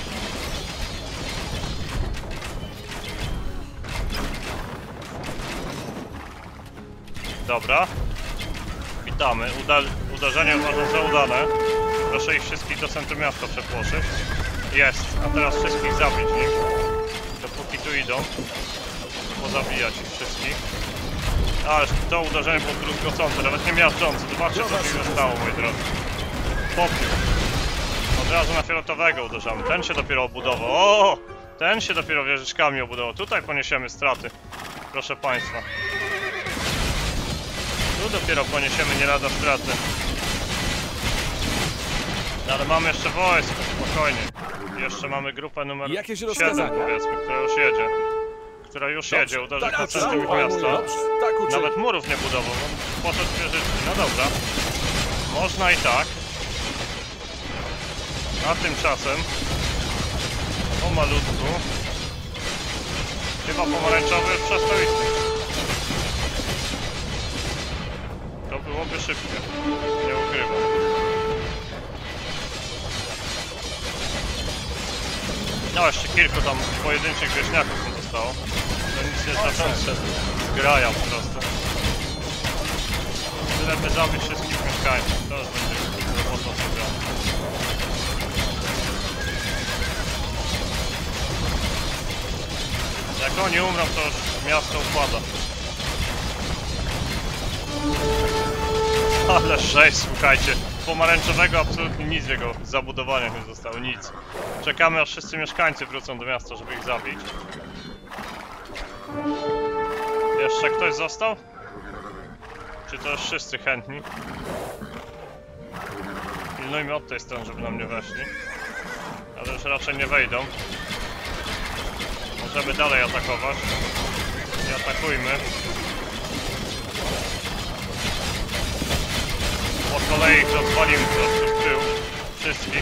[SPEAKER 1] Dobra. Witamy. Uderzenie uważam za udane. Proszę ich wszystkich do centrum miasta przepłoszyć. Jest. A teraz wszystkich zabić nich. Dopóki tu idą. Pozabijać ich wszystkich. Ależ to uderzenie było druzgocące, nawet nie miażdżące. Zobaczcie co się stało, moi drodzy. Popiół. Od razu na fioletowego uderzamy. Ten się dopiero obudował. O! Ten się dopiero wieżyczkami obudował. Tutaj poniesiemy straty. Proszę państwa. Tu dopiero poniesiemy nie lada straty. Ale mamy jeszcze wojsko, spokojnie. Jeszcze mamy grupę numer
[SPEAKER 3] Jakieś
[SPEAKER 1] 7,
[SPEAKER 3] rozkazania?
[SPEAKER 1] powiedzmy, która już jedzie. Która już jedzie, uderzy po centrum miasta.
[SPEAKER 3] Tak uczynię.
[SPEAKER 1] Nawet murów nie budował, bo poszedł wieżyczki. No dobra. Można i tak. A tymczasem pomalutku chyba pomarańczowy przestał istnieć. To byłoby szybkie. Nie ukrywam. No jeszcze kilku tam pojedynczych wieśniaków mu zostało. To nic nie znaczące. Grają po prostu. Tyle by zabić wszystkich mieszkańców. To już będzie robota zrobiona. Jak oni umrą, to już miasto upada. Ale 6, słuchajcie. Pomarańczowego absolutnie nic w jego zabudowaniach nie zostało, nic. Czekamy aż wszyscy mieszkańcy wrócą do miasta, żeby ich zabić. Jeszcze ktoś został? Czy to już wszyscy chętni? Pilnujmy od tej strony, żeby nam nie weszli. Ale już raczej nie wejdą. Możemy dalej atakować. I atakujmy. Po kolei ich rozwalimy po prostu w tył. Wszystkich.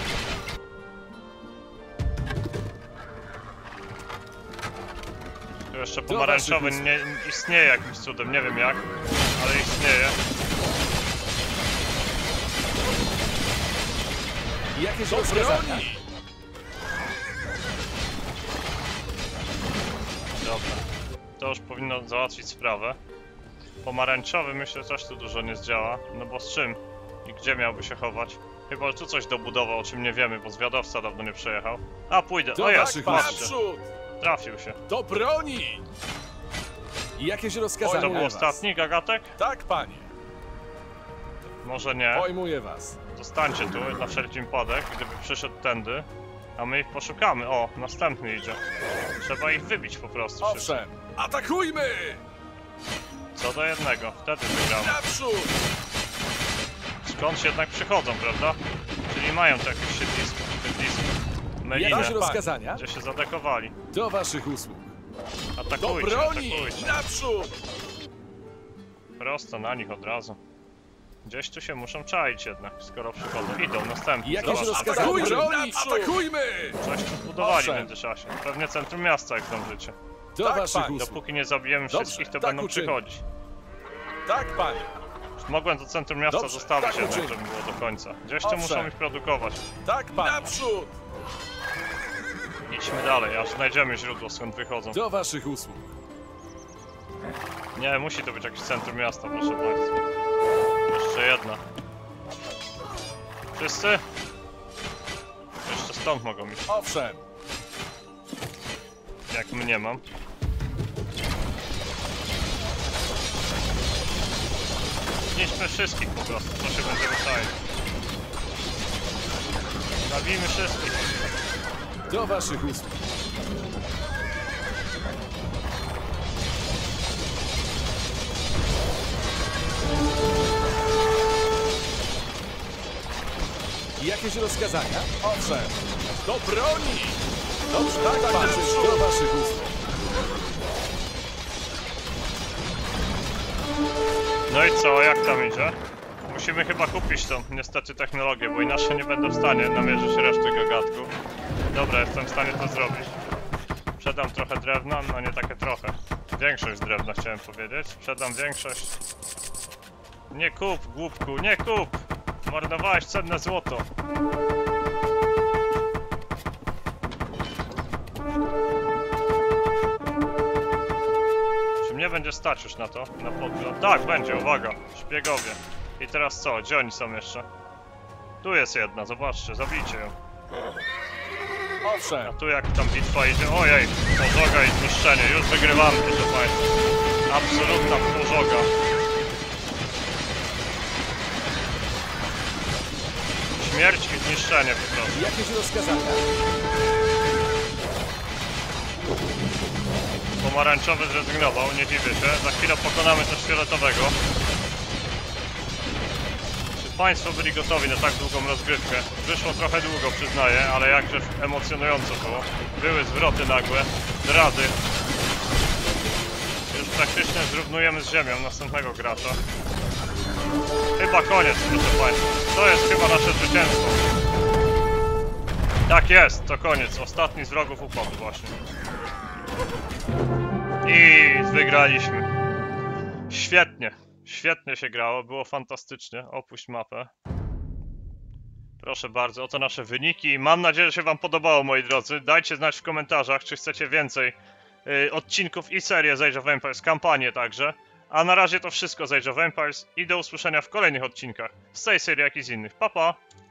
[SPEAKER 1] Tu jeszcze pomarańczowy nie istnieje jakimś cudem, nie wiem jak, ale istnieje.
[SPEAKER 3] Jakieś rozkazania?
[SPEAKER 1] Dobra. To już powinno załatwić sprawę. Pomarańczowy myślę też tu dużo nie zdziała, no bo z czym? I gdzie miałby się chować? Chyba że tu coś dobudował, o czym nie wiemy, bo zwiadowca dawno nie przejechał. A pójdę,
[SPEAKER 3] Do
[SPEAKER 1] o jest,
[SPEAKER 3] waszych
[SPEAKER 1] patrzcie.
[SPEAKER 3] naprzód!
[SPEAKER 1] Trafił się.
[SPEAKER 3] Do broni! Jakieś rozkazania?
[SPEAKER 1] To był
[SPEAKER 3] was?
[SPEAKER 1] ostatni gagatek?
[SPEAKER 3] Tak, panie.
[SPEAKER 1] Może nie.
[SPEAKER 3] Pojmuję was.
[SPEAKER 1] Zostańcie tu na wszelki wypadek, gdyby przyszedł tędy. A my ich poszukamy. O, następny idzie. Trzeba ich wybić po prostu.
[SPEAKER 3] Owszem. Atakujmy!
[SPEAKER 1] Co do jednego, wtedy wygramy.
[SPEAKER 3] Naprzód!
[SPEAKER 1] Skądś jednak przychodzą, prawda? Czyli mają tu jakieś siedlisko.
[SPEAKER 3] Jakieś
[SPEAKER 1] Melinę,
[SPEAKER 3] rozkazania?
[SPEAKER 1] gdzie się zadekowali.
[SPEAKER 3] Do waszych usług. Do
[SPEAKER 1] Atakujcie,
[SPEAKER 3] broni!
[SPEAKER 1] atakujcie.
[SPEAKER 3] Naprzód!
[SPEAKER 1] Prosto na nich od razu. Gdzieś tu się muszą czaić jednak, skoro przychodzą. Idą, następni.
[SPEAKER 3] Jakieś
[SPEAKER 1] Zobacz,
[SPEAKER 3] rozkazania?
[SPEAKER 1] atakują.
[SPEAKER 3] Atakujmy!
[SPEAKER 1] Coś tu zbudowali w
[SPEAKER 3] Owszem.
[SPEAKER 1] międzyczasie. Pewnie centrum miasta, jak zdążycie.
[SPEAKER 3] Do Tak, waszych panie. usług.
[SPEAKER 1] Dopóki nie zabijemy
[SPEAKER 3] Dobrze,
[SPEAKER 1] wszystkich, to
[SPEAKER 3] tak
[SPEAKER 1] będą
[SPEAKER 3] uczynię.
[SPEAKER 1] przychodzić.
[SPEAKER 3] Tak, panie.
[SPEAKER 1] Mogłem to centrum miasta
[SPEAKER 3] Dobrze,
[SPEAKER 1] zostawić
[SPEAKER 3] tak
[SPEAKER 1] jednak,
[SPEAKER 3] uczynię.
[SPEAKER 1] żeby było do końca. Gdzieś to muszą
[SPEAKER 3] Owszem.
[SPEAKER 1] ich produkować.
[SPEAKER 3] Tak, panie. Naprzód!
[SPEAKER 1] Idźmy dalej, aż znajdziemy źródło, skąd wychodzą.
[SPEAKER 3] Do waszych usług.
[SPEAKER 1] Nie, musi to być jakieś centrum miasta, proszę państwa. Jeszcze jedna. Wszyscy? Jeszcze stąd mogą iść,
[SPEAKER 3] Owszem.
[SPEAKER 1] jak mnie mam. Zniszczmy wszystkich po prostu, co się będzie wydaje. Zabijmy wszystkich.
[SPEAKER 3] Do waszych usług. Jakieś rozkazania? Owszem. Do broni! Dobrze, tak, panie. Do waszych usług.
[SPEAKER 1] No i co, jak tam idzie? Musimy chyba kupić tą, niestety, technologię, bo inaczej nie będę w stanie namierzyć reszty gagatków. Dobra, jestem w stanie to zrobić. Sprzedam trochę drewna, no nie takie trochę. Większość drewna chciałem powiedzieć. Sprzedam większość. Nie kup, głupku, nie kup! Marnowałeś cenne złoto. Czy mnie będzie stać już na to? Na podgląd? Tak, będzie, uwaga. Szpiegowie. I teraz co? Gdzie oni są jeszcze? Tu jest jedna, zobaczcie, zabijcie ją. A
[SPEAKER 3] Owszem.
[SPEAKER 1] tu jak tam bitwa idzie, ojej, pożoga i zniszczenie, już wygrywamy, proszę państwa. Absolutna pożoga. Śmierć i zniszczenie po prostu.
[SPEAKER 3] Jakieś rozkazania?
[SPEAKER 1] Pomarańczowy zrezygnował, nie dziwię się. Za chwilę pokonamy też fioletowego. Czy państwo byli gotowi na tak długą rozgrywkę? Wyszło trochę długo, przyznaję, ale jakże emocjonująco było. Były zwroty nagłe, zdrady. Już praktycznie zrównujemy z ziemią następnego gracza. Chyba koniec, proszę państwa. To jest chyba nasze zwycięstwo. Tak jest, to koniec. Ostatni z wrogów upadł właśnie. I wygraliśmy. Świetnie. Świetnie się grało, było fantastycznie. Opuść mapę. Proszę bardzo, oto nasze wyniki. Mam nadzieję, że się wam podobało, moi drodzy. Dajcie znać w komentarzach, czy chcecie więcej odcinków i serię z Age of Empires, kampanię także. A na razie to wszystko z Age of Empires i do usłyszenia w kolejnych odcinkach z tej serii, jak i z innych. Pa, pa!